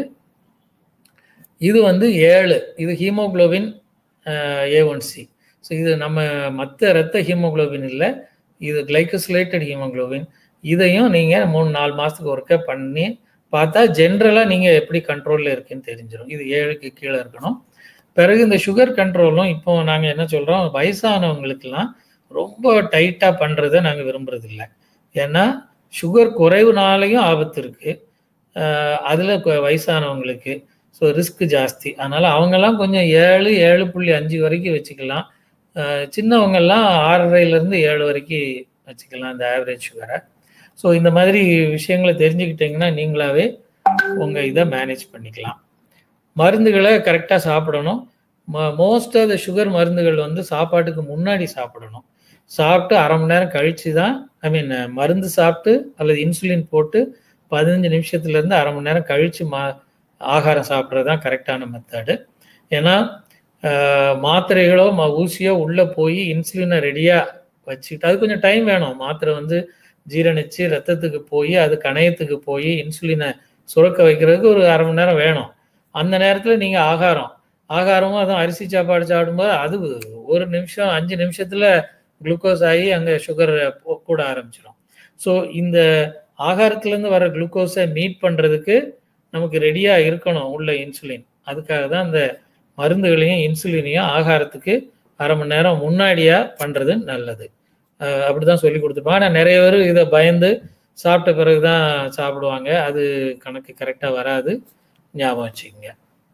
இது வந்து ஏழு, இது haemoglobin A one C. So இது நம்ம மற்ற இரத்த ஹீமோக்ளோபின் இல்லை, இது கிளைகோசிலேட்டட் ஹீமோக்ளோபின். இதையும் நீங்கள் மூணு நாலு மாதத்துக்கு ஒருக்க பண்ணி பார்த்தா ஜென்ரலாக நீங்கள் எப்படி கண்ட்ரோலில் இருக்குன்னு தெரிஞ்சிடும். இது ஏழுக்கு கீழே இருக்கணும். பிறகு இந்த சுகர் கண்ட்ரோலும் இப்போ நாங்கள் என்ன சொல்கிறோம், வயசானவங்களுக்கெல்லாம் ரொம்ப டைட்டாக பண்ணுறதை நாங்கள் விரும்புறதில்லை. ஏன்னா சுகர் குறைவுனாலையும் ஆபத்து இருக்குது, அதில் வயசானவங்களுக்கு ஸோ ரிஸ்க் ஜாஸ்தி. அதனால் அவங்கெல்லாம் கொஞ்சம் ஏழு ஏழு புள்ளி அஞ்சு வரைக்கும் வச்சுக்கலாம். சின்னவங்கெல்லாம் ஆறரைலேருந்து ஏழு வரைக்கும் வச்சுக்கலாம் இந்த ஆவரேஜ் சுகரை. ஸோ இந்த மாதிரி விஷயங்களை தெரிஞ்சுக்கிட்டிங்கன்னா நீங்களாவே உங்கள் இதை மேனேஜ் பண்ணிக்கலாம். மருந்துகளை கரெக்டாக சாப்பிடணும். ம மோஸ்ட் ஆஃப் த சுகர் மருந்துகள் வந்து சாப்பாட்டுக்கு முன்னாடி சாப்பிடணும். சாப்பிட்டு அரை மணி நேரம் கழித்து தான், ஐ மீன் மருந்து சாப்பிட்டு அல்லது இன்சுலின் போட்டு பதினஞ்சு நிமிஷத்துலேருந்து அரை மணி நேரம் கழித்து மா ஆகாரம் சாப்பிட்றது தான் கரெக்டான மெத்தடு. ஏன்னா மாத்திரைகளோ மா ஊசியோ உள்ளே போய் இன்சுலினை ரெடியாக வச்சுக்கிட்டு அது கொஞ்சம் டைம் வேணும். மாத்திரை வந்து ஜீரணித்து ரத்தத்துக்கு போய் அது கணையத்துக்கு போய் இன்சுலினை சுரக்க வைக்கிறதுக்கு ஒரு அரை மணி நேரம் வேணும். அந்த நேரத்தில் நீங்கள் ஆகாரம் ஆகாரமும் அதுவும் அரிசி சாப்பாடு சாப்பிடும்போது அது ஒரு நிமிஷம் அஞ்சு நிமிஷத்தில் குளுக்கோஸ் ஆகி அங்கே சுகர் கூட ஆரம்பிச்சிடும். ஸோ இந்த ஆகாரத்துலேருந்து வர குளுக்கோஸை மீட் பண்ணுறதுக்கு நமக்கு ரெடியாக இருக்கணும் உள்ள இன்சுலின். அதுக்காக தான் இந்த மருந்துகளையும் இன்சுலினையும் ஆகாரத்துக்கு அரை மணி நேரம் முன்னாடியாக பண்ணுறது நல்லது. அப்படி தான் சொல்லி கொடுத்துருப்பாங்க. ஆனால் நிறைய பேர் இதை பயந்து சாப்பிட்ட பிறகு தான் சாப்பிடுவாங்க. அது கணக்கு கரெக்டாக வராது, ஞாபகம் வச்சுக்கோங்க.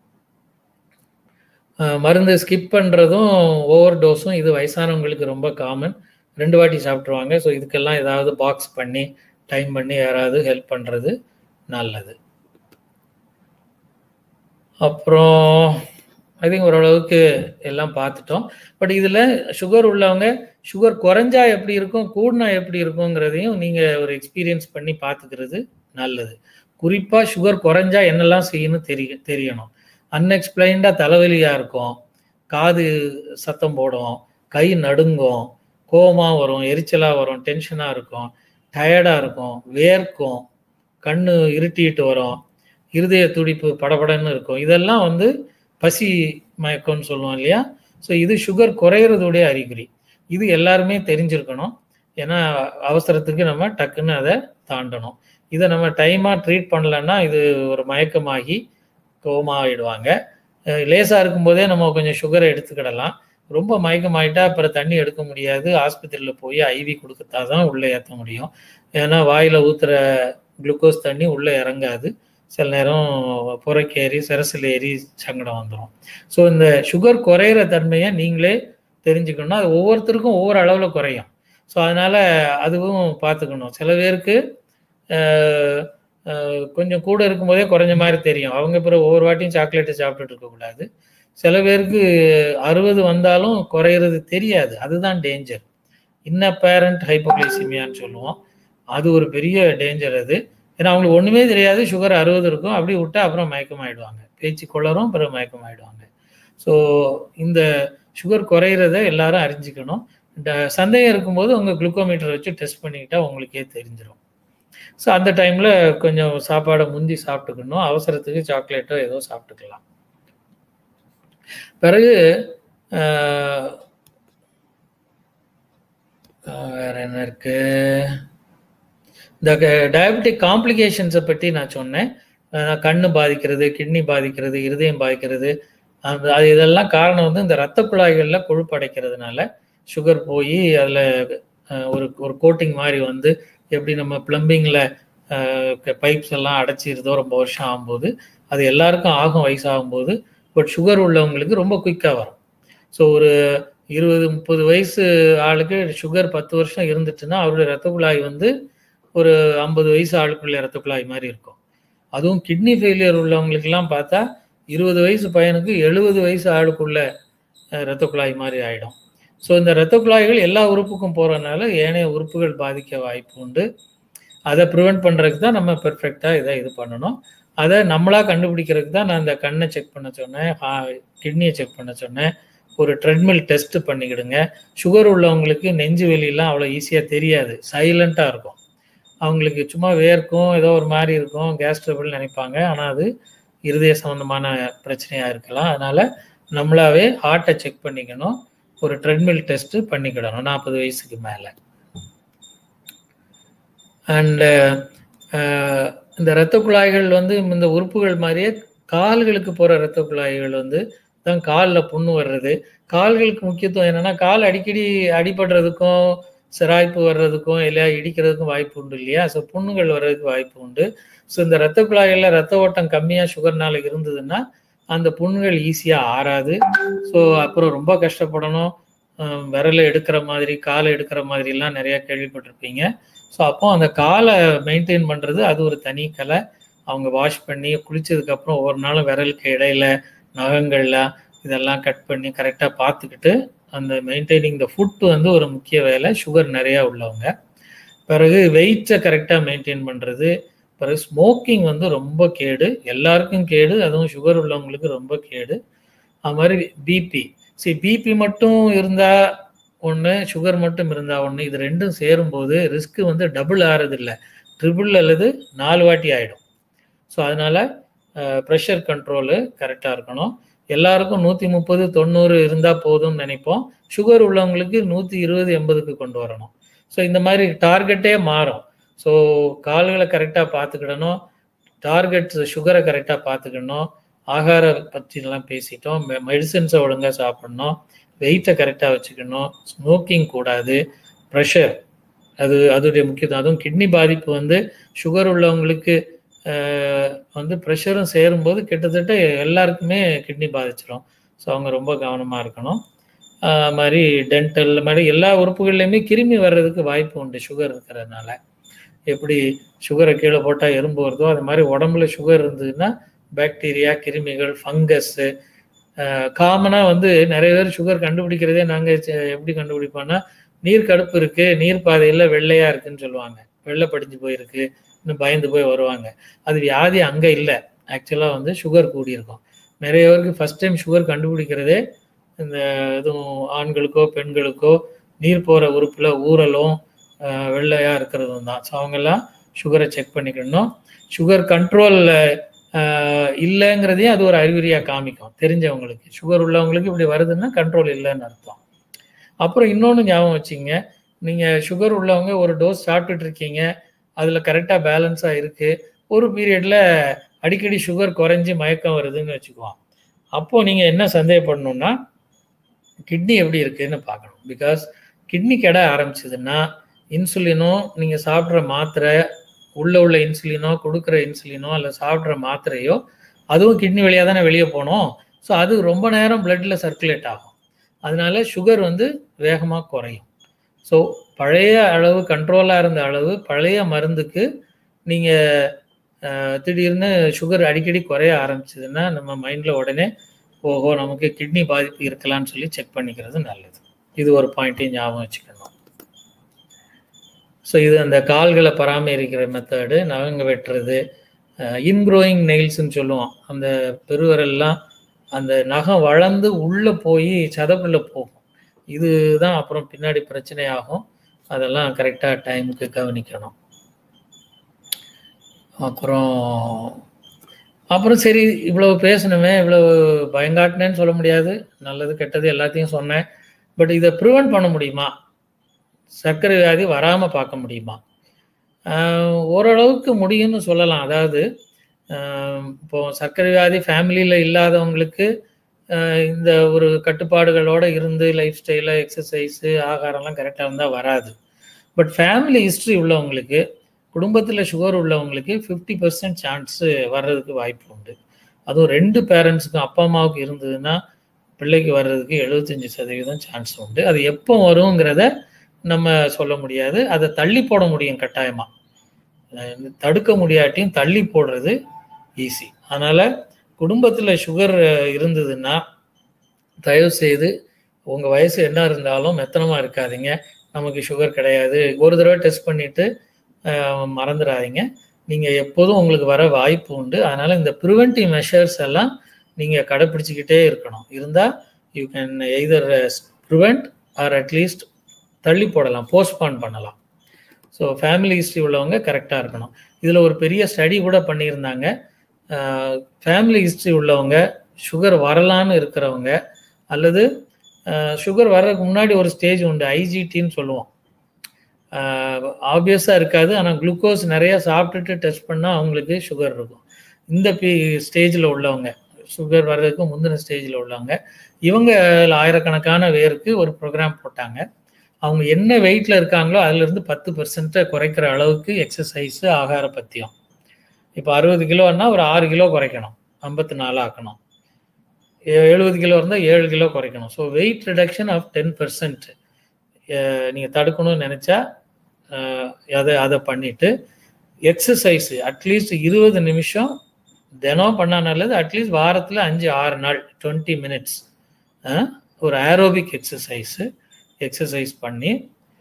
மருந்து ஸ்கிப் பண்ணுறதும் ஓவர் டோஸும் இது வயசானவங்களுக்கு ரொம்ப காமன். ரெண்டு வாட்டி சாப்பிட்ருவாங்க. ஸோ இதுக்கெல்லாம் ஏதாவது பாக்ஸ் பண்ணி டைம் பண்ணி யாராவது ஹெல்ப் பண்ணுறது நல்லது. அப்புறம் ஐ திங்க் ஓரளவுக்கு எல்லாம் பார்த்துட்டோம். பட் இதில் சுகர் உள்ளவங்க சுகர் குறைஞ்சா எப்படி இருக்கும், கூடினா எப்படி இருக்குங்கிறதையும் நீங்கள் ஒரு எக்ஸ்பீரியன்ஸ் பண்ணி பார்த்துக்கிறது நல்லது. குறிப்பாக சுகர் குறைஞ்சா என்னெல்லாம் செய்யணும் தெரிய தெரியணும் அன்எக்ஸ்பிளைன்டாக தலைவலியாக இருக்கும், காது சத்தம் போடும், கை நடுங்கும், கோபமாக வரும், எரிச்சலாக வரும், டென்ஷனாக இருக்கும், டயர்டாக இருக்கும், வேர்க்கும், கண்ணு இருட்டிட்டு வரும், இருதய துடிப்பு படபடன்னு இருக்கும். இதெல்லாம் வந்து பசி மயக்கம்னு சொல்லுவோம் இல்லையா. ஸோ இது சுகர் குறையிறதுடைய அறிகுறி. இது எல்லாருமே தெரிஞ்சிருக்கணும். ஏன்னா அவசரத்துக்கு நம்ம டக்குன்னு அதை தாண்டணும். இதை நம்ம டைமாக ட்ரீட் பண்ணலன்னா இது ஒரு மயக்கமாகி கோமாகிடுவாங்க. லேசாக இருக்கும்போதே நம்ம கொஞ்சம் சுகரை எடுத்துக்கிடலாம். ரொம்ப மயக்கமாயிட்டா அப்புறம் தண்ணி எடுக்க முடியாது, ஆஸ்பத்திரியில் போய் ஐவி கொடுக்கத்தா தான் உள்ளே ஏற்ற முடியும். ஏன்னா வாயில் ஊற்றுற குளுக்கோஸ் தண்ணி உள்ளே இறங்காது. சில நேரம் புறக்கேறி சிரசில் ஏறி சங்கடம் வந்துடும். ஸோ இந்த சுகர் குறையிற தன்மையை நீங்களே தெரிஞ்சுக்கணும். அது ஒவ்வொருத்தருக்கும் ஒவ்வொரு அளவில் குறையும். ஸோ அதனால் அதுவும் பார்த்துக்கணும். சில பேருக்கு கொஞ்சம் கூட இருக்கும்போதே குறைஞ்ச மாதிரி தெரியும். அவங்க பிறகு ஒவ்வொரு வாட்டியும் சாக்லேட்டை சாப்பிட்டுட்டு இருக்கக்கூடாது. சில பேருக்கு அறுபது வந்தாலும் குறையிறது தெரியாது. அதுதான் டேஞ்சர். இன்னப்பேரண்ட் ஹைப்போகிளைசிமியான்னு சொல்லுவோம். அது ஒரு பெரிய டேஞ்சர் அது. ஏன்னா அவங்களுக்கு ஒன்றுமே தெரியாது. சுகர் அறுபது இருக்கும், அப்படி விட்டா அப்புறம் மயக்கமாயிடுவாங்க. பேச்சு கொளரும், பிறகு மயக்கமாயிடுவாங்க. ஸோ இந்த சுகர் குறையிறத எல்லாரும் அறிஞ்சிக்கணும். இந்த சந்தேகம் இருக்கும்போது உங்கள் குளுக்கோமீட்டர் வச்சு டெஸ்ட் பண்ணிக்கிட்டால் உங்களுக்கே தெரிஞ்சிடும். ஸோ அந்த டைமில் கொஞ்சம் சாப்பாடை முந்தி சாப்பிட்டுக்கணும். அவசரத்துக்கு சாக்லேட்டோ ஏதோ சாப்பிட்டுக்கலாம். பிறகு வேற என்ன இருக்கு, இந்த டயபெட்டிக் காம்ப்ளிகேஷன்ஸை பற்றி நான் சொன்னேன். கண்ணு பாதிக்கிறது, கிட்னி பாதிக்கிறது, இருதயம் பாதிக்கிறது, அந்த அது இதெல்லாம் காரணம் வந்து இந்த இரத்த குழாய்களில் கொழுப்பு அடைக்கிறதுனால சுகர் போய் அதில் ஒரு ஒரு கோட்டிங் மாதிரி வந்து, எப்படி நம்ம பிளம்பிங்கில் பைப்ஸ் எல்லாம் அடைச்சிருதோ ரொம்ப வருஷம் ஆகும்போது, அது எல்லாருக்கும் ஆகும் வயசாகும்போது. பட் சுகர் உள்ளவங்களுக்கு ரொம்ப குயிக்காக வரும். ஸோ ஒரு இருபது முப்பது வயசு ஆளுக்கு சுகர் பத்து வருஷம் இருந்துச்சுன்னா அவருடைய இரத்த குழாய் வந்து ஒரு ஐம்பது வயசு ஆளுக்குள்ள இரத்த குழாய் மாதிரி இருக்கும். அதுவும் கிட்னி ஃபெயிலியர் உள்ளவங்களுக்கெல்லாம் பார்த்தா இருபது வயசு பையனுக்கு எழுபது வயசு ஆளுக்குள்ள இரத்த குழாய் மாதிரி ஆகிடும். ஸோ இந்த இரத்த குழாய்கள் எல்லா உறுப்புக்கும் போகிறதுனால ஏனைய உறுப்புகள் பாதிக்க வாய்ப்பு உண்டு. அதை ப்ரிவெண்ட் பண்ணுறதுக்கு தான் நம்ம பெர்ஃபெக்டாக இதை இது பண்ணணும். அதை நம்மளாக கண்டுபிடிக்கிறதுக்கு தான் நான் இந்த கண்ணை செக் பண்ண சொன்னேன், கிட்னியை செக் பண்ண சொன்னேன். ஒரு ட்ரெட்மில் டெஸ்ட் பண்ணிக்கிடுங்க. சுகர் உள்ளவங்களுக்கு நெஞ்சு வெளியெல்லாம் அவ்வளோ ஈஸியாக தெரியாது, சைலண்ட்டாக இருக்கும். அவங்களுக்கு சும்மா வேர்க்கும், ஏதோ ஒரு மாதிரி இருக்கும், கேஸ் ட்ரபிள் நினைப்பாங்க. ஆனால் அது இருதய சம்மந்தமான பிரச்சனையாக இருக்கலாம். அதனால் நம்மளாவே ஹார்ட்டை செக் பண்ணிக்கணும். ஒரு ட்ரெட்மில் டெஸ்ட்டு பண்ணிக்கிடணும் நாற்பது வயசுக்கு மேலே. அண்டு இந்த இரத்த குழாய்கள் வந்து இந்த உறுப்புகள் மாதிரியே கால்களுக்கு போகிற இரத்த குழாய்கள் வந்து தான் காலில் புண்ணு வர்றது. கால்களுக்கு முக்கியத்துவம் என்னென்னா, கால் அடிக்கடி அடிபடுறதுக்கும் சிராய்ப்பு வர்றதுக்கும் இல்லையா இடிக்கிறதுக்கும் வாய்ப்பு உண்டு இல்லையா. ஸோ புண்ணுகள் வர்றதுக்கு வாய்ப்பு உண்டு. ஸோ இந்த இரத்த குழாய்களில் ரத்த ஓட்டம் கம்மியாக சுகர்னால இருந்ததுன்னா அந்த புண்ணுகள் ஈஸியாக ஆறாது. ஸோ அப்புறம் ரொம்ப கஷ்டப்படணும். விரலை எடுக்கிற மாதிரி, காலை எடுக்கிற மாதிரிலாம் நிறையா கேள்விப்பட்டிருப்பீங்க. ஸோ அப்போ அந்த காலை மெயின்டைன் பண்ணுறது அது ஒரு தனி கலை. அவங்க வாஷ் பண்ணி குளித்ததுக்கப்புறம் ஒவ்வொரு நாளும் விரலுக்கு இடையில நகங்கள்லாம் இதெல்லாம் கட் பண்ணி கரெக்டாக பார்த்துக்கிட்டு அந்த மெயின்டைனிங் த ஃபுட் வந்து ஒரு முக்கிய வேலை சுகர் நிறையா உள்ளவங்க. பிறகு வெயிட்டை கரெக்டாக மெயின்டைன் பண்ணுறது. பிறகு ஸ்மோக்கிங் வந்து ரொம்ப கேடு, எல்லாருக்கும் கேடு, அதுவும் சுகர் உள்ளவங்களுக்கு ரொம்ப கேடு. அது மாதிரி பிபி, சரி பிபி மட்டும் இருந்தால் ஒன்று, சுகர் மட்டும் இருந்தால் ஒன்று, இது ரெண்டும் சேரும்போது ரிஸ்க்கு வந்து டபுள் ஆகிறது இல்லை, ட்ரிபிள் அல்லது நாலு வாட்டி ஆகிடும். ஸோ அதனால் ப்ரெஷர் கண்ட்ரோலு கரெக்டாக இருக்கணும். எல்லாருக்கும் நூற்றி முப்பது தொண்ணூறு இருந்தால் போதும்னு நினைப்போம். சுகர் உள்ளவங்களுக்கு நூற்றி இருபது எண்பதுக்கு கொண்டு வரணும். ஸோ இந்த மாதிரி டார்கெட்டே மாறும். ஸோ கால்களை கரெக்டாக பார்த்துக்கிடணும், டார்கெட் சுகரை கரெக்டாக பார்த்துக்கணும், ஆகார பற்றிலாம் பேசிட்டோம், மெடிசின்ஸை ஒழுங்காக சாப்பிட்ணும், வெயிட்டை கரெக்டாக வச்சுக்கணும், ஸ்மோக்கிங் கூடாது, ப்ரெஷர் அது அதோடைய முக்கியத்துவம். அதுவும் கிட்னி பாதிப்பு வந்து சுகர் உள்ளவங்களுக்கு வந்து ப்ரெஷரும் சேரும்போது கிட்டத்தட்ட எல்லாருக்குமே கிட்னி பாதிச்சிடும். ஸோ அவங்க ரொம்ப கவனமாக இருக்கணும். மாதிரி டென்டல் மாதிரி எல்லா உறுப்புகள்லையுமே கிருமி வர்றதுக்கு வாய்ப்பு உண்டு சுகர் இருக்கிறதுனால. எப்படி சுகரை கீழே போட்டால் எறும்பு வருதோ அது மாதிரி உடம்புல சுகர் இருந்ததுன்னா பாக்டீரியா, கிருமிகள், ஃபங்கஸ்ஸு. காமனாக வந்து நிறைய பேர் சுகர் கண்டுபிடிக்கிறதே நாங்கள் எப்படி கண்டுபிடிப்போம்னா, நீர் கடுப்பு இருக்குது, நீர் பாதையில் வெள்ளையாக இருக்குதுன்னு சொல்லுவாங்க, வெள்ளை படிஞ்சு போயிருக்கு, இன்னும் பயந்து போய் வருவாங்க. அது வியாதி அங்கே இல்லை, ஆக்சுவலாக வந்து சுகர் கூடியிருக்கும். நிறைய பேருக்கு ஃபஸ்ட் டைம் சுகர் கண்டுபிடிக்கிறதே இந்த எதுவும் ஆண்களுக்கோ பெண்களுக்கோ நீர் போகிற உறுப்பில் ஊறலும் வெள்ளையாக இருக்கிறதும் தான். ஸோ அவங்கெல்லாம் சுகரை செக் பண்ணிக்கணும். சுகர் கண்ட்ரோலில் இல்லைங்கிறதையும் அது ஒரு அறிகுறியாக காமிக்கும் தெரிஞ்சவங்களுக்கு. சுகர் உள்ளவங்களுக்கு இப்படி வருதுன்னா கண்ட்ரோல் இல்லைன்னு அர்த்தம். அப்புறம் இன்னொன்று ஞாபகம் வச்சுங்க, நீங்கள் சுகர் உள்ளவங்க ஒரு டோஸ் சாப்பிட்டுட்டு இருக்கீங்க, அதில் கரெக்டாக பேலன்ஸாக இருக்குது, ஒரு பீரியடில் அடிக்கடி சுகர் குறைஞ்சி மயக்கம் வருதுன்னு வச்சுக்குவோம். அப்போது நீங்கள் என்ன சந்தேகப்படணுன்னா கிட்னி எப்படி இருக்குதுன்னு பார்க்கணும். பிகாஸ் கிட்னி கெட ஆரம்பிச்சதுன்னா இன்சுலினும் நீங்கள் சாப்பிட்ற மாத்திரை உள்ளே உள்ள இன்சுலினோ கொடுக்குற இன்சுலினோ இல்லை சாப்பிட்ற மாத்திரையோ அதுவும் கிட்னி வழியாக தானே வெளியே போகணும். ஸோ அது ரொம்ப நேரம் பிளட்டில் சர்க்குலேட் ஆகும். அதனால சுகர் வந்து வேகமாக குறையும். ஸோ பழைய அளவு கண்ட்ரோலாக இருந்த அளவு பழைய மருந்துக்கு நீங்கள் திடீர்னு சுகர் அடிக்கடி குறைய ஆரம்பிச்சதுன்னா நம்ம மைண்டில் உடனே ஓஹோ நமக்கு கிட்னி பாதிப்பு இருக்கலாம்னு சொல்லி செக் பண்ணிக்கிறது நல்லது. இது ஒரு பாயிண்ட்டையும் ஞாபகம் வச்சுக்கணும். ஸோ இது அந்த கால்களை பராமரிக்கிற மெத்தடு, நகங்க வெட்டுறது, இன்க்ரோயிங் நெயில்ஸ்ன்னு சொல்லுவோம். அந்த பெருவரெல்லாம் அந்த நகம் வளர்ந்து உள்ளே போய் சதப்புள்ள போகும். இதுதான் அப்புறம் பின்னாடி பிரச்சனையாகும். அதெல்லாம் கரெக்டாக டைமுக்கு கவனிக்கணும். அப்புறம் அப்புறம் சரி இவ்வளவு பேசணுமே, இவ்வளவு பயங்காட்டினேன்னு சொல்ல முடியாது. நல்லது கெட்டது எல்லாத்தையும் சொன்னேன். பட் இதை ப்ரிவென்ட் பண்ண முடியுமா? சர்க்கரை வியாதி வராமல் பார்க்க முடியுமா? ஓரளவுக்கு முடியும்னு சொல்லலாம். அதாவது இப்போ சர்க்கரை வியாதி ஃபேமிலியில் இல்லாதவங்களுக்கு இந்த ஒரு கட்டுப்பாடுகளோடு இருந்து லைஃப் ஸ்டைலு, எக்ஸசைஸு, ஆகாரம்லாம் கரெக்டாக இருந்தால் வராது. பட் ஃபேமிலி ஹிஸ்ட்ரி உள்ளவங்களுக்கு, குடும்பத்தில் சுகர் உள்ளவங்களுக்கு ஃபிஃப்டி பர்சன்ட் சான்ஸு வர்றதுக்கு வாய்ப்பு உண்டு. அதுவும் ரெண்டு பேரண்ட்ஸுக்கும் அப்பா அம்மாவுக்கு இருந்ததுன்னா பிள்ளைக்கு வர்றதுக்கு எழுபத்தஞ்சி சதவீதம் சான்ஸ் உண்டு. அது எப்போ வருங்கிறத நம்ம சொல்ல முடியாது. அதை தள்ளி போட முடியும் கட்டாயமாக. தடுக்க முடியாட்டியும் தள்ளி போடுறது ஈஸி. அதனால் குடும்பத்தில் சுகர் இருந்ததுன்னா தயவு செய்து உங்கள் வயசு என்ன இருந்தாலும் மெத்தனமாக இருக்காதீங்க. நமக்கு சுகர் கிடையாது, ஒரு தடவை டெஸ்ட் பண்ணிவிட்டு மறந்துடாதீங்க. நீங்கள் எப்போதும் உங்களுக்கு வர வாய்ப்பு உண்டு. அதனால் இந்த ப்ரிவென்டிவ் மெஷர்ஸ் எல்லாம் நீங்கள் கடைப்பிடிச்சிக்கிட்டே இருக்கணும். இருந்தால் you can either prevent or at least தள்ளி போடலாம், போஸ்ட்பான் பண்ணலாம். ஸோ ஃபேமிலி ஹிஸ்ட்ரி உள்ளவங்க கரெக்டாக இருக்கணும். இதில் ஒரு பெரிய ஸ்டடி கூட பண்ணியிருந்தாங்க. ஃபேமிலி ஹிஸ்ட்ரி உள்ளவங்க, சுகர் வரலான்னு இருக்கிறவங்க, அல்லது சுகர் வர்றதுக்கு முன்னாடி ஒரு ஸ்டேஜ் உண்டு, ஐஜிடின்னு சொல்லுவோம். ஆப்வியஸாக இருக்காது, ஆனால் குளுக்கோஸ் நிறையா சாப்பிட்டுட்டு டெஸ்ட் பண்ணால் அவங்களுக்கு சுகர் இருக்கும். இந்த பி ஸ்டேஜில் உள்ளவங்க, சுகர் வர்றதுக்கு முந்தின ஸ்டேஜில் உள்ளவங்க, இவங்க ஆயிரக்கணக்கான பேருக்கு ஒரு ப்ரோக்ராம் போட்டாங்க. அவங்க என்ன வெயிட்டில் இருக்காங்களோ அதுலேருந்து பத்து பர்சன்ட்டை குறைக்கிற அளவுக்கு எக்ஸசைஸு, ஆகார பத்தியம். இப்போ அறுபது கிலோன்னா ஒரு ஆறு கிலோ குறைக்கணும், ஐம்பத்தி நாலு ஆக்கணும். எழுபது கிலோ இருந்தால் ஏழு கிலோ குறைக்கணும். So weight reduction of ten percent நீங்கள் தடுக்கணும்னு நினச்சா அதை அதை பண்ணிவிட்டு எக்ஸசைஸு அட்லீஸ்ட் இருபது நிமிஷம் தினம் பண்ணால் நல்லது. அட்லீஸ்ட் வாரத்தில் அஞ்சு ஆறு நாள் டுவெண்ட்டி மினிட்ஸ் ஒரு ஏரோபிக் எக்ஸசைஸு எக்ஸசைஸ் பண்ணி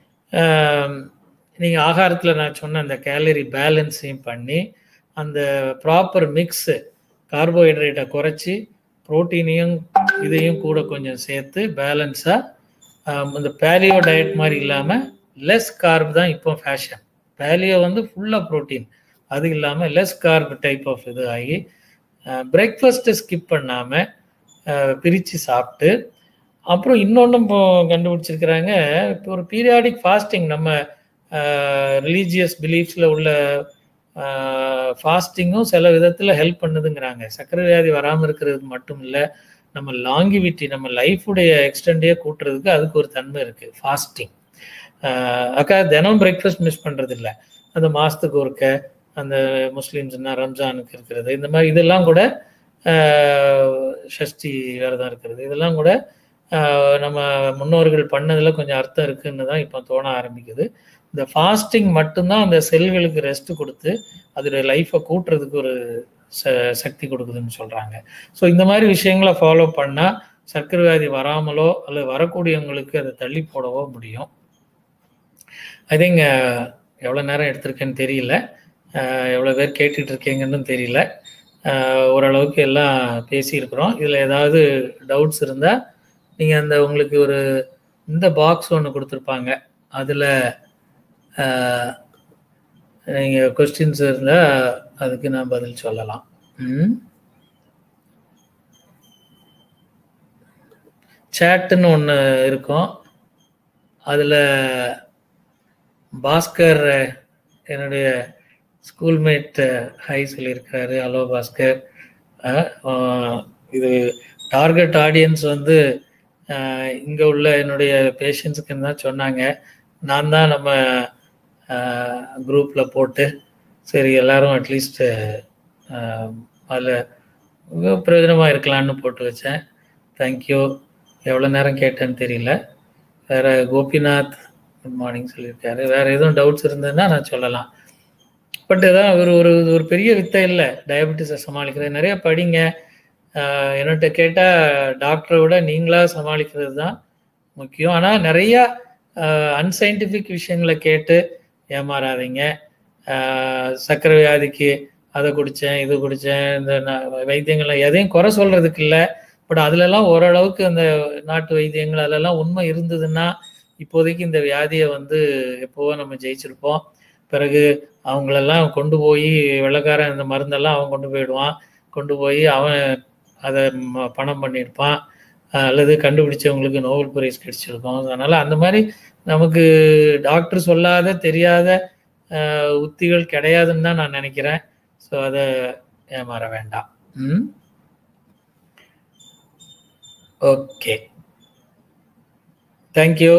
நீங்கள் ஆகாரத்தில் நான் சொன்ன அந்த கேலரி பேலன்ஸையும் பண்ணி அந்த ப்ராப்பர் மிக்ஸு, கார்போஹைட்ரேட்டை குறைச்சி ப்ரோட்டீனையும் இதையும் கூட கொஞ்சம் சேர்த்து பேலன்ஸாக இந்த பேலியோ டயட் மாதிரி இல்லாமல் லெஸ் கார்ப் தான் இப்போ ஃபேஷன். பேலியோ வந்து ஃபுல்லாக ப்ரோட்டீன், அது இல்லாமல் லெஸ் கார்ப் டைப் ஆஃப் இது ஆகி பிரேக்ஃபாஸ்ட்டை ஸ்கிப் பண்ணாமல் பிரித்து சாப்பிட்டு, அப்புறம் இன்னொன்றும் இப்போ கண்டுபிடிச்சிருக்கிறாங்க, இப்போ ஒரு பீரியாடிக் ஃபாஸ்டிங் நம்ம ரிலீஜியஸ் பிலீஃப்ஸில் உள்ள ஃபாஸ்டிங்கும் சில விதத்தில் ஹெல்ப் பண்ணுதுங்கிறாங்க. சர்க்கரை வியாதி வராமல் இருக்கிறதுக்கு மட்டும் இல்லை, நம்ம லாங்கிவிட்டி, நம்ம லைஃபுடைய எக்ஸ்டெண்டே கூட்டுறதுக்கு அதுக்கு ஒரு தன்மை இருக்குது ஃபாஸ்டிங். அக்கா தினம் பிரேக்ஃபாஸ்ட் மிஸ் பண்ணுறது இல்லை, அந்த மாதத்துக்கு ஒருக்க அந்த முஸ்லீம்ஸ்னா ரம்ஜானுக்கு இருக்கிறது, இந்த மாதிரி இதெல்லாம் கூட ஷஷ்டி விரதம் இருக்கிறது, இதெல்லாம் கூட நம்ம முன்னோர்கள் பண்ணதில் கொஞ்சம் அர்த்தம் இருக்குன்னு தான் இப்போ தோண ஆரம்பிக்குது. இந்த ஃபாஸ்டிங் மட்டும்தான் அந்த செல்களுக்கு ரெஸ்ட் கொடுத்து அதோடைய லைஃப்பை கூட்டுறதுக்கு ஒரு ச சக்தி கொடுக்குதுன்னு சொல்கிறாங்க. ஸோ இந்த மாதிரி விஷயங்களை ஃபாலோ பண்ணால் சர்க்கரை வியாதி வராமலோ அல்லது வரக்கூடியவங்களுக்கு அதை தள்ளி போடவோ முடியும். ஐ திங்க் எவ்வளோ நேரம் எடுத்திருக்கேன்னு தெரியல, எவ்வளோ பேர் கேட்டுட்டு இருக்கீங்கன்னு தெரியல. ஓரளவுக்கு எல்லாம் பேசியிருக்கிறோம். இதில் ஏதாவது டவுட்ஸ் இருந்தால் நீங்கள் அந்த உங்களுக்கு ஒரு இந்த பாக்ஸ் ஒன்று கொடுத்துருப்பாங்க, அதில் நீங்கள் கொஸ்டின்ஸ் இருந்தால் அதுக்கு நான் பதில் சொல்லலாம். ம் சேட்டுன்னு ஒன்று இருக்கும், அதில் பாஸ்கர் என்னுடைய ஸ்கூல்மேட் ஹை சொல்லியிருக்கிறாரு. ஹலோ பாஸ்கர். இது டார்கெட் ஆடியன்ஸ் வந்து இங்கே உள்ள என்னுடைய பேஷண்ட்ஸுக்குன்னு தான் சொன்னாங்க. நான் தான் நம்ம குரூப்பில் போட்டு சரி எல்லாரும் அட்லீஸ்ட் அதில் பிரயோஜனமாக இருக்கலான்னு போட்டு வச்சேன். தேங்க்யூ. எவ்வளோ நேரம் கேட்டேன்னு தெரியல. வேறு கோபிநாத் குட் மார்னிங் சொல்லியிருக்காரு. வேறு எதுவும் டவுட்ஸ் இருந்ததுன்னா நான் சொல்லலாம். பட் இதான் ஒரு ஒரு ஒரு பெரிய வித்தை இல்லை டயபெட்டிஸை சமாளிக்கிறது. நிறைய படிங்க. என்கிட்ட கேட்டால் டாக்டரை விட நீங்களாக சமாளிக்கிறது தான் முக்கியம். ஆனால் நிறையா அன்சைன்டிஃபிக் விஷயங்களை கேட்டு ஏமாறாதீங்க. சர்க்கரை வியாதிக்கு அதை குடித்தேன் இது குடித்தேன் இந்த வைத்தியங்களை எதையும் குறை சொல்கிறதுக்கு இல்லை. பட் அதிலெல்லாம் ஓரளவுக்கு அந்த நாட்டு வைத்தியங்கள் அதிலெல்லாம் உண்மை இருந்ததுன்னா இப்போதைக்கு இந்த வியாதியை வந்து எப்போவோ நம்ம ஜெயிச்சிருப்போம். பிறகு அவங்களெல்லாம் கொண்டு போய் வெள்ளைக்காரன் இந்த மருந்தெல்லாம் அவன் கொண்டு போயிடுவான். கொண்டு போய் அவன் அதை பணம் பண்ணியிருப்பான். அல்லது கண்டுபிடிச்சவங்களுக்கு நோபல் பிரைஸ் கிடைச்சிருக்கும். அதனால் அந்த மாதிரி நமக்கு டாக்டர் சொல்லாத தெரியாத உத்திகள் கிடையாதுன்னு தான் நான் நினைக்கிறேன். ஸோ அதை ஏமாற வேண்டாம். ம் ஓகே, தேங்க்யூ.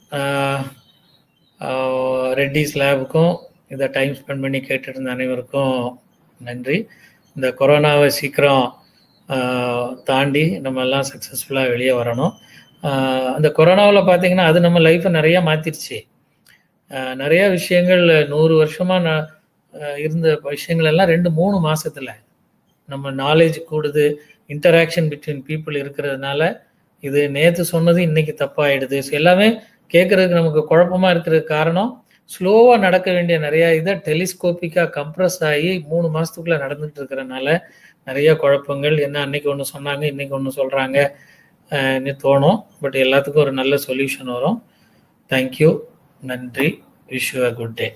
ரெட்டிஸ் லேபுக்கும் இதை டைம் ஸ்பெண்ட் பண்ணி கேட்டுட்டு இருந்த அனைவருக்கும் நன்றி. இந்த கொரோனாவை சீக்கிரம் தாண்டி நம்ம எல்லாம் சக்ஸஸ்ஃபுல்லாக வெளியே வரணும். அந்த கொரோனாவில் பார்த்தீங்கன்னா அது நம்ம லைஃப்பை நிறையா மாற்றிடுச்சு. நிறையா விஷயங்கள் நூறு வருஷமாக நான் இருந்த விஷயங்கள் எல்லாம் ரெண்டு மூணு மாதத்தில் நம்ம நாலேஜ் கூடுது. இன்டராக்ஷன் பிட்வீன் பீப்புள் இருக்கிறதுனால இது நேற்று சொன்னது இன்னைக்கு தப்பாயிடுது. ஸோ எல்லாமே கேட்குறதுக்கு நமக்கு குழப்பமாக இருக்கிறதுக்கு காரணம் ஸ்லோவாக நடக்க வேண்டிய நிறையா இதை டெலிஸ்கோப்பிக்காக கம்ப்ரஸ் ஆகி மூணு மாதத்துக்குள்ளே நடந்துகிட்டு இருக்கிறனால நிறைய குழப்பங்கள். என்ன அன்னைக்கு ஒன்று சொன்னாங்க இன்னைக்கு ஒன்று சொல்கிறாங்க தோணும். பட் எல்லாத்துக்கும் ஒரு நல்ல சொல்யூஷன் வரும். தேங்க்யூ, நன்றி. Wish you a good day.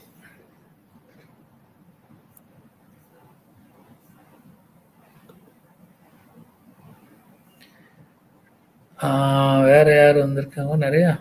வேற யார் வந்திருக்காங்க? நிறையா.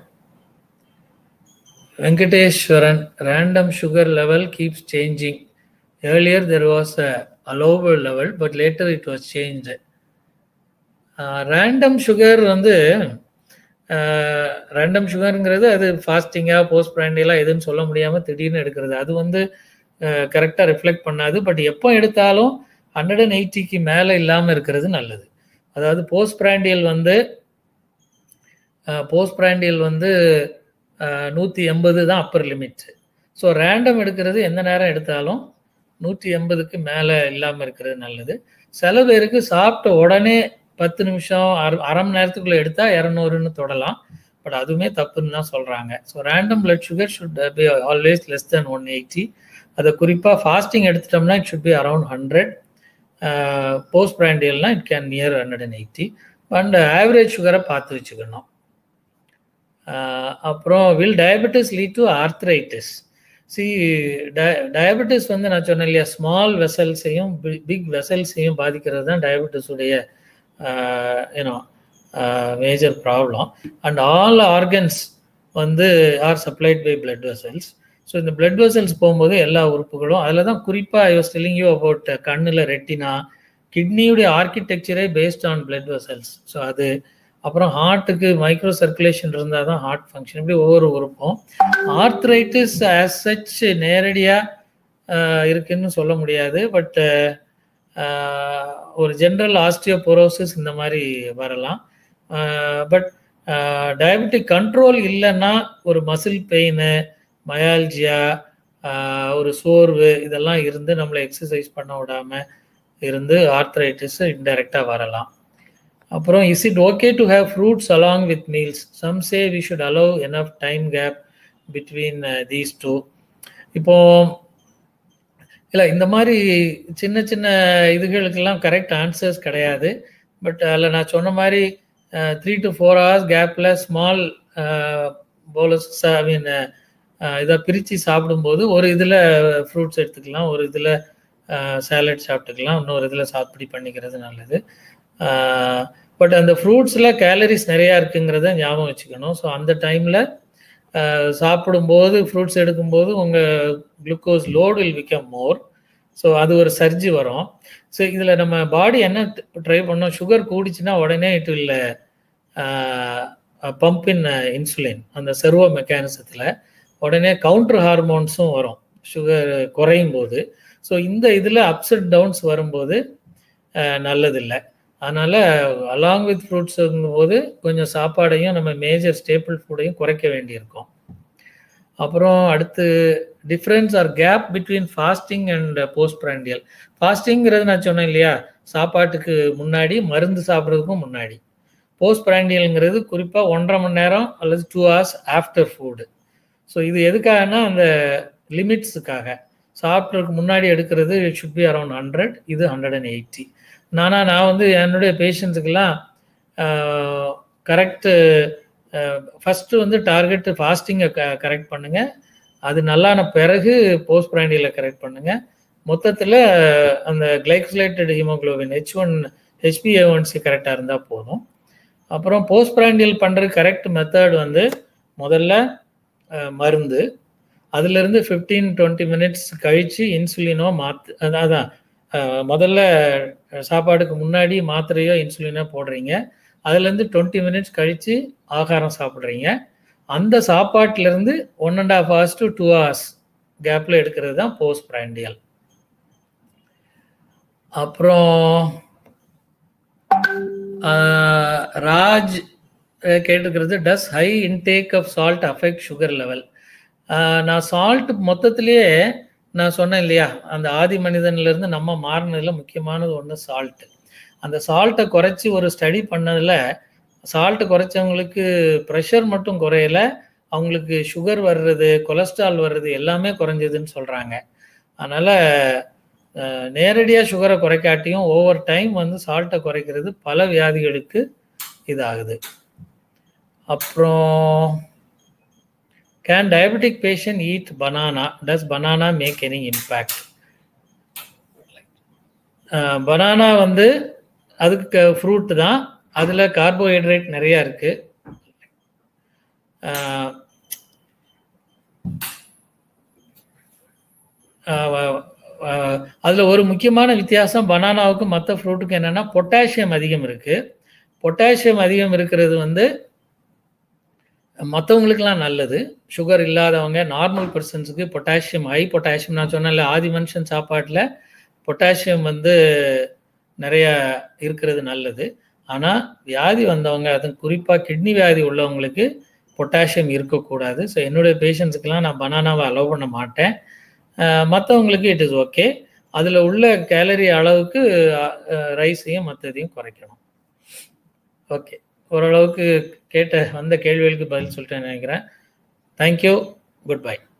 Venkateswaran, random sugar level keeps changing. Earlier there was a allowable level but later it was changed. Random sugar வந்து ரேண்டம் சுகருங்கிறது அது ஃபாஸ்டிங்காக போஸ்ட் பிராண்டியெல்லாம் எதுன்னு சொல்ல முடியாமல் திடீர்னு எடுக்கிறது. அது வந்து கரெக்டாக ரிஃப்ளெக்ட் பண்ணாது. பட் எப்போ எடுத்தாலும் ஹண்ட்ரட் அண்ட் எயிட்டிக்கு மேலே இல்லாமல் இருக்கிறது நல்லது. அதாவது போஸ்ட் பிராண்டியல் வந்து போஸ்ட் பிராண்டியல் வந்து நூற்றி எண்பது தான் அப்பர் லிமிட். ஸோ ரேண்டம் எடுக்கிறது எந்த நேரம் எடுத்தாலும் நூற்றி எண்பதுக்கு மேலே இல்லாமல் இருக்கிறது நல்லது. சில பேருக்கு சாப்பிட்ட உடனே பத்து நிமிஷம் அரை அரை மணி நேரத்துக்குள்ளே எடுத்தால் இரநூறுன்னு தொடலாம். பட் அதுவுமே தப்புன்னு தான் சொல்கிறாங்க. So random blood sugar should be always less than one eighty. அதை குறிப்பாக ஃபாஸ்டிங் எடுத்துட்டோம்னா it should be around hundred. Post பிராண்டியல்னா it can near hundred and eighty. And average சுகரை பார்த்து வச்சுக்கணும். அப்புறம் will diabetes lead to arthritis. See diabetes வந்து நான் சொன்னேன் இல்லையா, ஸ்மால் வெசல்ஸையும் பிக் வெசல்ஸையும் பாதிக்கிறது தான் டயபெட்டிஸுடைய you know major problem. And all organs வந்து are supplied by blood vessels. So இந்த பிளட் வெசல்ஸ் போகும்போது எல்லா உறுப்புகளும் அதில் தான் குறிப்பாக I was telling you about கண்ணில் ரெட்டினா, கிட்னியுடைய ஆர்கிடெக்சரே based on blood vessels. So அது அப்புறம் ஹார்ட்டுக்கு மைக்ரோ சர்க்குலேஷன் இருந்தால் தான் ஹார்ட் ஃபங்க்ஷன். இப்படி ஒவ்வொரு உறுப்பும். ஆர்த்ரைட்டிஸ் ஆஸ் சச் நேரடியாக இருக்குன்னு சொல்ல முடியாது. பட் ஒரு ஜென்ரல் ஆஸ்டியோபோரோசிஸ் இந்த மாதிரி வரலாம். பட் டயபெட்டிக் கண்ட்ரோல் இல்லைன்னா ஒரு மசில் பெயின், மயால்ஜியா, ஒரு சோர்வு இதெல்லாம் இருந்து நம்மளை எக்ஸசைஸ் பண்ண விடாமல் இருந்து ஆர்த்ரைட்டிஸ் இன்டைரக்டாக வரலாம். அப்புறம் is it okay to have fruits along with meals? Some say we should allow enough time gap between these two. இப்போ இல்லை இந்த மாதிரி சின்ன சின்ன இதுகளுக்கெல்லாம் கரெக்ட் ஆன்சர்ஸ் கிடையாது. பட் அதில் நான் சொன்ன மாதிரி த்ரீ டு ஃபோர் ஹவர்ஸ் கேப்பில் ஸ்மால் போலஸ் ஐ மீன் இதை பிரித்து சாப்பிடும்போது ஒரு இதில் ஃப்ரூட்ஸ் எடுத்துக்கலாம், ஒரு இதில் சாலட் சாப்பிட்டுக்கலாம், இன்னொரு இதில் சாப்பிடி பண்ணிக்கிறது நல்லது. பட் அந்த ஃப்ரூட்ஸில் கேலரிஸ் நிறையா இருக்குங்கிறத ஞாபகம் வச்சுக்கணும். ஸோ அந்த டைமில் சாப்பிடும்போது ஃப்ரூட்ஸ் எடுக்கும்போது உங்கள் glucose load will become more. So அது ஒரு சர்ஜி வரும். ஸோ இதில் நம்ம பாடி என்ன ட்ரை பண்ணோம், சுகர் கூடிச்சுன்னா உடனே it will pump in insulin. அந்த செர்வோ மெக்கானிசத்தில் உடனே கவுண்டர் ஹார்மோன்ஸும் வரும் சுகர் குறையும் போது. ஸோ இந்த இதில் அப்ஸ் அண்ட் டவுன்ஸ் வரும்போது நல்லதில்லை. அதனால் அலாங் வித் ஃப்ரூட்ஸ் போது கொஞ்சம் சாப்பாடையும் நம்ம மேஜர் ஸ்டேபிள் ஃபுட்டையும் குறைக்க வேண்டியிருக்கும். அப்புறம் அடுத்து difference or gap between fasting and post prandial. ஃபாஸ்டிங்கிறது நான் சொன்னேன் இல்லையா, சாப்பாட்டுக்கு முன்னாடி, மருந்து சாப்பிட்றதுக்கும் முன்னாடி. போஸ்ட் பிராண்டியல்ங்கிறது குறிப்பாக ஒன்றரை மணி நேரம் அல்லது two hours after food. So இது எதுக்காகனா அந்த லிமிட்ஸுக்காக. சாப்பிட்றதுக்கு முன்னாடி எடுக்கிறது it should be around hundred, இது ஹண்ட்ரட் அண்ட் எயிட்டி. நானா நான் வந்து என்னுடைய பேஷண்ட்ஸுக்கெல்லாம் கரெக்டு ஃபஸ்ட்டு வந்து டார்கெட்டு ஃபாஸ்டிங்கை க கரெக்ட் பண்ணுங்கள், அது நல்லான பிறகு போஸ்ட் பிராண்டியலை கரெக்ட் பண்ணுங்கள். மொத்தத்தில் அந்த glycosylated haemoglobin H one HbA one C கரெக்டாக இருந்தால் போதும். அப்புறம் போஸ்ட் பிராண்டியல் பண்ணுறது கரெக்ட் மெத்தட் வந்து முதல்ல மருந்து, அதுலேருந்து ஃபிஃப்டீன் டுவெண்ட்டி மினிட்ஸ் கழித்து இன்சுலினோ மாற்று, அதான் முதல்ல சாப்பாடுக்கு முன்னாடி மாத்திரையோ இன்சுலினோ போடுறீங்க, அதுலேருந்து டுவெண்ட்டி மினிட்ஸ் கழித்து ஆகாரம் சாப்பிட்றீங்க. அந்த சாப்பாட்டிலேருந்து one and half hours to two hours கேப்பில் எடுக்கிறது தான் போஸ்ட் பிராண்டியல். அப்புறம் ராஜ் கேட்டுக்கிறது, does high intake of salt affect sugar level. நான் சால்ட் மொத்தத்திலேயே நான் சொன்னேன் இல்லையா, அந்த ஆதி மனிதன்லேருந்து நம்ம மாறினதில் முக்கியமானது ஒன்று சால்ட்டு. அந்த சால்ட்டை குறைச்சி ஒரு ஸ்டடி பண்ணதில் சால்ட்டு குறைச்சவங்களுக்கு ப்ரெஷர் மட்டும் குறையலை, அவங்களுக்கு சுகர் வர்றது, கொலஸ்ட்ரால் வர்றது எல்லாமே குறைஞ்சதுன்னு சொல்கிறாங்க. அதனால் நேரடியாக சுகரை குறைக்காட்டியும் ஓவர் டைம் வந்து சால்ட்டை குறைக்கிறது பல வியாதிகளுக்கு இதாகுது. அப்புறம் can diabetic patient eat banana, does banana make any impact? Banana வந்து அதுக்கு ஃப்ரூட் தான், அதில் கார்போஹைட்ரேட் நிறையா இருக்குது. அதில் ஒரு முக்கியமான வித்தியாசம் பனானாவுக்கு மற்ற ஃப்ரூட்டுக்கு என்னென்னா பொட்டாசியம் அதிகம் இருக்குது. பொட்டாசியம் அதிகம் இருக்கிறது வந்து மற்றவங்களுக்கெல்லாம் நல்லது. சுகர் இல்லாதவங்க, நார்மல் பர்சன்ஸுக்கு பொட்டாசியம், ஹை பொட்டாசியம், நான் சொன்னேன்ல ஆதி மனுஷன் சாப்பாட்டில் பொட்டாசியம் வந்து நிறைய இருக்கிறது நல்லது. ஆனால் வியாதி வந்தவங்க, அது குறிப்பாக கிட்னி வியாதி உள்ளவங்களுக்கு பொட்டாசியம் இருக்கக்கூடாது. ஸோ என்னுடைய பேஷண்ட்ஸுக்கெல்லாம் நான் பனானாவை அலோவ் பண்ண மாட்டேன். மற்றவங்களுக்கு இட் இஸ் ஓகே. அதில் உள்ள கேலரி அளவுக்கு ரைஸையும் மற்றதையும் குறைக்கணும். ஓகே, ஓரளவுக்கு கேட்ட வந்த கேள்விகளுக்கு பதில் சொல்லிட்டேன்னு நினைக்கிறேன். Thank you, good by.